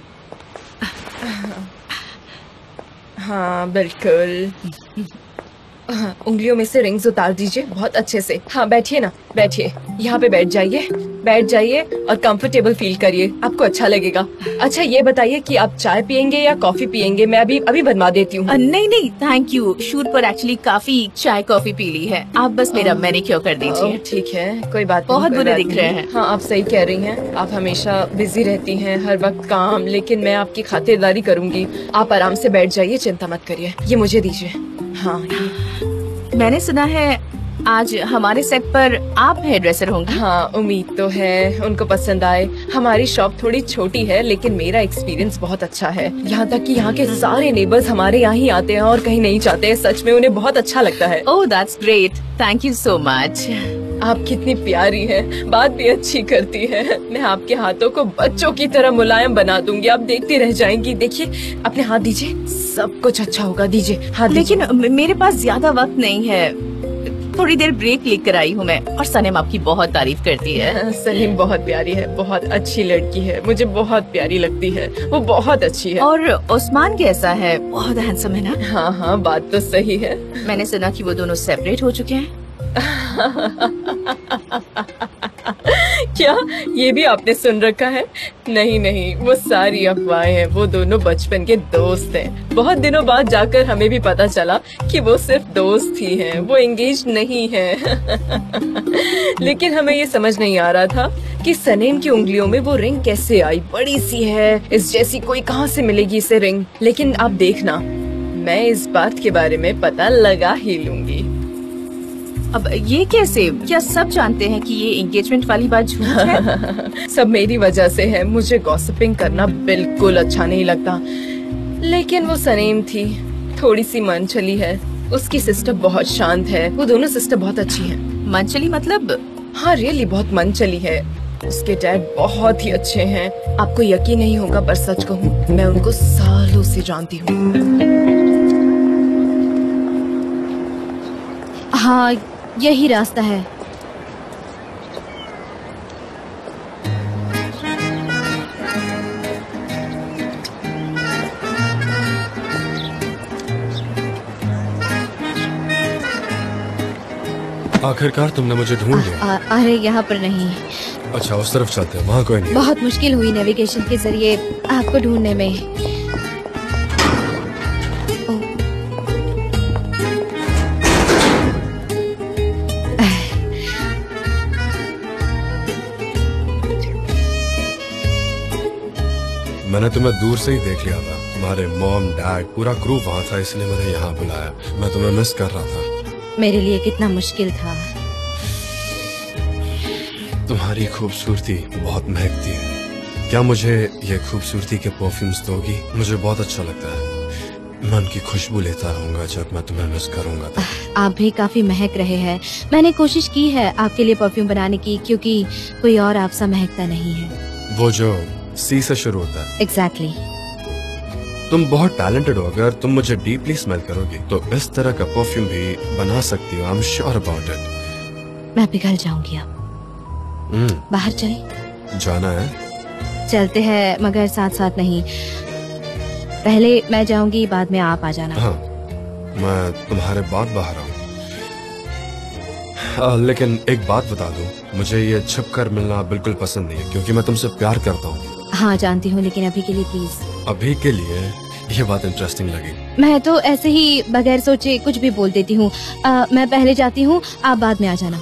हाँ बिल्कुल। उंगलियों में से रिंग्स उतार दीजिए बहुत अच्छे से। हाँ, बैठिए ना, बैठिए, यहाँ पे बैठ जाइए और कंफर्टेबल फील करिए, आपको अच्छा लगेगा। अच्छा, ये बताइए कि आप चाय पियेंगे या कॉफी पियेंगे? मैं अभी बनवा देती हूँ। नहीं, थैंक यू। शूट पर एक्चुअली काफी चाय कॉफी पी ली है। आप बस मेरा मैनिक्योर कर दीजिए। ठीक है, कोई बात नहीं। बहुत बुरे दिख रहे हैं। हाँ, आप सही कह रही हैं। आप हमेशा बिजी रहती हैं, हर वक्त काम, लेकिन मैं आपकी खातिरदारी करूंगी। आप आराम से बैठ जाइए, चिंता मत करिए। ये मुझे दीजिए। हाँ, मैंने सुना है आज हमारे सेट पर आप हेयर ड्रेसर होंगे। हाँ, उम्मीद तो है उनको पसंद आए। हमारी शॉप थोड़ी छोटी है, लेकिन मेरा एक्सपीरियंस बहुत अच्छा है। यहाँ तक कि यहाँ के सारे नेबर्स हमारे यहाँ ही आते हैं और कहीं नहीं जाते हैं। सच में उन्हें बहुत अच्छा लगता है। Oh, that's great, thank you so much. आप कितनी प्यारी हैं, बात भी अच्छी करती हैं। मैं आपके हाथों को बच्चों की तरह मुलायम बना दूंगी, आप देखती रह जाएंगी। देखिए, अपने हाथ दीजिए, सब कुछ अच्छा होगा। दीजिए हाथ। लेकिन मेरे पास ज्यादा वक्त नहीं है, थोड़ी देर ब्रेक लेकर आई हूँ मैं। और सनीम आपकी बहुत तारीफ करती है। सनीम बहुत प्यारी है, बहुत अच्छी लड़की है, मुझे बहुत प्यारी लगती है, वो बहुत अच्छी है। और उस्मान कैसा है? बहुत हैंडसम है ना? हाँ, बात तो सही है। मैंने सुना कि वो दोनों सेपरेट हो चुके हैं। क्या ये भी आपने सुन रखा है? नहीं, वो सारी अफवाहें हैं। वो दोनों बचपन के दोस्त हैं। बहुत दिनों बाद जाकर हमें भी पता चला कि वो सिर्फ दोस्त ही हैं, वो एंगेज नहीं हैं। लेकिन हमें ये समझ नहीं आ रहा था कि सनीम की उंगलियों में वो रिंग कैसे आई। बड़ी सी है, इस जैसी कोई कहाँ से मिलेगी इसे रिंग? लेकिन आप देखना, मैं इस बात के बारे में पता लगा ही लूंगी। अब ये कैसे? क्या सब जानते हैं कि ये एंगेजमेंट वाली बात झूठ है? सब मेरी वजह से है। मुझे गॉसिपिंग करना बिल्कुल अच्छा नहीं लगता, लेकिन वो सनीम थी, थोड़ी सी मनचली है। उसकी सिस्टर बहुत शांत है। वो दोनों सिस्टर बहुत अच्छी हैं। मनचली मतलब? हाँ, रियली बहुत मनचली है। उसके डैड बहुत ही अच्छे हैं। आपको यकीन नहीं होगा, पर सच कहूँ, मैं उनको सालों से जानती हूँ। हाँ, यही रास्ता है। आखिरकार तुमने मुझे ढूंढ लिया। अरे यहाँ पर नहीं। अच्छा उस तरफ चलते हैं, वहाँ कोई नहीं। बहुत मुश्किल हुई नेविगेशन के जरिए आपको ढूंढने में। मैंने तुम्हें दूर से ही देख लिया था। तुम्हारे मॉम डैड पूरा क्रू वहाँ था, इसलिए मैंने यहाँ बुलाया। मैं तुम्हें मिस कर रहा था। मेरे लिए कितना मुश्किल था। तुम्हारी खूबसूरती बहुत महकती है। क्या मुझे ये खूबसूरती के परफ्यूम्स दोगी? मुझे बहुत अच्छा लगता है। मैं उनकी खुशबू लेता रहूंगा जब मैं तुम्हें मिस करूंगा। आप भी काफी महक रहे हैं। मैंने कोशिश की है आपके लिए परफ्यूम बनाने की, क्योंकि कोई और आपसा महकता नहीं है। वो जो सी से शुरू होता है। एग्जैक्टली। तुम बहुत टैलेंटेड हो। अगर तुम मुझे डीपली स्मेल करोगी तो इस तरह का परफ्यूम भी बना सकती हो। I am sure about it. मैं पिघल जाऊंगी अब। बाहर चले? जाना है? चलते हैं, मगर साथ साथ नहीं। पहले मैं जाऊंगी, बाद में आप आ जाना। हाँ, मैं तुम्हारे बाद बाहर आऊँ। लेकिन एक बात बता दूं, मुझे ये छिप कर मिलना बिल्कुल पसंद नहीं है, क्योंकि मैं तुमसे प्यार करता हूँ। हाँ जानती हूँ, लेकिन अभी के लिए प्लीज। अभी के लिए? ये बात इंटरेस्टिंग लगी। मैं तो ऐसे ही बगैर सोचे कुछ भी बोल देती हूँ। मैं पहले जाती हूँ, आप बाद में आ जाना।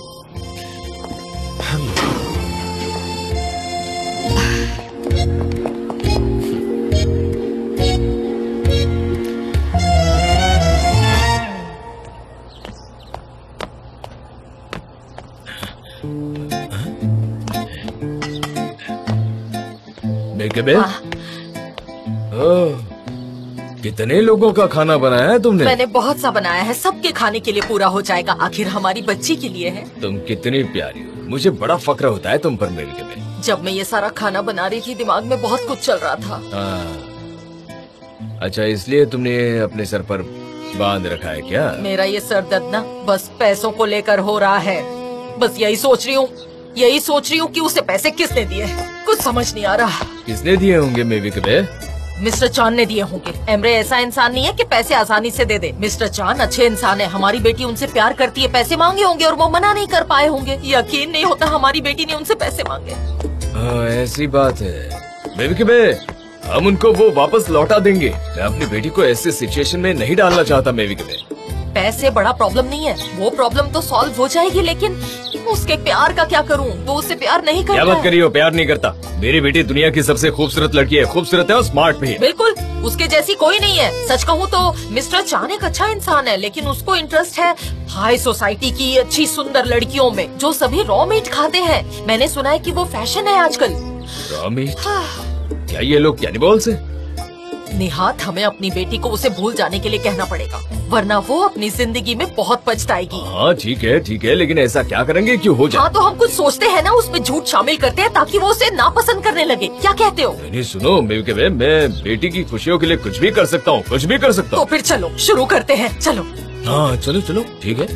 कितने लोगों का खाना बनाया है तुमने? मैंने बहुत सा बनाया है, सबके खाने के लिए पूरा हो जाएगा। आखिर हमारी बच्ची के लिए है। तुम कितनी प्यारी हो, मुझे बड़ा फक्र होता है तुम पर मेरे। जब मैं ये सारा खाना बना रही थी, दिमाग में बहुत कुछ चल रहा था। अच्छा, इसलिए तुमने अपने सर पर बांध रखा है क्या? मेरा ये सर दर्द ना बस पैसों को लेकर हो रहा है। बस यही सोच रही हूँ कि उसे पैसे किसने दिए। कुछ समझ नहीं आ रहा। किसने दिए होंगे मेवी कबे? मिस्टर चांद ने दिए होंगे। एमरे ऐसा इंसान नहीं है कि पैसे आसानी से दे दे। मिस्टर चांद अच्छे इंसान है। हमारी बेटी उनसे प्यार करती है, पैसे मांगे होंगे और वो मना नहीं कर पाए होंगे। यकीन नहीं होता हमारी बेटी ने उनसे पैसे मांगे। ऐसी बात है मेवी कबे, हम उनको वो वापस लौटा देंगे। मैं अपनी बेटी को ऐसे सिचुएशन में नहीं डालना चाहता मेवी कबे। पैसे बड़ा प्रॉब्लम नहीं है, वो प्रॉब्लम तो सॉल्व हो जाएगी, लेकिन उसके प्यार का क्या करूं? वो उससे प्यार नहीं करता। क्या बात करिए, प्यार नहीं करता? मेरी बेटी दुनिया की सबसे खूबसूरत लड़की है, खूबसूरत है और स्मार्ट भी है। बिल्कुल, उसके जैसी कोई नहीं है। सच कहूँ तो मिस्टर चान एक अच्छा इंसान है, लेकिन उसको इंटरेस्ट है हाई सोसाइटी की अच्छी सुंदर लड़कियों में, जो सभी रॉ मीट खाते हैं। मैंने सुना है कि वो फैशन है आजकल। Raw meat? क्या ये लोग कैनिबल्स हैं? निहात, हमें अपनी बेटी को उसे भूल जाने के लिए कहना पड़ेगा, वरना वो अपनी जिंदगी में बहुत पछताएगी। हाँ ठीक है, लेकिन ऐसा क्या करेंगे क्यों हो जाए? हाँ तो हम कुछ सोचते हैं ना, उसमें झूठ शामिल करते हैं ताकि वो उसे नापसंद करने लगे। क्या कहते हो? नहीं सुनो मिल्की वे, मैं बेटी की खुशियों के लिए कुछ भी कर सकता हूँ, कुछ भी कर सकता हूँ। तो फिर चलो शुरू करते हैं। चलो। हाँ चलो ठीक है।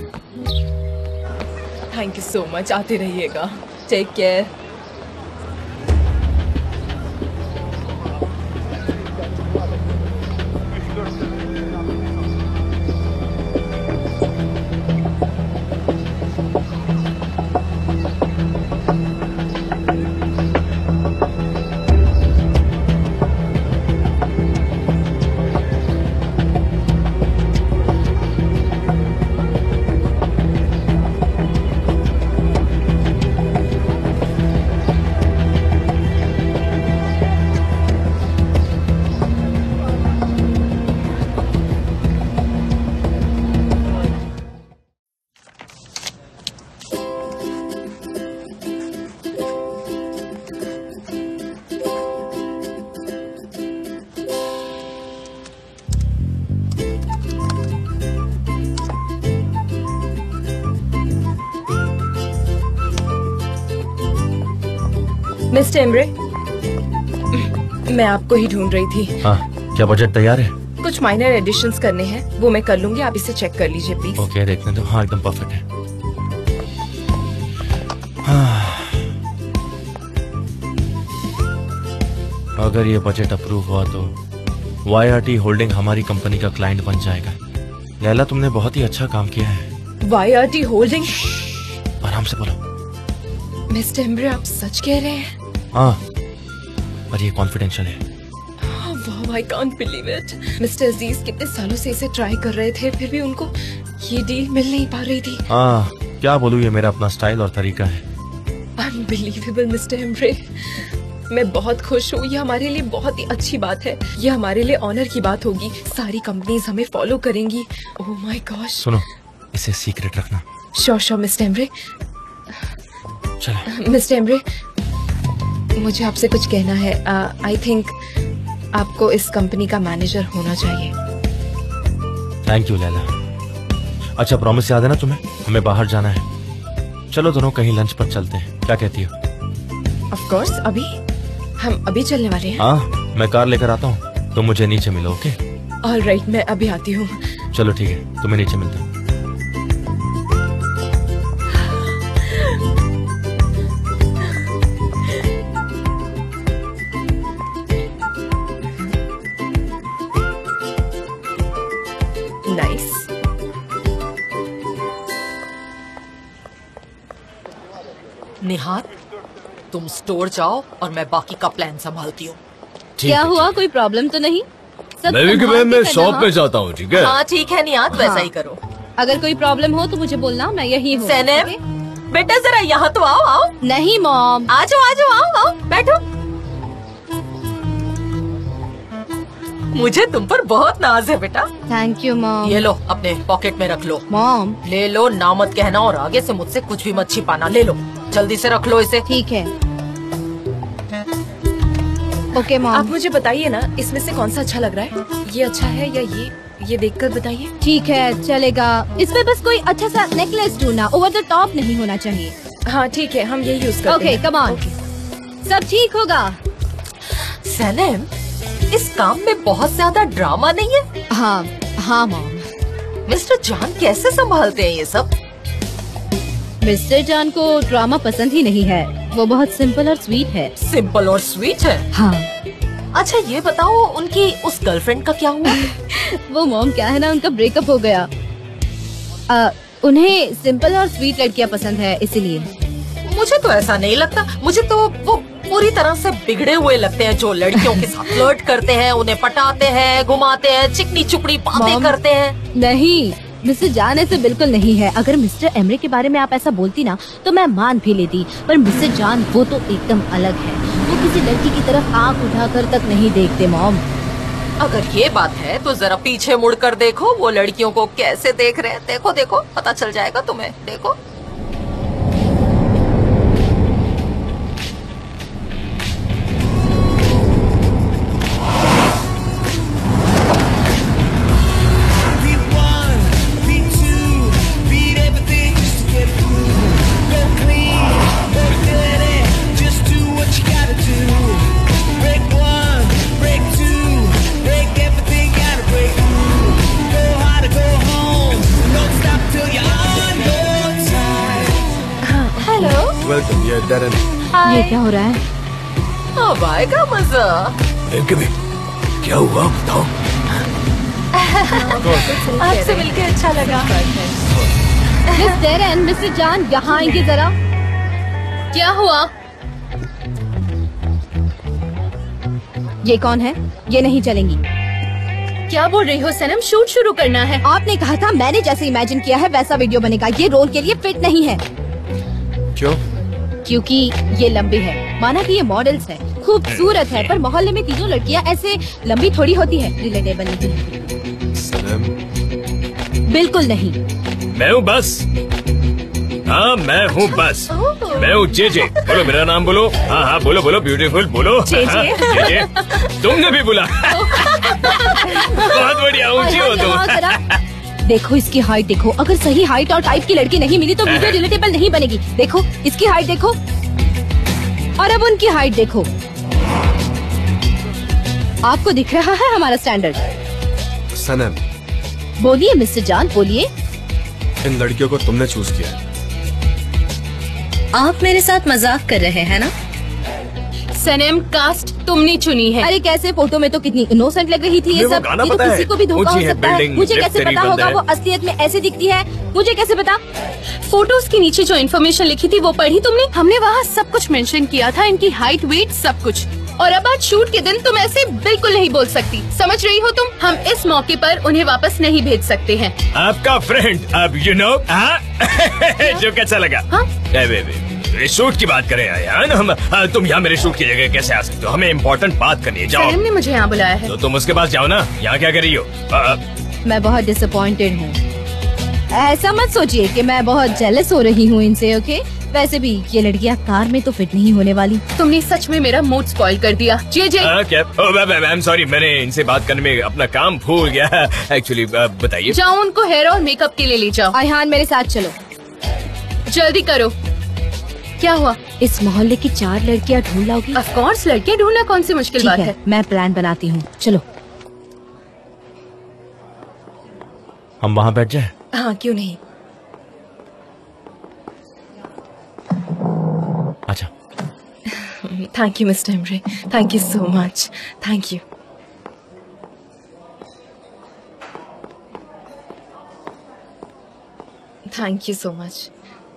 थैंक यू सो मच, आते रहिएगा। Take care. मिस्टर एमरे, मैं आपको ही ढूंढ रही थी। हाँ, क्या बजट तैयार है? कुछ माइनर एडिशंस करने हैं, वो मैं कर लूंगी, आप इसे चेक कर लीजिए प्लीज। ओके, देखने दो। हाँ एकदम परफेक्ट है। हाँ। अगर ये बजट अप्रूव हुआ तो YRT होल्डिंग हमारी कंपनी का क्लाइंट बन जाएगा। लैला, तुमने बहुत ही अच्छा काम किया है। Why are you holding? आराम से बोलो। मिस्टर एम्ब्रे, आप सच कह रहे हैं? हाँ, पर ये कॉन्फिडेंशियल है। Wow, I can't believe it. Mister Aziz कितने सालों से इसे ट्राई कर रहे थे, फिर भी उनको ये डील मिल नहीं पा रही थी। हाँ, क्या बोलूँ, ये मेरा अपना स्टाइल और तरीका है। Unbelievable, mister Embre. मैं बहुत खुश हूँ। ये हमारे लिए बहुत ही अच्छी बात है। ये हमारे लिए ऑनर की बात होगी। सारी कंपनीज हमें फॉलो करेंगी। Oh my gosh. सुनो, इसे सीक्रेट रखना। Sure mister Embre. चलो। मिस्टर एम्ब्रे, मुझे आपसे कुछ कहना है। आई थिंक आपको इस कंपनी का मैनेजर होना चाहिए। Thank you Laila. अच्छा, प्रॉमिस याद है ना तुम्हें? हमें बाहर जाना है। चलो दोनों कहीं लंच पर चलते हैं, क्या कहती हो? ऑफ कोर्स, अभी हम अभी चलने वाले हैं। हाँ, मैं कार लेकर आता हूँ, तुम मुझे नीचे मिलो। ओके? ऑलराइट, मैं अभी आती हूँ। चलो ठीक है, तुम्हें नीचे मिलता हूँ। नाइस। निहार, तुम स्टोर जाओ और मैं बाकी का प्लान संभालती हूँ। क्या हुआ, कोई प्रॉब्लम तो नहीं? सब मैं भी संभाल के मैं करना, शॉप हाँ? पे जाता हूँ, ठीक है? हाँ ठीक है निहार, वैसा ही करो। अगर कोई प्रॉब्लम हो तो मुझे बोलना, मैं यही हूँ। सैनेम, बेटा जरा यहाँ तो आओ। आओ। नहीं मॉम। आ जाओ आओ, बैठो। मुझे तुम पर बहुत नाज है बेटा। Thank you mom. ये लो, अपने पॉकेट में रख लो। मॉम, ले लो, ना मत कहना और आगे से मुझसे कुछ भी मत छिपाना। ले लो, जल्दी से रख लो इसे। ठीक है। Okay mom. आप मुझे बताइए ना, इसमें से कौन सा अच्छा लग रहा है? ये अच्छा है या ये देखकर बताइए। ठीक है, चलेगा। इसमें बस कोई अच्छा सा नेकलेस ढूंढना, ओवर द टॉप नहीं होना चाहिए। हाँ ठीक है, हम ये यूज करते हैं। Okay, come on. सब ठीक होगा। सैनेम, इस काम में बहुत ज्यादा ड्रामा नहीं है? हाँ हाँ मॉम। मिस्टर जान कैसे संभालते हैं ये सब? मिस्टर जान को ड्रामा पसंद ही नहीं है, वो बहुत सिंपल और स्वीट है। सिंपल और स्वीट है? हाँ। अच्छा ये बताओ, उनकी उस गर्लफ्रेंड का क्या हुआ? वो मॉम, क्या है ना, उनका ब्रेकअप हो गया। उन्हें सिंपल और स्वीट लड़कियां पसंद है, इसीलिए। मुझे तो ऐसा नहीं लगता। मुझे तो वो पूरी तरह से बिगड़े हुए लगते हैं, जो लड़कियों के साथ फ्लर्ट करते हैं, उन्हें पटाते हैं, घुमाते हैं, चिकनी चुपड़ी बातें करते हैं। नहीं, मिस्टर जान ऐसे बिल्कुल नहीं है। अगर मिस्टर एमरे के बारे में आप ऐसा बोलती ना तो मैं मान भी लेती, पर मिस्टर जान वो तो एकदम अलग है। वो किसी लड़की की तरफ आंख उठाकर तक नहीं देखते मॉम। अगर ये बात है तो जरा पीछे मुड़कर देखो, वो लड़कियों को कैसे देख रहे हैं। देखो देखो, पता चल जाएगा तुम्हें। देखो। वेलकम, ये डेरन। ये क्या हो रहा है? अब आएगा मजा। क्या हुआ बताओ? आपसे मिलकर अच्छा लगा। मिस डेरन, मिस्टर जान यहाँ आएंगे जरा। क्या हुआ? ये कौन है? ये नहीं चलेंगी। क्या बोल रही हो सनम? शूट शुरू करना है। आपने कहा था मैंने जैसे इमेजिन किया है वैसा वीडियो बनेगा। ये रोल के लिए फिट नहीं है। क्यों? क्योंकि ये लंबी है। माना कि ये मॉडल्स है, खूबसूरत है, पर मोहल्ले में तीनों लड़कियां ऐसे लंबी थोड़ी होती है। रिलेटेबल नहीं। सनम, बिल्कुल नहीं। मैं हूँ बस। हाँ मैं हूँ बस। मैं हूँ जेजे। बोलो मेरा नाम बोलो। हाँ हाँ बोलो बोलो, ब्यूटीफुल बोलो। जेजे। तुमने भी बोला। बहुत बढ़िया, ऊंची हो तुम। देखो इसकी हाइट देखो, अगर सही हाइट और टाइप की लड़की नहीं मिली तो वीडियो रिलेटेबल नहीं बनेगी। देखो इसकी हाइट देखो, और अब उनकी हाइट देखो। आपको दिख रहा है हमारा स्टैंडर्ड? सनम, बोलिए मिस्टर जान, बोलिए। इन लड़कियों को तुमने चूज किया है। आप मेरे साथ मजाक कर रहे हैं ना? सनम, कास्ट तुमने चुनी है। अरे कैसे, फोटो में तो कितनी इनोसेंट लग रही थी ये सब। ये तो किसी को भी धोखा हो सकता है। मुझे कैसे पता होगा वो असलियत में ऐसे दिखती है? मुझे कैसे पता? फोटोज के नीचे जो इन्फॉर्मेशन लिखी थी वो पढ़ी तुमने? हमने वहाँ सब कुछ मेंशन किया था, इनकी हाइट, वेट, सब कुछ। और अब आज शूट के दिन तुम ऐसे बिल्कुल नहीं बोल सकती, समझ रही हो तुम? हम इस मौके पर उन्हें वापस नहीं भेज सकते हैं। आपका फ्रेंड, अब यू नो जो कैसा लगा? शूट की बात करें यार, हम तुम यहाँ मेरे शूट की जगह कैसे आ सकते हो? हमें इम्पोर्टेंट बात करनी है। जाओ। सनम ने मुझे यहाँ बुलाया है। तो तुम उसके पास जाओ ना, यहाँ क्या कर रही हो? मैं बहुत डिसअपॉइंटेड हूँ। ऐसा मत सोचिए कि मैं बहुत जेलस हो रही हूँ इनसे, ओके? वैसे भी ये लड़कियाँ कार में तो फिट नहीं होने वाली। तुमने सच में मेरा मूड स्पॉइल कर दिया। जे क्या? आई एम सॉरी, मैंने इनसे बात करने में अपना काम भूल गया एक्चुअली। बताइए। जाओ, उनको हेयर और मेकअप के लिए ले जाओ। आयहान मेरे साथ चलो, जल्दी करो। क्या हुआ? इस मोहल्ले की 4 लड़कियाँ ढूंढ लाओगी? ऑफ कोर्स, लड़कियाँ ढूंढना कौन सी मुश्किल बात है। मैं प्लान बनाती हूँ, चलो। हम वहाँ बैठ जाए? हाँ, क्यों नहीं। अच्छा। Thank you mister Embre, thank you so much, thank you. Thank you so much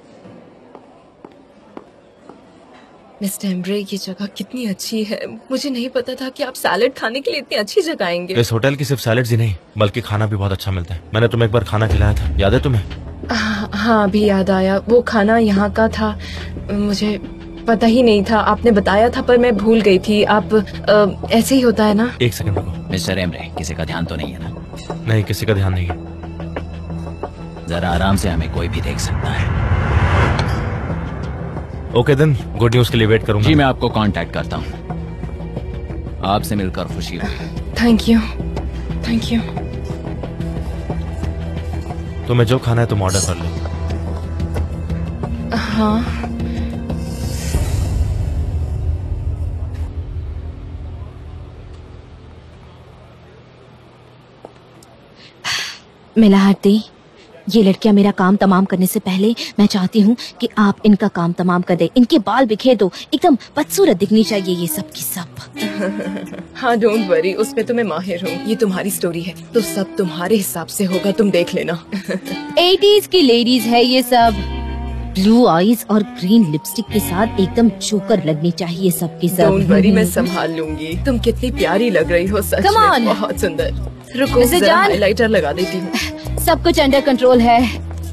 mister Embre. ये जगह कितनी अच्छी है, मुझे नहीं पता था कि आप सैलेड खाने के लिए इतनी अच्छी जगह आएंगे। इस होटल की सिर्फ सैलेड्स ही नहीं बल्कि खाना भी बहुत अच्छा मिलता है। मैंने तुम्हें एक बार खाना खिलाया था, याद है तुम्हें? हाँ, अभी याद आया। वो खाना यहाँ का था, मुझे पता ही नहीं था। आपने बताया था पर मैं भूल गई थी। आप ऐसे ही होता है ना? एक सेकंड रुको। मिस्टर एम्ब्रे, किसी का ध्यान तो नहीं है ना? नहीं, किसी का ध्यान नहीं है। जरा आराम से, हमें कोई भी देख सकता है। ओके देन, गुड न्यूज के लिए वेट करूंगा। जी, मैं आपको कांटेक्ट करता हूँ। आपसे मिलकर खुशी हुई। Thank you, thank you. तुम्हें जो खाना है तुम ऑर्डर कर लो। हाँ। मिला हाथी, ये लड़कियां मेरा काम तमाम करने से पहले मैं चाहती हूँ कि आप इनका काम तमाम कर दे। इनके बाल बिखेर दो, एकदम बदसूरत दिखनी चाहिए ये सब की सब। हाँ, डोंट वरी, उसमें तो मैं माहिर हूँ। ये तुम्हारी स्टोरी है तो सब तुम्हारे हिसाब से होगा, तुम देख लेना। 80s की लेडीज है ये सब। ब्लू आईज और ग्रीन लिपस्टिक के साथ एकदम जोकर लगनी चाहिए सबकी सब। डोंट वरी, मैं संभाल लूंगी। तुम कितनी प्यारी लग रही हो, सच में बहुत सुंदर। रुको, जरा हाइलाइटर लगा देती हूँ। सब कुछ अंडर कंट्रोल है।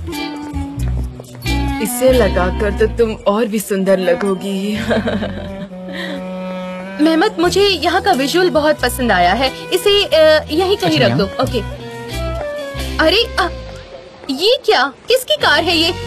इसे लगाकर तो तुम और भी सुंदर लगोगी। मेहमत, मुझे यहाँ का विजुअल बहुत पसंद आया है, इसे यहीं कहीं रख दो। ओके। अरे ये क्या, किसकी कार है ये?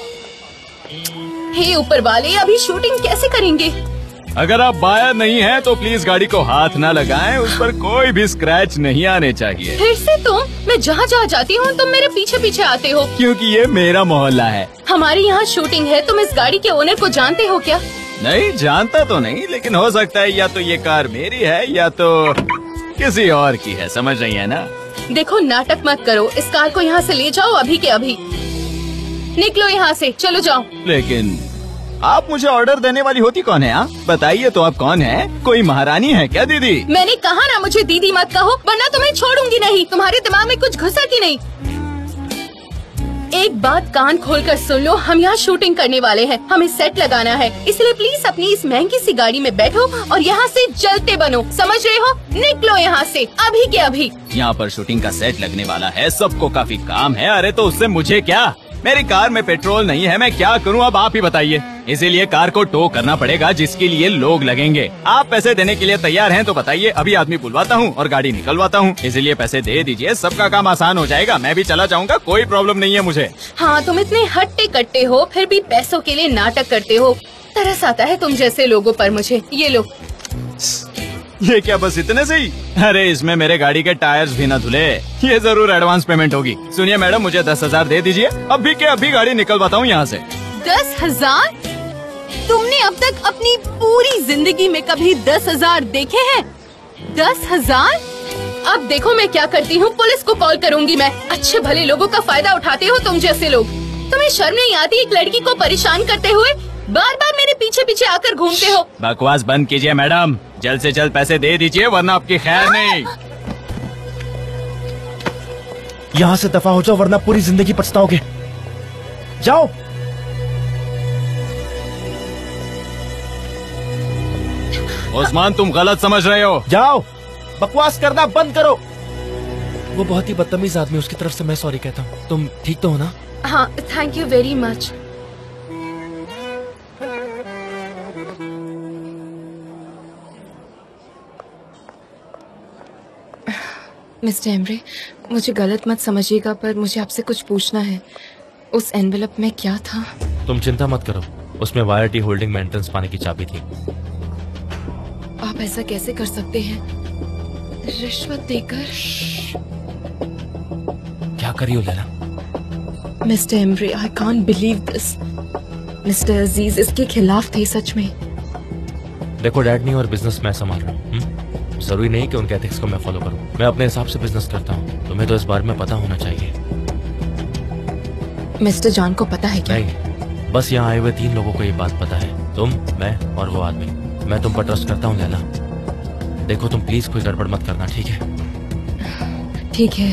हे ऊपर वाले, अभी शूटिंग कैसे करेंगे? अगर आप बायर नहीं हैं तो प्लीज गाड़ी को हाथ ना लगाएं, उस पर कोई भी स्क्रैच नहीं आने चाहिए। फिर से तुम? मैं जहाँ जहाँ जाती हूँ तुम मेरे पीछे पीछे आते हो। क्योंकि ये मेरा मोहल्ला है। हमारी यहाँ शूटिंग है, तुम इस गाड़ी के ओनर को जानते हो क्या? नहीं, जानता तो नहीं, लेकिन हो सकता है या तो ये कार मेरी है या तो किसी और की है, समझ रही है ना? देखो, नाटक मत करो, इस कार को यहाँ से ले जाओ अभी के अभी। निकलो यहाँ से, चलो जाओ। लेकिन आप मुझे ऑर्डर देने वाली होती कौन है? बताइए तो आप कौन है? कोई महारानी है क्या दीदी? मैंने कहा ना मुझे दीदी मत कहो, वरना तुम्हें छोड़ूंगी नहीं। तुम्हारे दिमाग में कुछ घुसा कि नहीं? एक बात कान खोलकर सुन लो, हम यहाँ शूटिंग करने वाले हैं, हमें सेट लगाना है, इसलिए प्लीज अपनी इस महंगी सी गाड़ी में बैठो और यहाँ से चलते बनो, समझ रहे हो? निकलो यहाँ से अभी के अभी। यहाँ पर शूटिंग का सेट लगने वाला है, सबको काफी काम है। अरे तो उससे मुझे क्या? मेरी कार में पेट्रोल नहीं है, मैं क्या करूं अब आप ही बताइए। इसीलिए कार को टो करना पड़ेगा, जिसके लिए लोग लगेंगे। आप पैसे देने के लिए तैयार हैं तो बताइए, अभी आदमी बुलवाता हूं और गाड़ी निकलवाता हूं। इसीलिए पैसे दे दीजिए, सबका काम आसान हो जाएगा। मैं भी चला जाऊंगा, कोई प्रॉब्लम नहीं है मुझे। हाँ, तुम इतने हट्टे कट्टे हो, फिर भी पैसों के लिए नाटक करते हो। तरस आता है तुम जैसे लोगों पर मुझे। ये लो। ये क्या बस इतने से ही? अरे इसमें मेरे गाड़ी के टायर्स भी न धुले, ये जरूर एडवांस पेमेंट होगी। सुनिए मैडम, मुझे 10,000 दे दीजिए, अभी के अभी गाड़ी निकलवाता हूँ यहाँ से। 10,000? तुमने अब तक अपनी पूरी जिंदगी में कभी 10,000 देखे हैं? 10,000? अब देखो मैं क्या करती हूँ, पुलिस को कॉल करूँगी मैं। अच्छे भले लोगों का फायदा उठाते हो तुम जैसे लोग। तुम्हें शर्म नहीं आती एक लड़की को परेशान करते हुए? बार बार मेरे पीछे पीछे आकर घूमते हो। बकवास बंद कीजिए मैडम, जल्द से जल्द पैसे दे दीजिए वरना आपकी खैर नहीं। यहाँ से दफा हो जाओ वरना पूरी जिंदगी पछताओगे। जाओ। उस्मान तुम गलत समझ रहे हो। जाओ, बकवास करना बंद करो। वो बहुत ही बदतमीज आदमी, उसकी तरफ से मैं सॉरी कहता हूँ। तुम ठीक तो हो ना? हाँ, thank you very much. Mister Embre, मुझे गलत मत समझिएगा पर मुझे आपसे कुछ पूछना है। उस एनवेलप में क्या था? तुम चिंता मत करो, उसमें वायर टी होल्डिंग मेंटेनेंस पाने की चाबी थी। आप ऐसा कैसे कर सकते हैं? रिश्वत देकर? क्या करी हो Laila? Mister Embre, I can't believe this. Mister Aziz इसके खिलाफ थे सच में। देखो डैड नहीं और बिजनेस मैं संभाल रहा हूँ। जरूरी नहीं कि उनके एथिक्स को मैं फॉलो करूं। मैं अपने हिसाब से बिजनेस करता हूँ। तुम्हें तो इस बारे में पता होना चाहिए। मिस्टर जॉन को पता है क्या? नहीं, बस यहाँ आए हुए 3 लोगों को ये बात पता है, तुम, मैं और वो आदमी। मैं तुम पर ट्रस्ट करता हूँ लैला। देखो तुम प्लीज कोई गड़बड़ मत करना, ठीक है? ठीक है।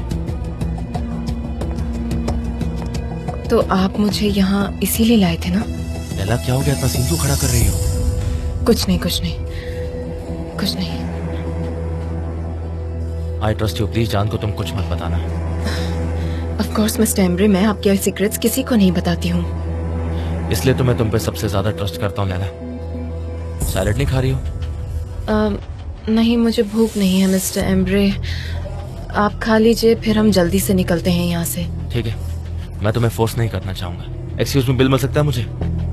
तो आप मुझे यहाँ इसीलिए लाए थे ना? लैला क्या हो गया, इतना सीन क्यों खड़ा कर रही हो? कुछ नहीं, कुछ नहीं, कुछ नहीं। आई ट्रस्ट यू, प्लीज जान को तुम कुछ मत बताना। ऑफ कोर्स मिस्टर एम्ब्रे, मैं आपके सीक्रेट्स किसी को नहीं बताती हूँ। इसलिए तो मैं तुम पे सबसे ज्यादा ट्रस्ट करता हूँ लैला। सैलेड नहीं खा रही हो? नहीं, मुझे भूख नहीं है मिस्टर एम्ब्रे। आप खा लीजिए, फिर हम जल्दी से निकलते हैं यहाँ से। ठीक है, मैं तुम्हें फोर्स नहीं करना चाहूंगा। एक्सक्यूज मी, बिल मिल सकता है मुझे?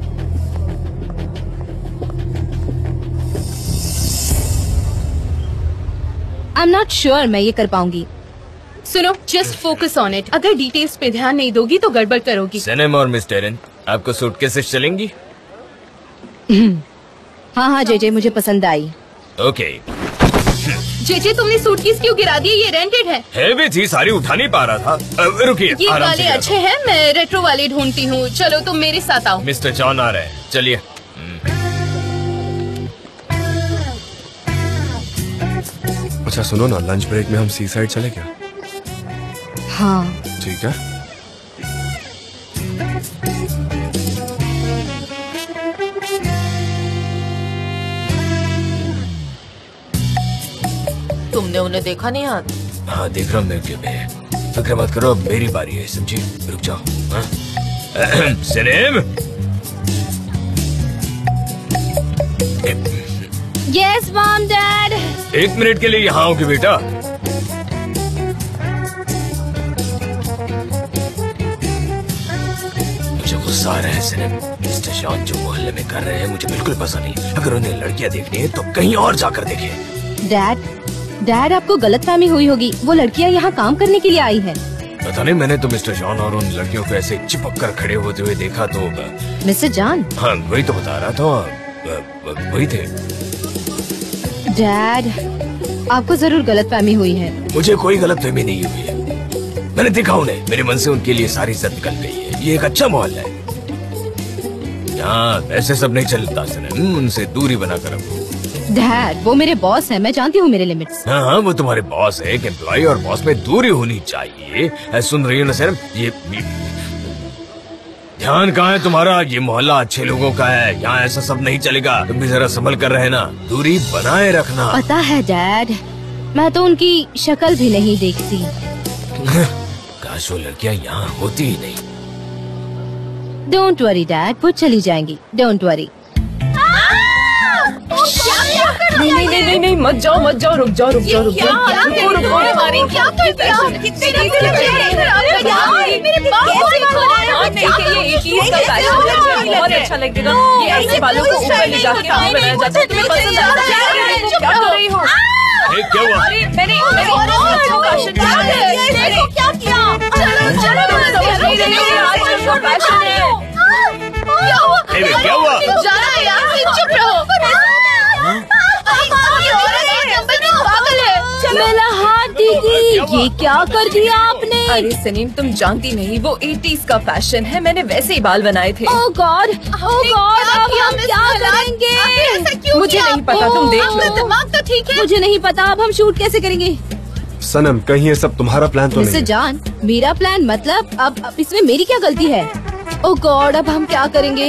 आई एम नॉट श्योर मैं ये कर पाऊंगी। सुनो, जस्ट फोकस ऑन इट। अगर डिटेल्स पे ध्यान नहीं दोगी तो गड़बड़ करोगी। सनम और मिस टेरन, आपको सूटकेसेस चलेंगी? हाँ हाँ जेजे, मुझे पसंद आई। ओके। जेजे तुमने सूटकेस क्यों गिरा दी? ये रेंटेड है। हैवी थी, सारी उठा नहीं पा रहा था। रुकिए, ये आराम से वाले गिरा अच्छे हैं, मैं रेट्रो वाले ढूंढती हूँ। चलो तुम मेरे साथ आओ। मिस्टर जॉन आ रहे हैं, चलिए। अच्छा सुनो ना, लंच ब्रेक में हम सी साइड चले क्या? हाँ ठीक है। तुमने उन्हें देखा नहीं आज? हाँ देख रहा हूँ मैं, क्यों मैं फिक्र मत करो, अब मेरी बारी है, समझी? रुक जाओ। Sanam, yes mom dad. 1 minute के लिए यहाँ आओगे बेटा? मुझे गुस्सा आ रहा है सनम। मिस्टर जॉन जो मोहल्ले में कर रहे हैं मुझे बिल्कुल पसंद नहीं। अगर उन्हें लड़कियाँ देखनी है तो कहीं और जाकर देखें। डैड आपको गलतफहमी हुई होगी। वो लड़कियाँ यहाँ काम करने के लिए आई है। पता नहीं, मैंने तो मिस्टर जॉन और उन लड़कियों को ऐसे चिपक कर खड़े होते हुए देखा तो। Mister John? हाँ वही तो बता रहा था, वही थे। डैड आपको जरूर गलतफहमी हुई है। मुझे कोई गलतफहमी नहीं हुई है। मैंने देखा उन्हें, मेरे मन से उनके लिए सारी इज्जत निकल गई है। ये एक अच्छा मोहल्ला है, यहाँ ऐसे सब नहीं चलता सनम। उनसे दूरी बनाकर रखो। डैड वो मेरे बॉस हैं, मैं जानती हूँ मेरे लिमिट्स। हाँ हाँ, वो तुम्हारे बॉस है। एक एम्प्लॉय और बॉस में दूरी होनी चाहिए। सुन रही हो ना सर? ये ध्यान कहाँ है तुम्हारा? ये मोहल्ला अच्छे लोगों का है, यहाँ ऐसा सब नहीं चलेगा। तुम भी जरा संभल कर रहना, दूरी बनाए रखना। पता है डैड, मैं तो उनकी शक्ल भी नहीं देखती। काश वो लड़कियाँ यहाँ होती ही नहीं। डोंट वरी डैड, वो चली जाएंगी। Don't worry. नहीं नहीं नहीं नहीं नहीं, मत जाओ मत जाओ, रुक जाओ रुक जाओ रुक जाओ। बहुत अच्छा लगेगा। ये ऐसे बालों को ऊपर ले जाके काम बनाया जाता है। तुम्हें पसंद आ रहा है? क्या कर रही हो? क्या हुआ? मैंने क्या किया? क्या हुआ? चुप रहो। मेरा हाथ दीदी। ये क्या कर दिया आपने? अरे सनीम, तुम जानती नहीं, वो 80s का फैशन है। मैंने वैसे ही बाल बनाए थे। ओह गॉड, ओह गॉड, अब हम क्या करेंगे? मुझे नहीं पता, तुम देख लो। दिमाग तो ठीक है। मुझे नहीं पता, अब हम शूट कैसे करेंगे? सनम, कहीं ये सब तुम्हारा प्लान तो नहीं मिस्टर है? जान, मेरा प्लान मतलब अब इसमें मेरी क्या गलती है? ओह गॉड, अब हम क्या करेंगे?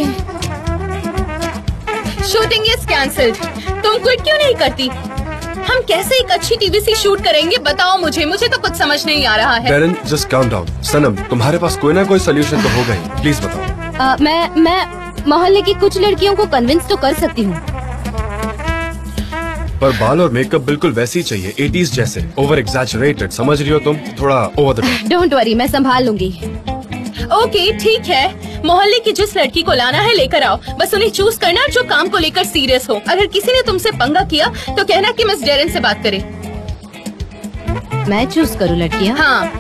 Shooting is cancelled. तुम क्विट क्यों नहीं करती? हम कैसे एक अच्छी टीवी शूट करेंगे बताओ मुझे तो कुछ समझ नहीं आ रहा है। Deren, just count down. Sanam, तुम्हारे पास कोई ना कोई सोल्यूशन तो होगा ही, प्लीज बताओ। मैं मोहल्ले की कुछ लड़कियों को कन्विंस तो कर सकती हूँ। पर बाल और मेकअप बिल्कुल वैसे ही चाहिए, 80s जैसे, ओवर एग्जैजरेटेड, समझ रही हो तुम? थोड़ा over the top. Don't worry, मैं संभाल लूंगी। ओके ठीक है, मोहल्ले की जिस लड़की को लाना है लेकर आओ, बस उन्हें चूज करना जो काम को लेकर सीरियस हो। अगर किसी ने तुमसे पंगा किया तो कहना कि मिस डेरेन से बात करे। मैं चूज करूँ लड़कियाँ? हाँ।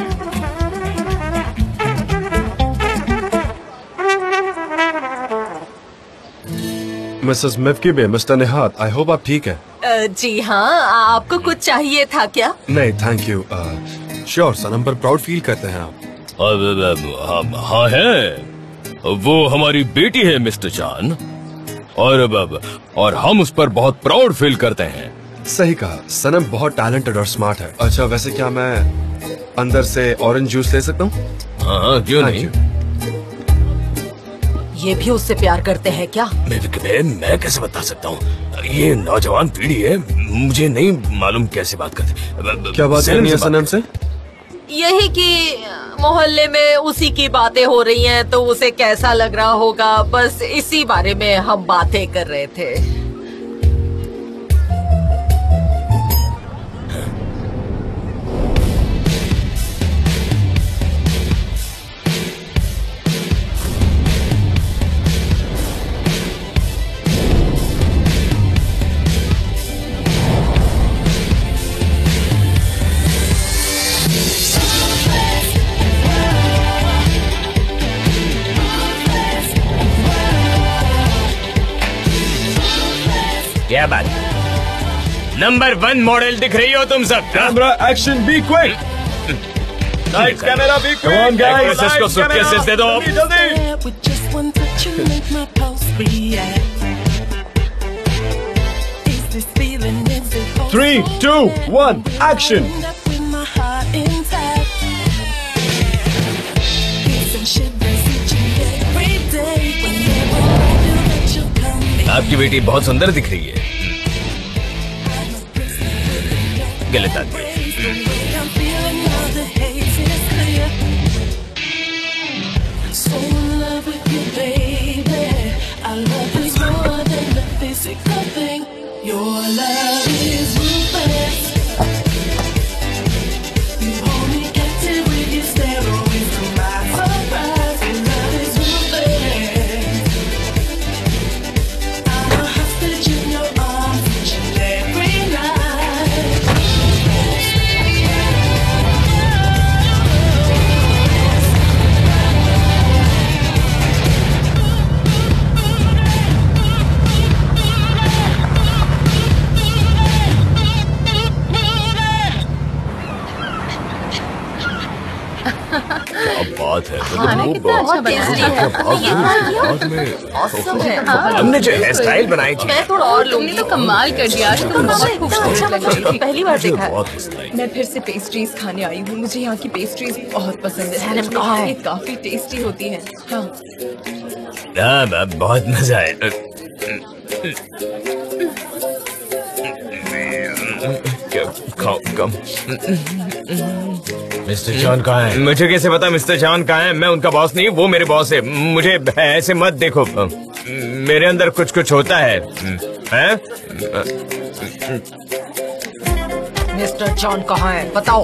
Missus Mifki, mister Nihat, I hope आप ठीक है। जी हाँ, आपको कुछ चाहिए था क्या? नहीं थैंक यू। श्योर, सनम पर प्राउड फील करते हैं आप? हाँ है, वो हमारी बेटी है मिस्टर चान, और हम उस पर बहुत प्राउड फील करते हैं। सही कहा, सनम बहुत टैलेंटेड और स्मार्ट है। अच्छा, वैसे क्या मैं अंदर से ऑरेंज जूस ले सकता हूँ? हाँ, क्यों नहीं। ये भी उससे प्यार करते हैं क्या? मैं कैसे बता सकता हूँ, ये नौजवान पीढ़ी है, मुझे नहीं मालूम कैसे बात करते। क्या बात करनी है सनम से? यही कि मोहल्ले में उसी की बातें हो रही हैं, तो उसे कैसा लग रहा होगा, बस इसी बारे में हम बातें कर रहे थे। क्या बात, नंबर 1 मॉडल दिख रही हो तुम सब। Camera action, be quick. Lights camera, be quick. Come on guys, को सूटकेसेस दे दो। जल्दी। 3, 2, 1, एक्शन। आपकी बेटी बहुत सुंदर दिख रही है। गलत आदमी। बात है, हमने जो हेयर स्टाइल बनाई थी, मैं थोड़ा और लूंगी। तो कमाल कर दिया, तुम बहुत खूबसूरत लग रही थी, पहली बार देखा है। मैं फिर से पेस्ट्रीज खाने आई हूँ, मुझे यहाँ की पेस्ट्रीज बहुत पसंद है, ये काफी टेस्टी होती है। हाँ, बहुत मजा है। कम। मिस्टर जॉन कहाँ है? मुझे कैसे पता मिस्टर जॉन कहाँ है? मैं उनका बॉस नहीं, वो मेरे बॉस है। मुझे ऐसे मत देखो, मेरे अंदर कुछ होता है। मिस्टर जॉन कहाँ है बताओ।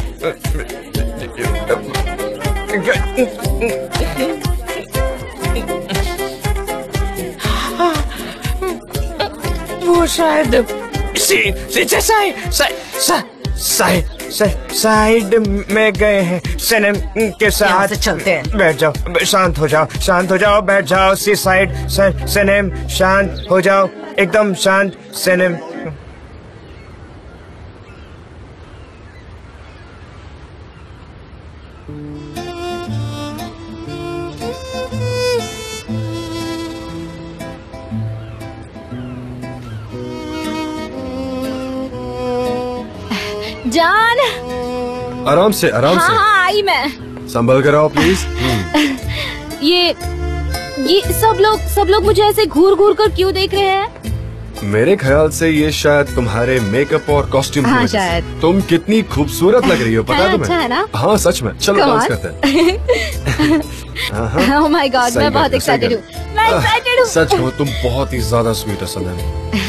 वो शायद साइड में गए हैं सनम के साथ। चलते हैं। बैठ जाओ, शांत हो जाओ, बैठ जाओ। सी साइड सनम, शांत हो जाओ, एकदम शांत सनम। जान। आराम से आराम से। हाँ आई मैं। संभल कर आओ प्लीज। ये सब लोग मुझे ऐसे घूर घूर कर क्यों देख रहे हैं? मेरे ख्याल से ये शायद तुम्हारे मेकअप और कॉस्ट्यूम की हाँ, वजह से। शायद। तुम कितनी खूबसूरत लग रही हो, पता है तुम्हें? अच्छा है ना? हाँ सच में। चलो डांस करते हैं। हाँ, ओह माय गॉड, सही मैं बहुत करते, सही एक्साइटेड हूँ। करते। मैं एक्साइटेड हूँ। सच कहूँ तुम बहुत ही ज्यादा स्वीट हो सनम।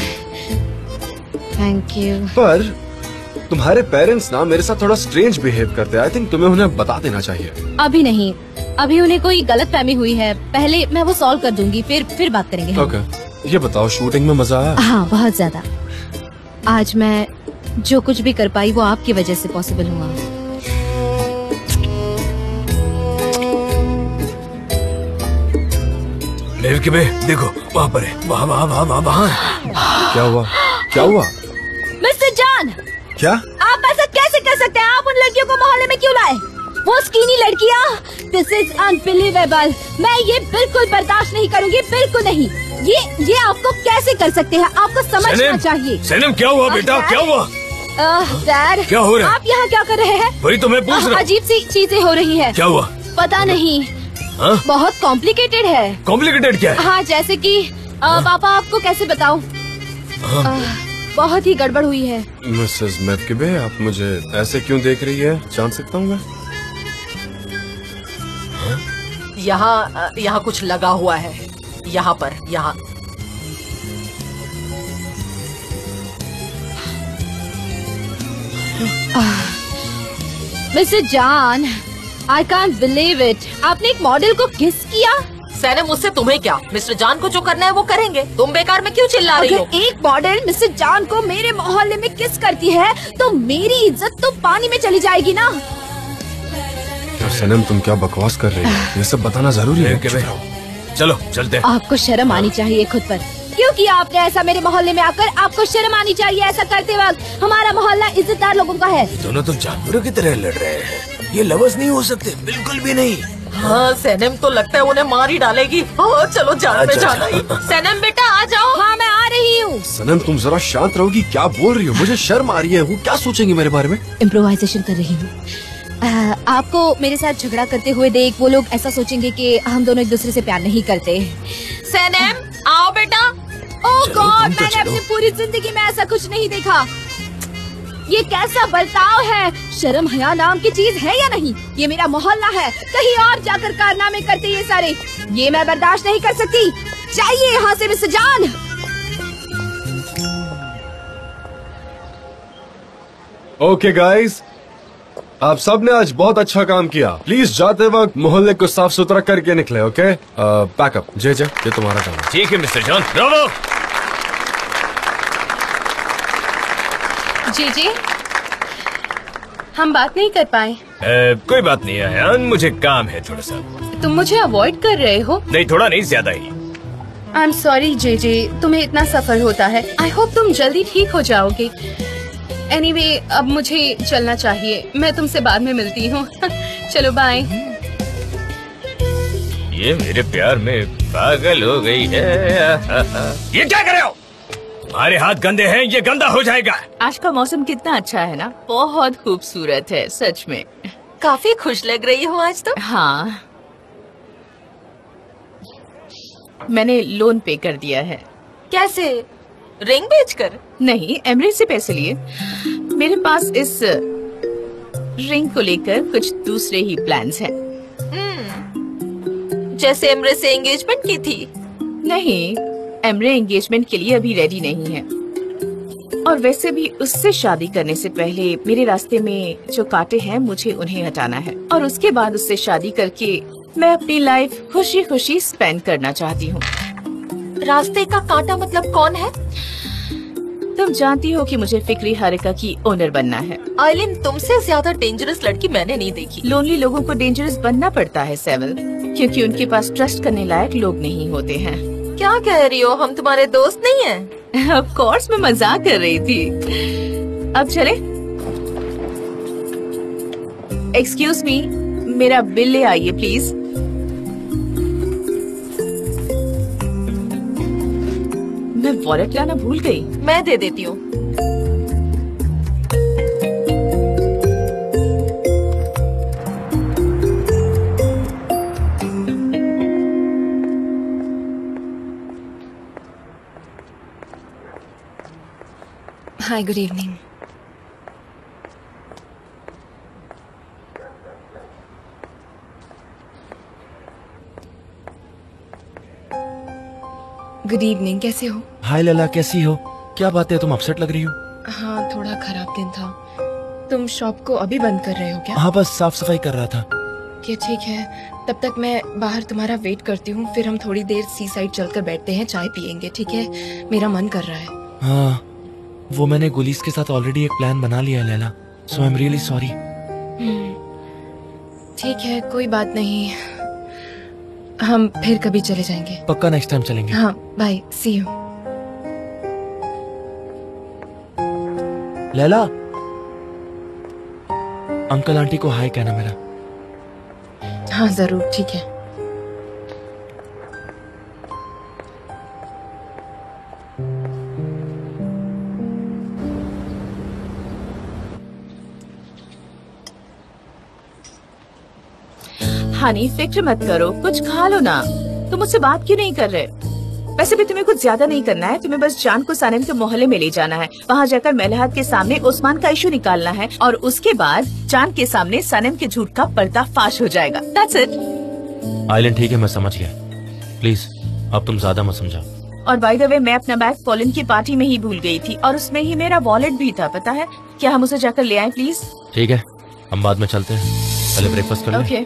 Thank you. पर तुम्हारे पेरेंट्स ना मेरे साथ थोड़ा स्ट्रेंज बिहेव करते हैं। आई थिंक तुम्हें उन्हें बता देना चाहिए। अभी नहीं, अभी उन्हें कोई गलतफहमी हुई है। पहले मैं वो सॉल्व कर दूंगी, फिर बात करेंगे हम। ओके। ये बताओ शूटिंग में मजा आया? हाँ बहुत ज्यादा। आज मैं जो कुछ भी कर पाई वो आपकी वजह से पॉसिबल हुआ। देखो वहाँ पर है, वहाँ। क्या हुआ? क्या हुआ? मिस्टर जान, क्या? आप ऐसा कैसे कर सकते हैं? आप उन लड़कियों को मोहल्ले में क्यों लाए? वो स्कीनी लड़कियाँ, दिस इज अनबिलीवेबल। मैं ये बिल्कुल बर्दाश्त नहीं करूँगी, बिल्कुल नहीं। ये आपको कैसे कर सकते हैं? आपको समझना चाहिए। सनम क्या हुआ बेटा, क्या हुआ? डैड क्या हो रहा है? आप यहाँ क्या कर रहे हैं? वही तो मैं पूछ रहा हूँ। अजीब सी चीजें हो रही है। क्या हुआ? पता नहीं। बहुत कॉम्प्लिकेटेड है। कॉम्प्लिकेटेड क्या है? हाँ जैसे कि पापा आपको कैसे बताऊँ, बहुत ही गड़बड़ हुई है। मिसेस मेफकिबे, आप मुझे ऐसे क्यों देख रही है, जान सकता हूँ मैं? यहाँ कुछ लगा हुआ है, यहाँ पर। मिस्टर जान, आई कांट बिलीव इट। आपने एक मॉडल को किस किया? सैनम, मुझसे तुम्हें क्या? मिस्टर जान को जो करना है वो करेंगे। तुम बेकार में क्यों चिल्ला रही हो? अगर एक मॉडल मिस्टर जान को मेरे मोहल्ले में किस करती है तो मेरी इज्जत तो पानी में चली जाएगी ना। सनम तुम क्या बकवास कर रही हो? ये सब बताना जरूरी है। चलो चलते हैं। आपको शर्म आनी चाहिए खुद पर। क्यों किया आपने ऐसा मेरे मोहल्ले में आकर? आपको शर्म आनी चाहिए ऐसा करते वक्त। हमारा मोहल्ला इज्जतदार लोगों का है। दोनों तो जानवरों की तरह लड़ रहे हैं। ये लवर्स नहीं हो सकते, बिल्कुल भी नहीं। हाँ सैनम तो लगता है उन्हें मार ही डालेगी। चलो जान में जाना ही। सैनम बेटा आ जाओ। हाँ मैं आ रही हूँ। सनम तुम जरा शांत रहोगी? क्या बोल रही हो? मुझे शर्म आ रही है। वो क्या सोचेंगे मेरे बारे में? इम्प्रोवाइजेशन कर रही हूँ। आपको मेरे साथ झगड़ा करते हुए देख वो लोग ऐसा सोचेंगे कि हम दोनों एक दूसरे से प्यार नहीं करते। सैनम आओ बेटा। ओह गॉड, मैंने अपनी पूरी जिंदगी में ऐसा कुछ नहीं देखा। ये कैसा बर्ताव है? शर्म हया नाम की चीज है या नहीं? ये मेरा मोहल्ला है, कहीं और जाकर कारनामे करते ये सारे। ये मैं बर्दाश्त नहीं कर सकती। चाहिए यहाँ से मिस्टर जान। ओके गाइस, आप सब ने आज बहुत अच्छा काम किया। प्लीज जाते वक्त मोहल्ले को साफ सुथरा करके निकले। Okay, pack up. जे ये तुम्हारा काम है। ठीक है मिस्टर जॉन। ब्रावो। जी हम बात नहीं कर पाए। कोई बात नहीं है, मुझे काम है थोड़ा सा। तुम मुझे अवॉइड कर रहे हो? नहीं, थोड़ा नहीं, ज्यादा ही। आई एम सॉरी जे, तुम्हें इतना सफर होता है। आई होप तुम जल्दी ठीक हो जाओगे। एनीवे, अब मुझे चलना चाहिए। मैं तुमसे बाद में मिलती हूँ। चलो बाय। ये मेरे प्यार में पागल हो गई है। ये क्या कर रहे हो? हमारे हाथ गंदे हैं, ये गंदा हो जाएगा। आज का मौसम कितना अच्छा है ना, बहुत खूबसूरत है सच में। काफी खुश लग रही हो आज तो। हाँ, मैंने लोन पे कर दिया है। कैसे? रिंग बेचकर? नहीं, एमरेज से पैसे लिए। मेरे पास इस रिंग को लेकर कुछ दूसरे ही प्लान्स हैं। जैसे एमरे से एंगेजमेंट की थी? नहीं, एमरे एंगेजमेंट के लिए अभी रेडी नहीं है। और वैसे भी उससे शादी करने से पहले मेरे रास्ते में जो कांटे हैं मुझे उन्हें हटाना है। और उसके बाद उससे शादी करके मैं अपनी लाइफ खुशी खुशी स्पेंड करना चाहती हूँ। रास्ते का कांटा मतलब कौन है? तुम जानती हो कि मुझे फिक्री हरका की ओनर बनना है। आइलिन, तुमसे ज्यादा डेंजरस लड़की मैंने नहीं देखी। लोनली लोगों को डेंजरस बनना पड़ता है सेवल, क्योंकि उनके पास ट्रस्ट करने लायक लोग नहीं होते हैं। क्या कह रही हो? हम तुम्हारे दोस्त नहीं हैं? ऑफ कोर्स, मैं मजाक कर रही थी। अब चले? एक्सक्यूज मी, मेरा बिल ले आइए प्लीज। मैं वॉलेट लाना भूल गई। मैं दे देती हूँ। Hi, good evening. Good evening, कैसे हो? हाय लैला, कैसी हो? क्या बात है, तुम अपसेट लग रही हो? हाँ, थोड़ा खराब दिन था। तुम शॉप को अभी बंद कर रहे हो क्या? हाँ, बस साफ सफाई कर रहा था। क्या ठीक है, तब तक मैं बाहर तुम्हारा वेट करती हूँ, फिर हम थोड़ी देर सी साइड चलकर बैठते हैं, चाय पियेंगे, ठीक है? मेरा मन कर रहा है। हाँ, वो मैंने गुलीस के साथ ऑलरेडी एक प्लान बना लिया है Laila, so I am really sorry. ठीक है, कोई बात नहीं, हम फिर कभी चले जाएंगे। पक्का नेक्स्ट टाइम चलेंगे। हाँ, bye, see you. Laila, uncle aunty को हाय कहना मेरा। हाँ जरूर, ठीक है। हनी, फिक्र मत करो, कुछ खा लो ना। तुम मुझसे बात क्यों नहीं कर रहे? वैसे भी तुम्हें कुछ ज्यादा नहीं करना है, तुम्हें बस जान को सनम के मोहल्ले में ले जाना है, वहाँ जाकर मेलहात के सामने उस्मान का इशू निकालना है और उसके बाद जान के सामने सनम के झूठ का पर्दाफाश हो जाएगा। That's it। आइलैंड ठीक है, मैं समझ गया, प्लीज अब तुम ज्यादा मत समझाओ। और बाय द वे, मैं अपना बैग पोलैंड की पार्टी में ही भूल गई थी और उसमें ही मेरा वॉलेट भी था, पता है? क्या हम उसे जाकर ले आए प्लीज? ठीक है, हम बाद में चलते हैं, पहले ब्रेकफास्ट कर लें। Okay.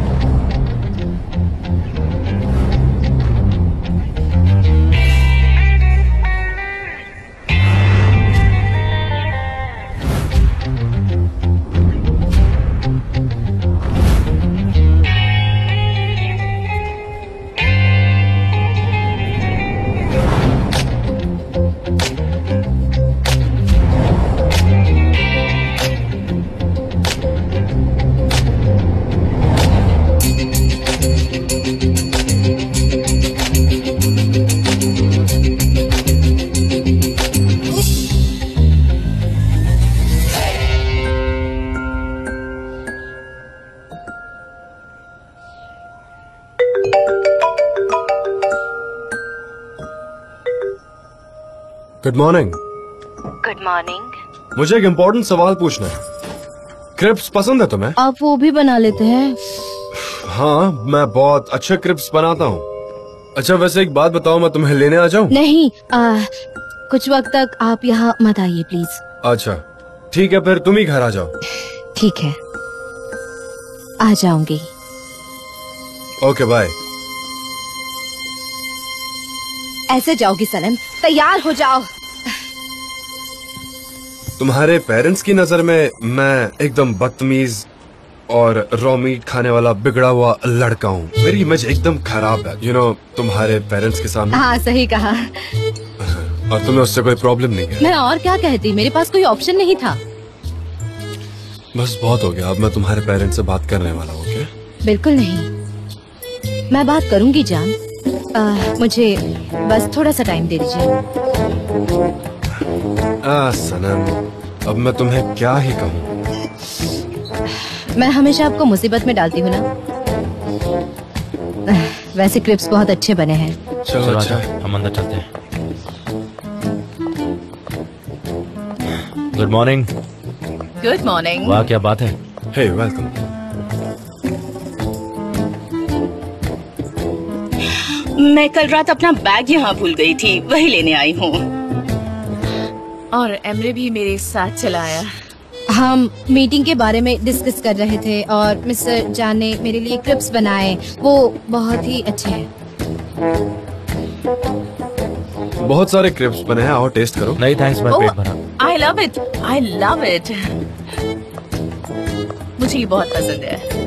Good morning. Good morning. मुझे एक इम्पोर्टेंट सवाल पूछना है। क्रिप्स पसंद है तुम्हें? आप वो भी बना लेते हैं? हाँ, मैं बहुत अच्छे क्रिप्स बनाता हूँ। अच्छा, वैसे एक बात बताओ, मैं तुम्हें लेने आ जाऊँ? नहीं, कुछ वक्त तक आप यहाँ मत आइए प्लीज। अच्छा ठीक है, फिर तुम ही घर आ जाओ। ठीक है, आ जाऊंगी। Okay bye. ऐसे जाओगी सनम? तैयार हो जाओ। तुम्हारे पेरेंट्स की नजर में मैं एकदम बदतमीज और रॉ मीट खाने वाला बिगड़ा हुआ लड़का हूँ। मेरी इमेज एकदम खराब है, तुम्हारे पेरेंट्स के सामने। हाँ, सही कहा। और तुम्हें उससे कोई प्रॉब्लम नहीं है? मैं और क्या कहती, मेरे पास कोई ऑप्शन नहीं था। बस बहुत हो गया, अब मैं तुम्हारे पेरेंट्स से बात करने वाला हूँ। क्या? बिल्कुल नहीं, मैं बात करूंगी जान। मुझे बस थोड़ा सा टाइम दे दीजिए। सनम, अब मैं तुम्हें क्या ही कहूँ। मैं हमेशा आपको मुसीबत में डालती हूँ ना। वैसे क्लिप्स बहुत अच्छे बने हैं। चलो अच्छा, हम अंदर चलते हैं। Good morning. Good morning. वाह, क्या बात है। Hey, welcome. मैं कल रात अपना बैग यहाँ भूल गई थी, वही लेने आई हूँ। और एमरे भी मेरे साथ चला आया। हम मीटिंग के बारे में डिस्कस कर रहे थे और मिस्टर जान ने मेरे लिए क्लिप्स बनाए, वो बहुत ही अच्छे हैं। बहुत सारे क्लिप्स बने हैं, आओ टेस्ट करो। नहीं थैंक्स, मैं पेट भरा। I love it, I love it. मुझे ये बहुत पसंद है।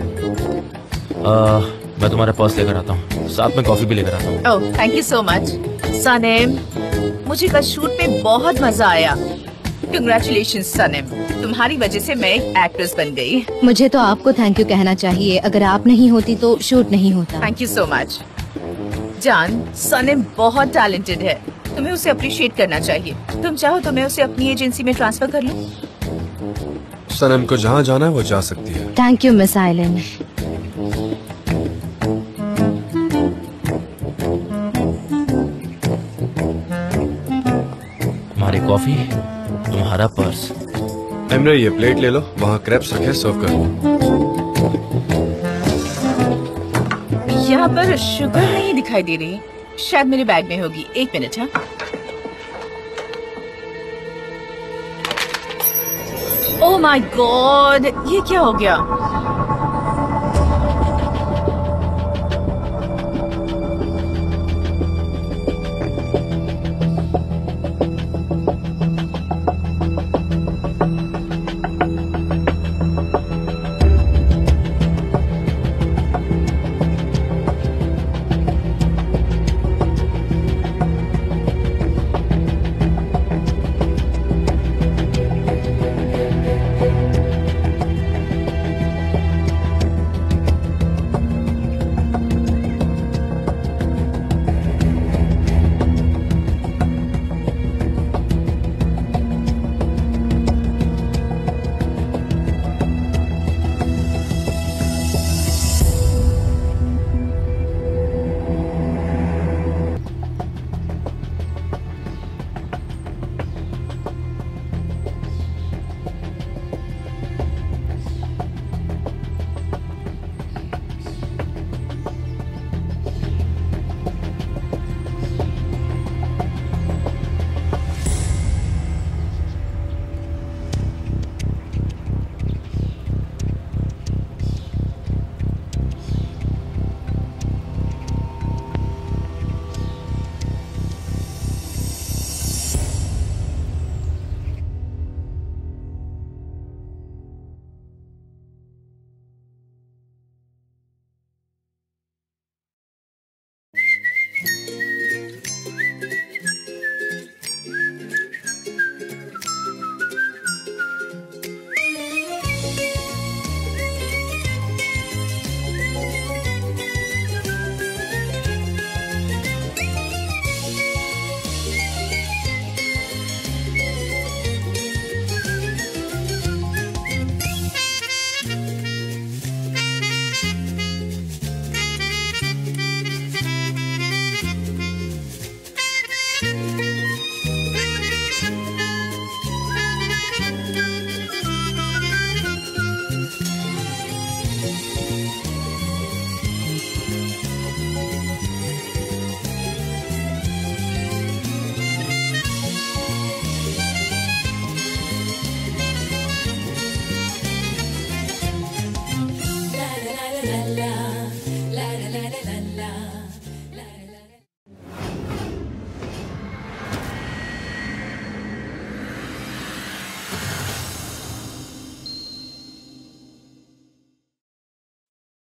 मैं तुम्हारा पर्स लेकर आता हूँ, साथ में कॉफी भी लेकर आता हूँ। Oh, thank you so much Sanam. मुझे कल शूट में बहुत मजा आया। कंग्रेचुलेशंस सनम, तुम्हारी वजह से मैं एक एक्ट्रेस बन गई। मुझे तो आपको थैंक यू कहना चाहिए, अगर आप नहीं होती तो शूट नहीं होता। थैंक यू सो मच जान। सनम बहुत टैलेंटेड है, तुम्हें उसे अप्रिशिएट करना चाहिए। तुम चाहो तो मैं उसे अपनी एजेंसी में ट्रांसफर कर लूं। सनम को जहाँ जाना है वो जा सकती है। Thank you miss Island. हमारे कॉफी, तुम्हारा पर्स। एमरे ये प्लेट ले लो, वहाँ क्रेप्स रखे, सर्व करो। यहाँ पर शुगर नहीं दिखाई दे रही, शायद मेरे बैग में होगी। 1 मिनट। हाँ, ओह माय गॉड, ये क्या हो गया?